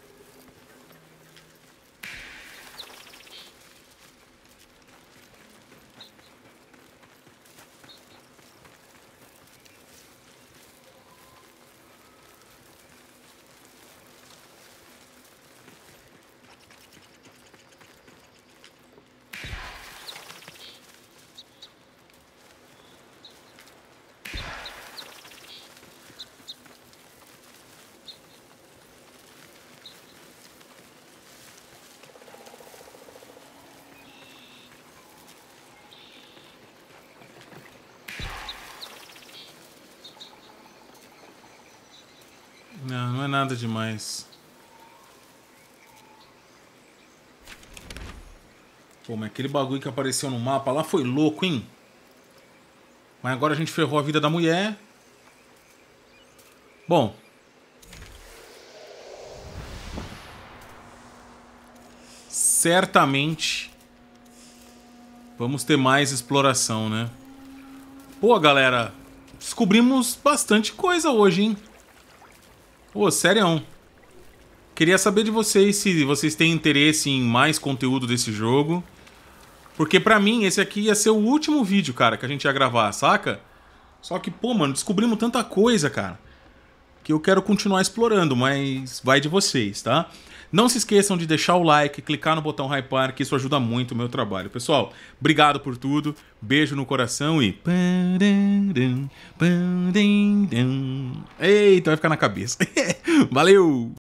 [SPEAKER 1] Não, não é nada demais. Pô, mas aquele bagulho que apareceu no mapa lá foi louco, hein? Mas agora a gente ferrou a vida da mulher. Bom. Certamente vamos ter mais exploração, né? Pô, galera, descobrimos bastante coisa hoje, hein? Ô, sério. Queria saber de vocês se vocês têm interesse em mais conteúdo desse jogo. Porque pra mim esse aqui ia ser o último vídeo, cara, que a gente ia gravar, saca? Só que, pô, mano, descobrimos tanta coisa, cara, que eu quero continuar explorando, mas vai de vocês, tá? Não se esqueçam de deixar o like, clicar no botão hypar, que isso ajuda muito o meu trabalho. Pessoal, obrigado por tudo, beijo no coração e... Eita, vai ficar na cabeça. Valeu!